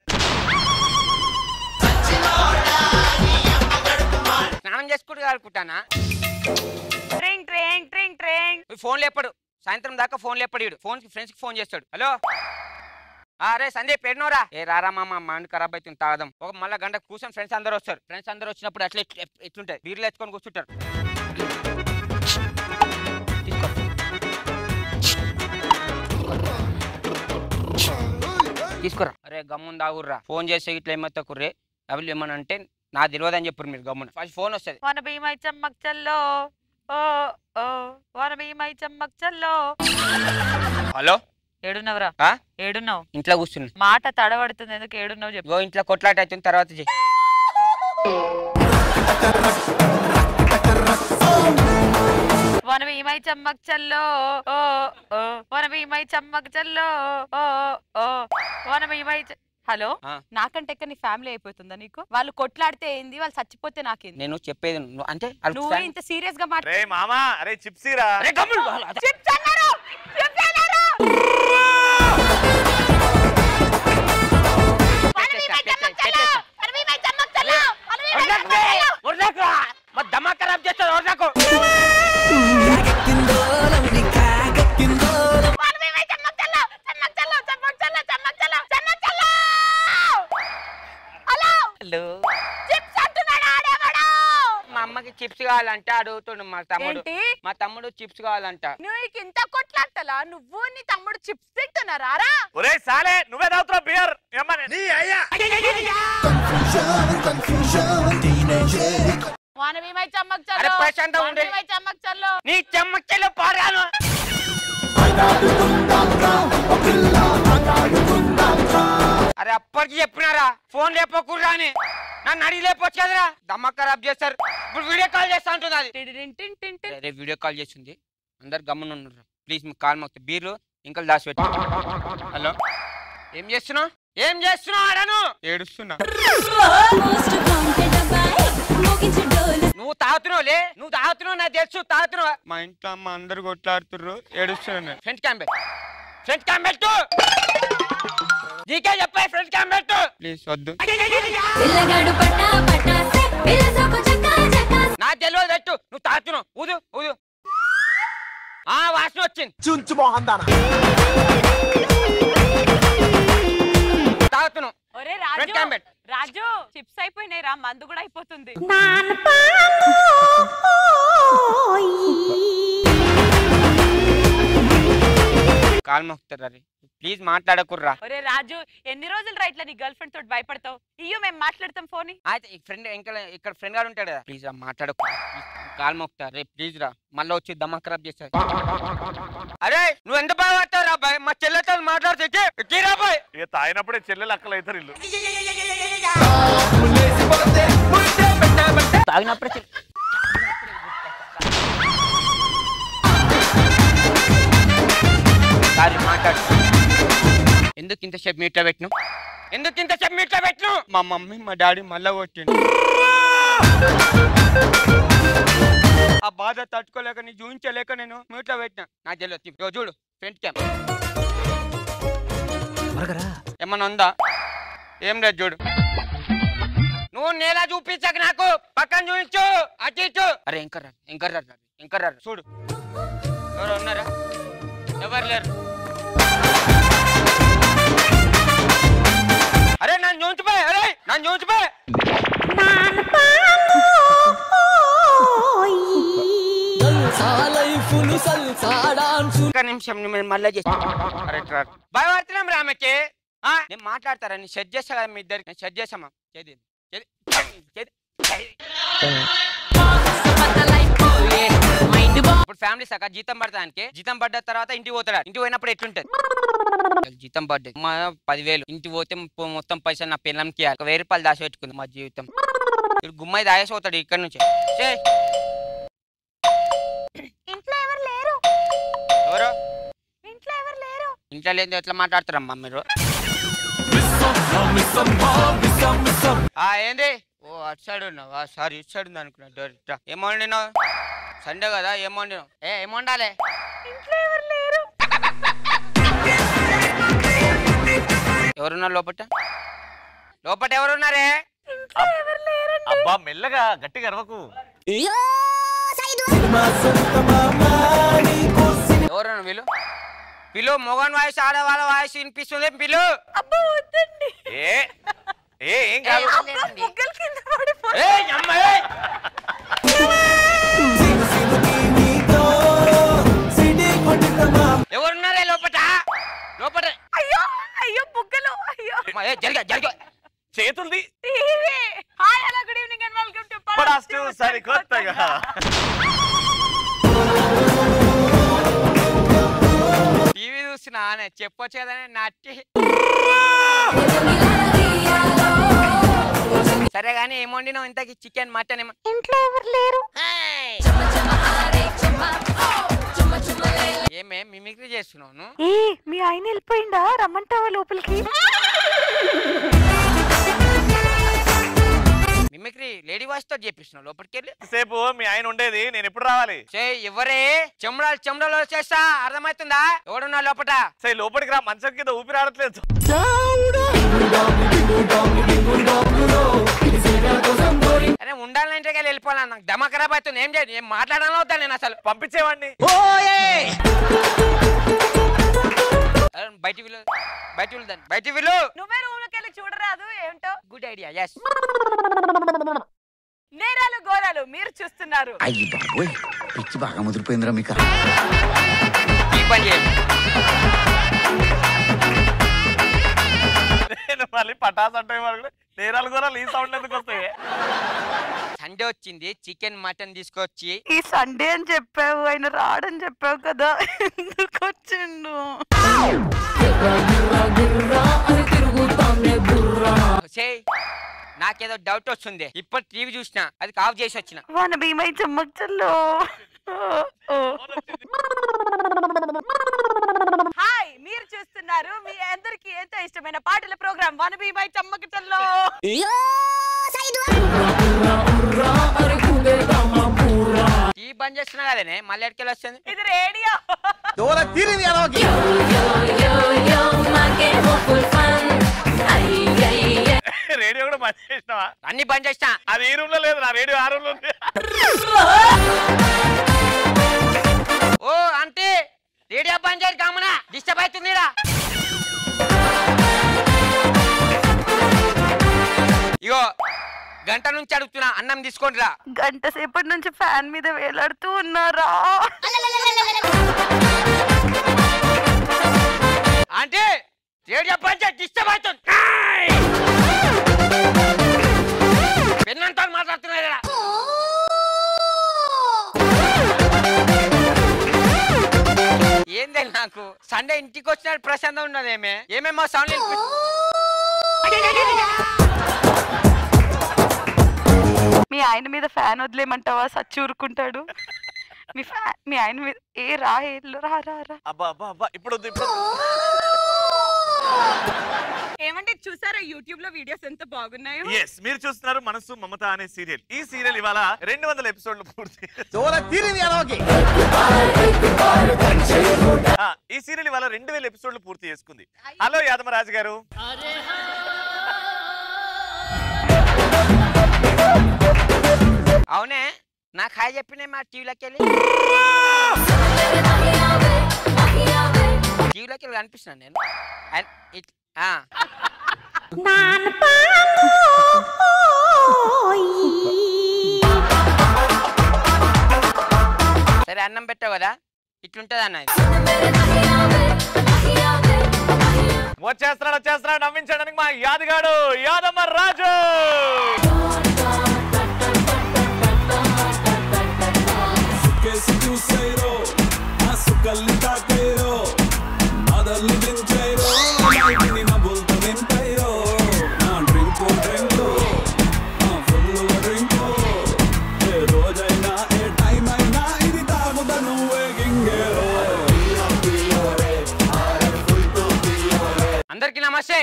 స్నానం చేసుకుంటూ కడుకుంటానా? ట్రింగ్ ట్రింగ్ ట్రింగ్ ట్రింగ్. ఫోన్ లేపడు. సాయంత్రం దాకా ఫోన్ లేపడు. ఫ్రెండ్స్ కి ఫోన్ చేస్తాడు. హలో అరే సందీప్ ఎన్నోరా? ఏ రారా మామ, మైండ్ ఖరాబ్ అవుతుంది, తాగదాం. ఒక మళ్ళా గంట కూర్చొని ఫ్రెండ్స్ అందరూ వస్తారు. ఫ్రెండ్స్ అందరూ వచ్చినప్పుడు అట్లా ఎట్లుంటాయి, బీర్లు ఎత్తుకొని కూర్చుంటారు. తీసుకురా. అరే గమ్మున దాగుర్రా. ఫోన్ చేస్తే ఇట్లా ఏమవుతా కుర్రే డబ్బులు ఏమన్నా అంటే నా తెలియదు అని చెప్పారు మీరు. గమ్మున ఫస్ట్ ఫోన్ వస్తుంది. మన భీమై చమ్మక్ చల్లో. మన భీమై చమ్మక్ చల్లో. హలో ఏడున్నవరా? ఏడున్నావు? ఇంట్లో కూర్చున్నా. మాట తడబడుతుంది, ఎందుకు ఏడున్నావు చెప్పు. ఇంట్లో కొట్లాట అవుతుంది, తర్వాత చెయ్యి. వన భీమై చమ్మక్ చల్లో. వన భీమై చమ్మక్ చల్లో. వన భీమై. హలో నాకంటే ఎక్క నీ ఫ్యామిలీ అయిపోతుందా నీకు? వాళ్ళు కొట్లాడితే ఏంది, వాళ్ళు చచ్చిపోతే నాకేంది? నేను చెప్పేది అంటే నువ్వు ఇంత సీరియస్ గా రే మామా, అరే చిప్సీరా. చిప్స్ అన్నారు. దమా ఖరాబ్ చేస్తారు. మా అమ్మకి చిప్స్ కావాలంటే అడుగుతుండు మా తమ్ముడు చిప్స్ కావాలంట. నువ్వు ఇంత కొట్లాడతలా? నువ్వు నీ తమ్ముడు చిప్స్ తింటున్నారా? ఒరేయ్ సాలే, నువ్వే తాగుతున్నావు బియర్. నీ అయ్యా వన భీమై చమ్మక్ అరే చల్లో. ప్రశాంతంగా ఉండు. భీమై చమ్మక్ చల్లో. నీ చెమ్మక్ చెల్లు పారాను. అరే అప్పటికి చెప్పినారా ఫోన్ లేపకుర్రా అని? నన్ను అడిగి లేపొచ్చు కదరా. దమ్మ ఖరాబ్ చేస్తారు. ఇప్పుడు వీడియో కాల్ చేస్తా ఉంటుంది. అది వీడియో కాల్ చేస్తుంది. అందరు గమ్మున ఉన్నారు. ప్లీజ్ మీకు కాల్ మొత్తం బీర్లు ఇంకా దాచిపెట్టి. హలో ఏం చేస్తున్నావు? అడను ఏడుస్తున్నా. నువ్వు తాగుతున్నావులే, నాకు తెలుసు తాగుతున్నావు. మా ఇంట్లో అమ్మ అందరు కొట్లాడుతుర్రు, ఏడుస్తున్నాను. ఫ్రంట్ క్యామ్ పెట్టు. నీకే చెప్పాయి ఫ్రంట్ క్యామ్ పెట్టు. ప్లీజ్ వద్దు. నా తెలియదు పెట్టు. నువ్వు తాగుతున్నావు. ఊదు. వాసన వచ్చింది. చుంచు మోహన్ దానా. తాగుతున్నావు. రాజు చిప్స్ అయిపోయినాయి రా, మందు కూడా అయిపోతుంది. కాలు మొక్కుతారా ప్లీజ్ మాట్లాడకుర్రా. ఒరే రాజు ఎన్ని రోజులు రా ఇట్లా నీ గర్ల్ ఫ్రెండ్ తోటి భయపడతావు? ఇయ్యో మేము మాట్లాడతాం ఫోన్. అయితే ఈ ఫ్రెండ్ ఇక్కడ ఫ్రెండ్ గారు ఉంటాడు కదా, ప్లీజ్ రా మాట్లాడకు, కాలు మొక్కుతా రే ప్లీజ్ రా, మళ్ళీ వచ్చి దమా ఖరాబ్ చేస్తారు. అరే నువ్వు ఎంత బాగా రా బాయ్, మా చెల్లెతో మాట్లాడుతూ రా బాయ్. ఇక తాగినప్పుడే చెల్లెలు అక్కలు అవుతారు ఇల్లు. తాగినప్పుడే మాట్లాడు. ఎందుకు ఇంతసేపు మీట్లో పెట్టిను? ఎందుకు ఇంతసేపు మీట్లో పెట్టిను? మా మమ్మీ మా డాడీ మళ్ళా కొట్టిండు. ఆ బాధ తట్టుకోలేక నీ చూపించలేక నేను మీట్లో పెట్టినా. నాకు తెలియదు చూడు ఫ్రంట్ క్యామ్ ఏమన్నా ఉందా? ఏం లేదు చూడు. నువ్వు నేల చూపించక నాకు పక్కన చూపించు అటు ఇటు. అరే ఎంకర్రా చూడు ఎవరు ఉన్నారా? ఎవరు లేరు. అరే నన్ను చూచిపోయి, అరే నన్ను చూచిపోయి. ఒక నిమిషం మళ్ళీ భయపడుతున్నాం రామకి. నేను మాట్లాడతారా? నేను సెట్ చేస్తా కదా మీ ఇద్దరికి. నేను సెట్ చేసామా? ఇప్పుడు ఫ్యామిలీ సక జీతం పడతానికి, జీతం పడ్డ తర్వాత ఇంటికి పోతాడా? ఇంటికి పోయినప్పుడు ఎట్లుంటది? జీతం పడ్డది మా 10,000, ఇంటికి పోతే మొత్తం పైసలు నా పిల్లంకి 1,000 రూపాయలు దాచి పెట్టుకుంది మా జీవితం. ఇప్పుడు గుమ్మాయి దాయేసి పోతాడు ఇక్కడ నుంచి. ఎవరు ఇంట్లో లేదు ఎట్లా మాట్లాడతారమ్మా మీరు? ఏంది? ఓ అటు సైడ్ ఉన్నావా? సారీ ఇటు సైడ్ ఉంది అనుకున్నా. ఏమో వండినావు? సండే కదా ఏం వండినావు? ఏం వండాలి? ఎవరున్నారు లోపట? ఎవరున్నారే? అబ్బా మెల్లగా గట్టిగా అరవకు. ఎవరన్నా వీళ్ళు? పిలు మొగన్ వాయిస్ ఆడవాళ్ళ వాయిస్ వినిపిస్తుంది. పిలు ఏం కాదు. ఎవరున్నారే లోపట? అయ్యో బుగ్గలు అయ్యో జరిగా చేతులది. Hi hello good evening and welcome to పడాస్టు సరికొత్తగా. టీవీ చూస్తున్నా చెప్పొచ్చేదని నట్టి. సరే గానీ ఏం వండినావు ఇంతకి? చికెన్ మటన్ ఏమో. ఇంట్లో ఎవరు లేరు. ఏమే మిమిక్రీ చేస్తున్నావు? మీ ఆయన వెళ్ళిపోయిందా? రమ్మంటావా లోపలికి? మిమిక్రీ లేడీ వాయిస్ తో చేపిస్తున్నావు లోపలికి వెళ్ళి. సేపు మీ ఆయన ఉండేది, నేను ఎప్పుడు రావాలి? ఎవరే చెమడాలు చేస్తా అర్థమవుతుందా? ఎవడున్నా లోపట? లోపలికి రా, మంచం కింద ఊపిరి ఆడట్లేదు. అరే ఉండాలంటే వెళ్ళిపోవాలి. నాకు దమ ఖరాబ్ అవుతుంది. ఏం చేయాలి? ఏం మాట్లాడాలని అవుతా నేను అసలు. పంపించేవాడిని. బయట వీళ్ళు నువ్వే రూమ్ లోకి వెళ్ళి చూడరాదు ఏంటో. Good idea. yes నేరాలు ఘోరాలు మీరు చూస్తున్నారు. అయ్యి బాబోయ్ పిచ్చి బాగా ముదిరిపోయిందిరా మీకు. ఈ పని చేయండి. నేను మళ్ళీ పటాస్ అంటే నేరాలు కూడా ఈ సౌండ్ ఎందుకు వస్తాయి? సండే వచ్చింది, చికెన్ మటన్ తీసుకొచ్చి. ఈ సండే అని చెప్పావు, ఆయన రాడని చెప్పావు కదా, ఎందుకు వచ్చిండు? నాకేదో డౌట్ వస్తుంది. ఇప్పుడు టీవీ చూసిన అది ఆఫ్ చేసి వచ్చిన. వాన భీమై చమ్మచ్చల్లో. హాయ్ మీరు చూస్తున్నారు మీ అందరికి ఎంతో ఇష్టమైన పాటల ప్రోగ్రామ్ వన భీమై చమ్మచ్చల్లో. టీవీ బంద్ చేస్తున్నా కదనే మళ్ళీ ఎక్కడికి వస్తుంది? ఇది రేడియో. రేడియో కూడా బంద్ చేసినావా? అన్ని బంద్ చేసినా. అది ఈ రూమ్ లో లేదు, నా రేడియో ఆ రూమ్ లో ఉంది. ఓ అంటే రేడియో బంద్ చేసి కామనా డిస్టర్బ్ అవుతుందిరా. ఇగో గంట నుంచి అడుగుతున్నా అన్నం తీసుకోండి రా. గంట సేపటి నుంచి ఫ్యాన్ మీద వేలాడుతూ ఉన్నారా? అంటే రేడియో పంచాయతీ డిస్టర్బ్ అవుతుంది. పెన్నంతా మాట్లాడుతున్నాయి కదా. ఏందే నాకు సండే ఇంటికి వచ్చిన ప్రశాంతం ఉన్నది. ఏమేమో సౌండ్ మీ ఆయన మీద ఫ్యాన్ వదిలేమంటావా? సచ్చి ఊరుకుంటాడు. మీ ఆయన మీద రా అబ్బా అబ్బా అబ్బా ఇప్పుడు ఏమంటే చూసారా యూట్యూబ్ లో వీడియోస్ ఎంత బాగున్నాయో? ఎస్, మీరు చూస్తున్నారు మనసు మమత అనే సీరియల్. ఈ సీరియల్ ఇవాళ 200 ఎపిసోడ్లు పూర్తి. ఈ సీరియల్ ఇవాళ 2000 ఎపిసోడ్లు పూర్తి చేసుకుంది. హలో యాదమరాజు గారు. అవునే నాకు హాయ్ చెప్పినే మా టీవీలోకి వెళ్ళి కనిపిస్తున్నాను నేను. సరే అన్నం పెట్టావు కదా, ఇట్లుంటది అన్న. వచ్చేస్తున్నాడు నవ్వించడానికి మా యాదగాడు యాదమరాజు. అందరికి నమస్తే.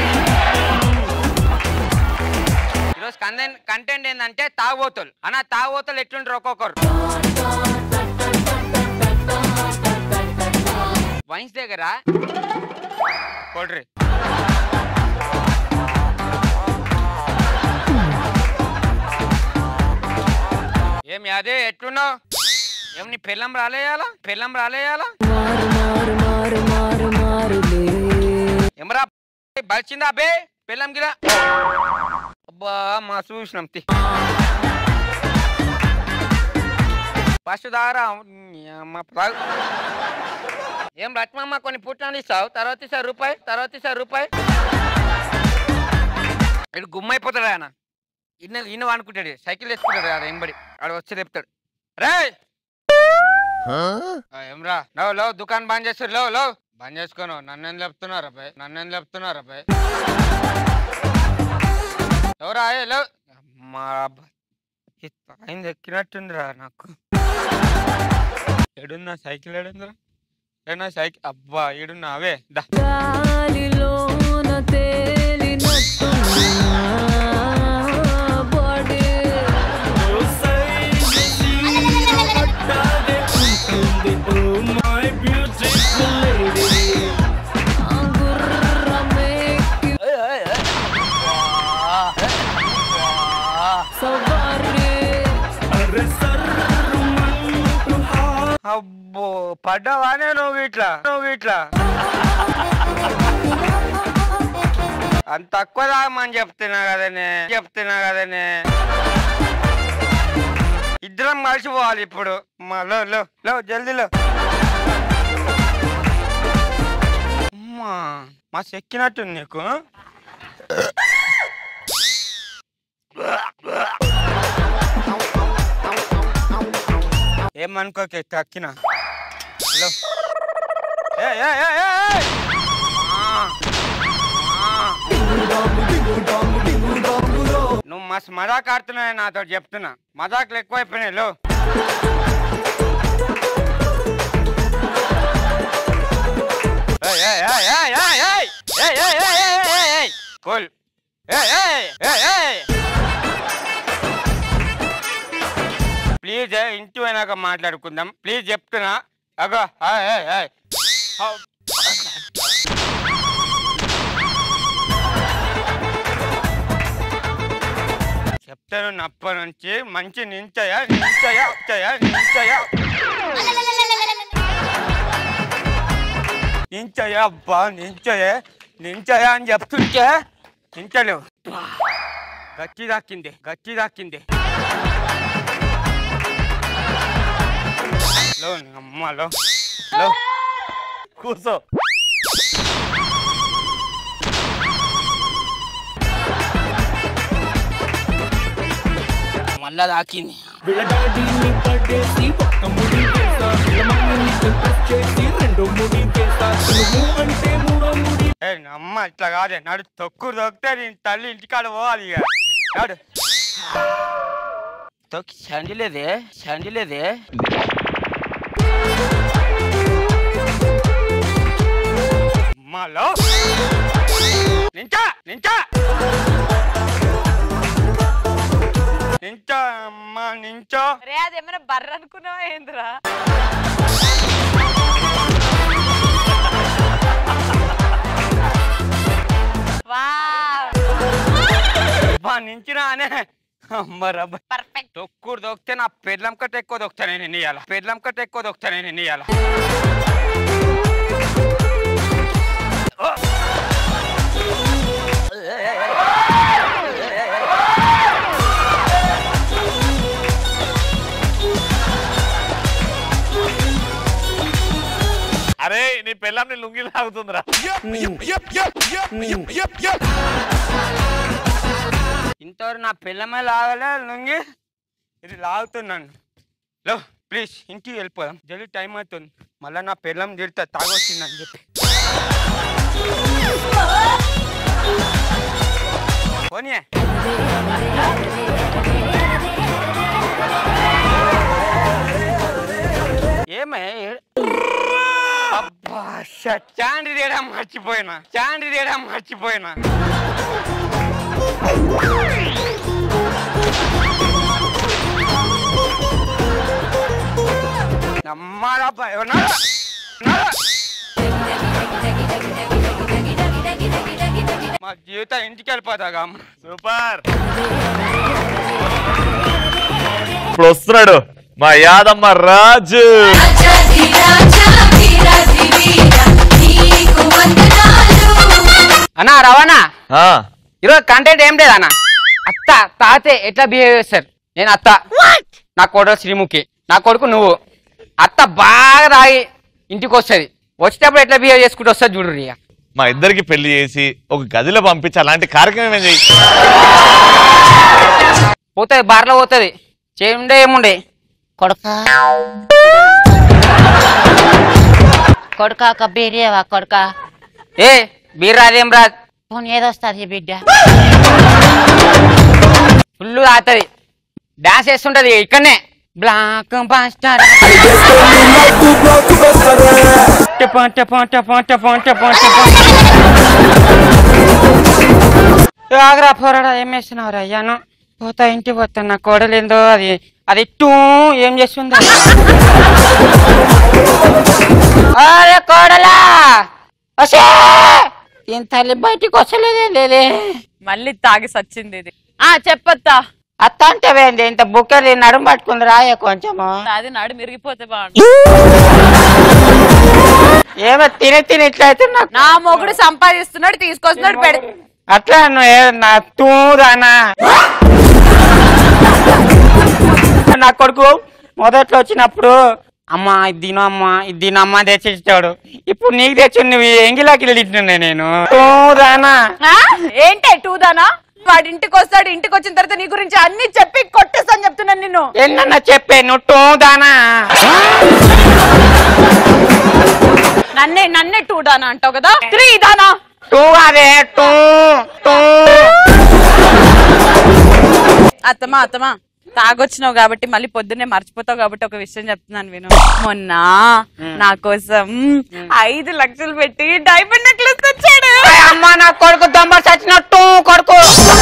ఈరోజు కంటెంట్ ఏంటంటే తాగుబోతులు. అన్న తాగుబోతులు ఎట్లుంటారు ఒక్కొక్కరు. వైన్స్ దగ్గర కొడ్రి ఏం అదే ఎట్లున్నావు? ఏం నీ పెళ్ళం రాలేయాలా? ఏమరా బలిచిందా అబ్బే పెళ్ళం గిరా? అబ్బా మా చూసినాం ఫస్ట్ దారా ఏం రత్మమ్మ కొన్ని పుట్టినాలు ఇస్తావు, తర్వాత ఇస్తారు రూపాయి. ఇటు గుమ్మైపోతాడు ఆయన. ఇన్న అనుకుంటాడు, సైకిల్ వేసుకుంటాడు కదా ఎంబడి. ఆడ వచ్చి చెప్తాడు, రే ఏమ్రా లో దుకాణం బంద్ చేస్తారు, లో బంద్ చేసుకోను. నన్నేం చెప్తున్నారు అబ్బాయి? ఎవరా లో మా ఆయన ఎక్కినట్టుందిరా నాకు. ఏడుందా సైకిల్? ఏడుందిరా సైకిల్? అబ్బా ఏడున్నా అవే దా. అబ్బో పడ్డావానే నువ్వు ఇట్లా అంత తక్కువ తాగమని చెప్తున్నా కదనే. ఇద్దరం కలిసిపోవాలి ఇప్పుడు. లో జల్దీలో. మా చెక్కినట్టుంది నీకు. ఏమనుకోకే తక్కిన. నువ్వు మస్తు మజాక్ ఆడుతున్నా నాతో చెప్తున్నా. మజాకులు ఎక్కువైపోయినాయి. లో కూల్. ప్లీజ్ ఇంటి పోయినాక మాట్లాడుకుందాం ప్లీజ్ చెప్తున్నా. అగో చెప్తాను నప్ప నుంచి మంచి నించయా అబ్బా నించయా అని చెప్తుంటే నించలేవు. గచ్చి దాక్కింది. లో అమ్మలో లో కూర్చో. మళ్ళా దాకింది. అమ్మ ఇట్లా కాదే నడు తొక్కుడు తొక్కితే నేను తల్లి ఇంటికాడ పోవాలి ఇక నాడు తొక్కి చండిలేదే అమ్మలో నించా అమ్మా నించో. రే అదేమైనా బర్ర అనుకున్నావా ఏంద్రా? నించినా అనే అమ్మరబ్బ పర్ఫెక్ట్. తొక్కుడు దొక్కితే నా పెళ్ళం కట్ట ఎక్కువ దొక్కుతానే నేను ఇయ్యాల. అరే నీ పెళ్ళాంని లుంగి లాగుతుందిరా. ఇంతవరకు నా పిల్లమే లాగలే లుంగి, ఇది లాగుతున్నాను. లో ప్లీజ్ ఇంటికి వెళ్ళిపోదాం, జల్దీ టైం అవుతుంది. మళ్ళీ నా పిల్లం తిడతా తాగొచ్చిందని చెప్పి. పోనీ ఏమే అబ్బా చాండ్రి తేయడం మర్చిపోయినా. నమ్మాలబ్బా ఎవరన్నా మా జీవితం ఇంటికి వెళ్ళిపోతాగా. సూపర్. ఇప్పుడు వస్తున్నాడు మా యాదమ్మ రాజు. అన్నా రవాణా, ఈరోజు కంటెంట్ ఏం లేదన్నా. అత్త తాతే ఎట్లా బిహేవ్ చేస్తారు? నేను అత్త, నా కొడుకు శ్రీముఖి, నా కొడుకు నువ్వు. అత్త బాగా తాగి ఇంటికి వస్తుంది, వచ్చేటప్పుడు ఎట్లా బిహేవ్ చేసుకుంటూ వస్తుంది చూడు. ఇక మా ఇద్దరికి పెళ్లి చేసి ఒక గదిలో పంపించి అలాంటి కార్యక్రమం ఏం చేయి. పోతుంది బార్లో పోతుంది, చేయండే ఏముండే కొడుకా బీరేవా కొడుకా? ఏ బీర్ రాదేం రాదు, పోనీ ఏదొస్తుంది బిడ్డ? ఫుల్ తాగుతుంది, డాన్స్ చేస్తుంటది ఇక్కడనే. బ్లాక్ బాస్టర్ ఆగ్రా పోరాడా. ఏం వేస్తున్నావు అయ్యాను? పోతా ఇంటికి పోతాను, నా కోడలేందో అది టూ ఏం చేస్తుందో. అరే కోడలా తల్లి బయటికి వస్తలేదే. మళ్ళీ తాగి సచ్చింది ఇది. చెప్పత్తా. అత్త అంటే వేంది ఇంత బుక్కది నడుము పట్టుకుంది రాయ కొంచెము. అది నడు మిరిగిపోతే బాగుంది. ఏమో తిని ఇట్లా అయితే నా మొగుడు సంపాదిస్తున్నాడు, తీసుకొస్తున్నాడు, పెడు అట్లా నా తూదానా. నా కొడుకు మొదట్లో వచ్చినప్పుడు అమ్మా ఇది తినమ్మా తెచ్చిచ్చాడు. ఇప్పుడు నీకు తెచ్చి నువ్వు ఎంగిలాకి తింటున్నా నేను. తూదానా ఏంటే టూదానా? వాడి ఇంటికి వస్తాడు, ఇంటికి వచ్చిన తర్వాత నీ గురించి అన్ని చెప్పి కొట్టేస్తాను చెప్తున్నాను నిన్ను. ఏంటన్నా చెప్పే నువ్వు టూదానా? నన్నే టూదానా అంటావు కదా? త్రీ దానా? టూ అదే టూ. అత్తమా తాగొచ్చినావు కాబట్టి మళ్ళీ పొద్దున్నే మర్చిపోతావు కాబట్టి ఒక విషయం చెప్తున్నాను విను. మొన్న నా కోసం 5 లక్షలు పెట్టి డైమండ్ నెక్లెస్ తెచ్చాడు. అమ్మా నా కొడుకు దొంగ చచ్చినట్టు కొడుకు.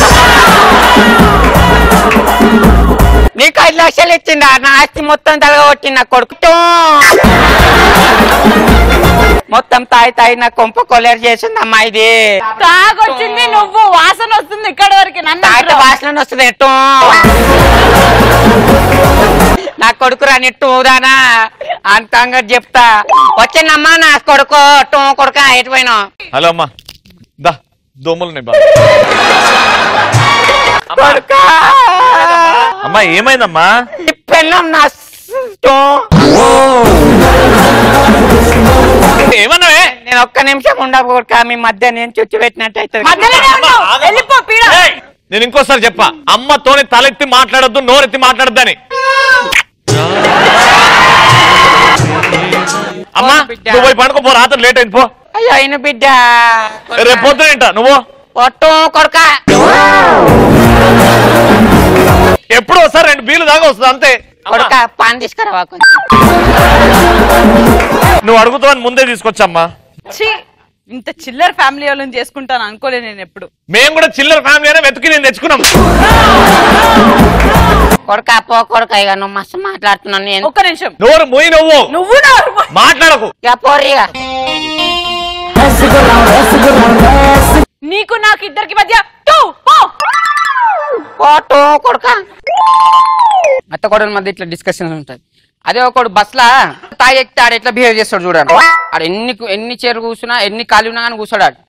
నీకు 5 లక్షలు ఇచ్చిందా? నా ఆస్తి మొత్తం తలగొట్టింది నా కొడుకు. మొత్తం తాయి నా కొంప కొలేరు చేసింది అమ్మా. ఇది తాగొచ్చింది నువ్వు, వాసన వస్తుంది ఇక్కడ వరకు. నన్ను వాసన వస్తుంది ఎట్టు నా కొడుకు రానిట్టు ఊదానా అంతంగా చెప్తా. వచ్చిందమ్మా నా కొడుకు కొడుక ఎటుపోయినా. హలో అమ్మా, దా దోమలు అమ్మా. ఏమైందమ్మా? పెళ్ళం నా ఏమన్నావే? నేను ఒక్క నిమిషం ఉండక మీ మధ్య నేను చుచ్చు పెట్టినట్టు వెళ్ళిపో పీడ. నేను ఇంకోసారి చెప్పా, అమ్మతోని తలెత్తి మాట్లాడొద్దు, నోరెత్తి మాట్లాడొద్దని. అమ్మా నువ్వు పోయి పడుకోపో, రాత్రి లేట్ అయింది పో. అయ్యో అయిన బిడ్డ రేపు పొద్దునేంట నువ్వు పొట్టు కొడుక ఎప్పుడు వస్తారు 2 బీర్లు దాకా వస్తుంది అంతే. కొడుక పాన్ తీసుకురావా నువ్వు అడుగుతావని ముందే తీసుకొచ్చమ్మా. ఇంత చిల్లర ఫ్యామిలీ వాళ్ళని చేసుకుంటాను అనుకోలే నేను ఎప్పుడు. మేము కూడా చిల్లర ఫ్యామిలీ అయినా వెతికి నేను తెచ్చుకున్నాం. కొడుకా పో కొడుకా, ఇక నువ్వు మస్తు మాట్లాడుతున్నాను నేను. ఒక్క నిమిషం నోరు మూయి, నువ్వు మాట్లాడకు. ఇక పోరిగా నీకు నాకు ఇద్దరికి మధ్య కొడుక అత్త కొడల మధ్య ఇట్లా డిస్కషన్ ఉంటుంది. అదే ఒకడు బస్ లా తాగి ఎక్కితే ఆడ ఎట్లా బిహేవ్ చేస్తాడు చూడండి. ఆడ ఎన్ని చీరలు కూర్చున్నా ఎన్ని ఖాళీ ఉన్నా కానీ కూర్చోడు ఆడు.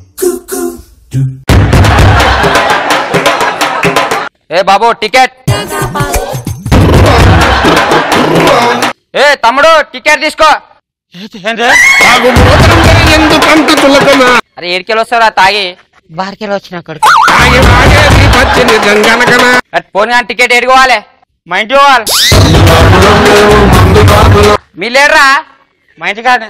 ఏ బాబు టికెట్, ఏ తమ్ముడు టికెట్ తీసుకో. అరే ఏడికెళ్ళి వస్తారా తాగి? బార్కెళ్ళి వచ్చిన కొడుకు. పోనీ కానీ టికెట్ ఏడుకోవాలి, మా ఇంటి పోవాలి. మీ లేడరా మా ఇంటి కాదు.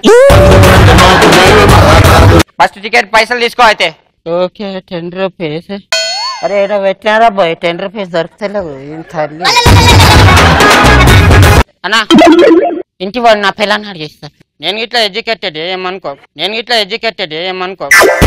ఫస్ట్ టికెట్ పైసలు తీసుకో అయితే. Okay 10 rupees. అరే ఏదో పెట్టినారా బాయ్, 10 రూపీస్ దొరుకుతలేవు తల్లి. అన్నా ఇంటి వాడు నా పిల్లని అడిగేస్తా. నేను ఇట్లా ఎడ్యుకేటెడ్ ఏమనుకో.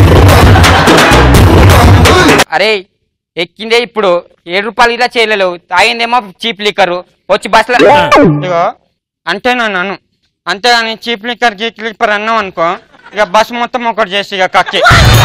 అరే ఎక్కిందే ఇప్పుడు 7 రూపాయలు ఇలా చేయలేవు, తాగిందేమో చీప్ లిక్కరు వచ్చి బస్సులో ఇగో అంతేనా నన్ను. అంతేగాని చీప్ లిక్కర్ గీక్ లిక్కర్ అన్నాం అనుకో, ఇక బస్సు మొత్తం ఒకటి చేసి ఇక కక్కి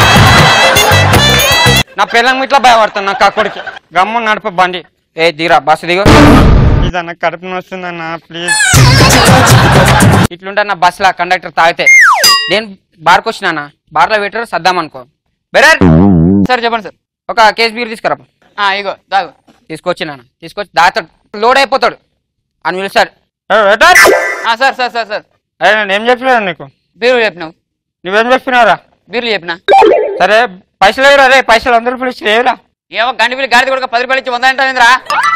నా పిల్లలు ఇట్లా భయపడతాను. నా కక్కుడికి గమ్ము నడప బండి. ఏ దిగరా బస్సు దిగు. ఇదన్నా కడుపు వస్తుందన్నా ప్లీజ్. ఇట్లుంటా నా బస్సులో కండక్టర్ తాగితే. నేను బార్కి వచ్చినా, బార్లో పెట్టారు సర్దాం అనుకో. బెరర్ సార్ చెప్పండి సార్, ఒక కేసు బీర్ తీసుకురా. ఇగో దాగు తీసుకొచ్చినా, తీసుకొచ్చి దాతాడు, లోడ్ అయిపోతాడు అని పిలుస్తాడు. సార్ సార్ సార్ సార్ అరే నేను ఏం చెప్పినా నీకు? బీర్లు చెప్పినావు. నువ్వేం చెప్పినావురా? బీర్లు చెప్పినా. సరే పైసలు లేవురా? రే పైసలు 100 రూపాయలు ఇచ్చి లేవురా? ఏమో గండి బిల్లు గాడిది కూడా 10 రూపాయలు ఇచ్చి 100 అంటావేంద్రా?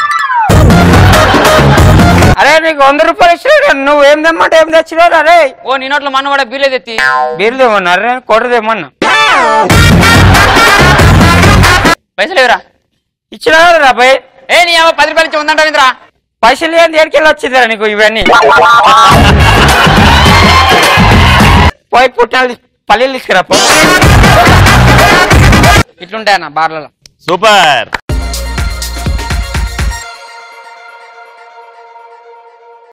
అరే నీకు 100 రూపాయలు ఇచ్చినా, నువ్వేం తెమ్మంటే ఏం తెచ్చినావు? అరే ఓ నీ నోట్లో మన కూడా బీర్లే తెచ్చి బీర్లు తెమ్మన్నా. అరే కొడదేమన్నా పైసలు లేవురా? ఇచ్చినా రాబాయ్. ఏ నీ ఏమో 10 రూపాయలు ఇచ్చి 100 అంటావేంద్రా? పైసలు ఏం దేడికెళ్ళి వచ్చిందిరా నీకు ఇవన్నీ? పోయి పుట్టిన పల్లీలు తీసుకురా. ఇట్లుంటాయన్న బార్లలో. సూపర్.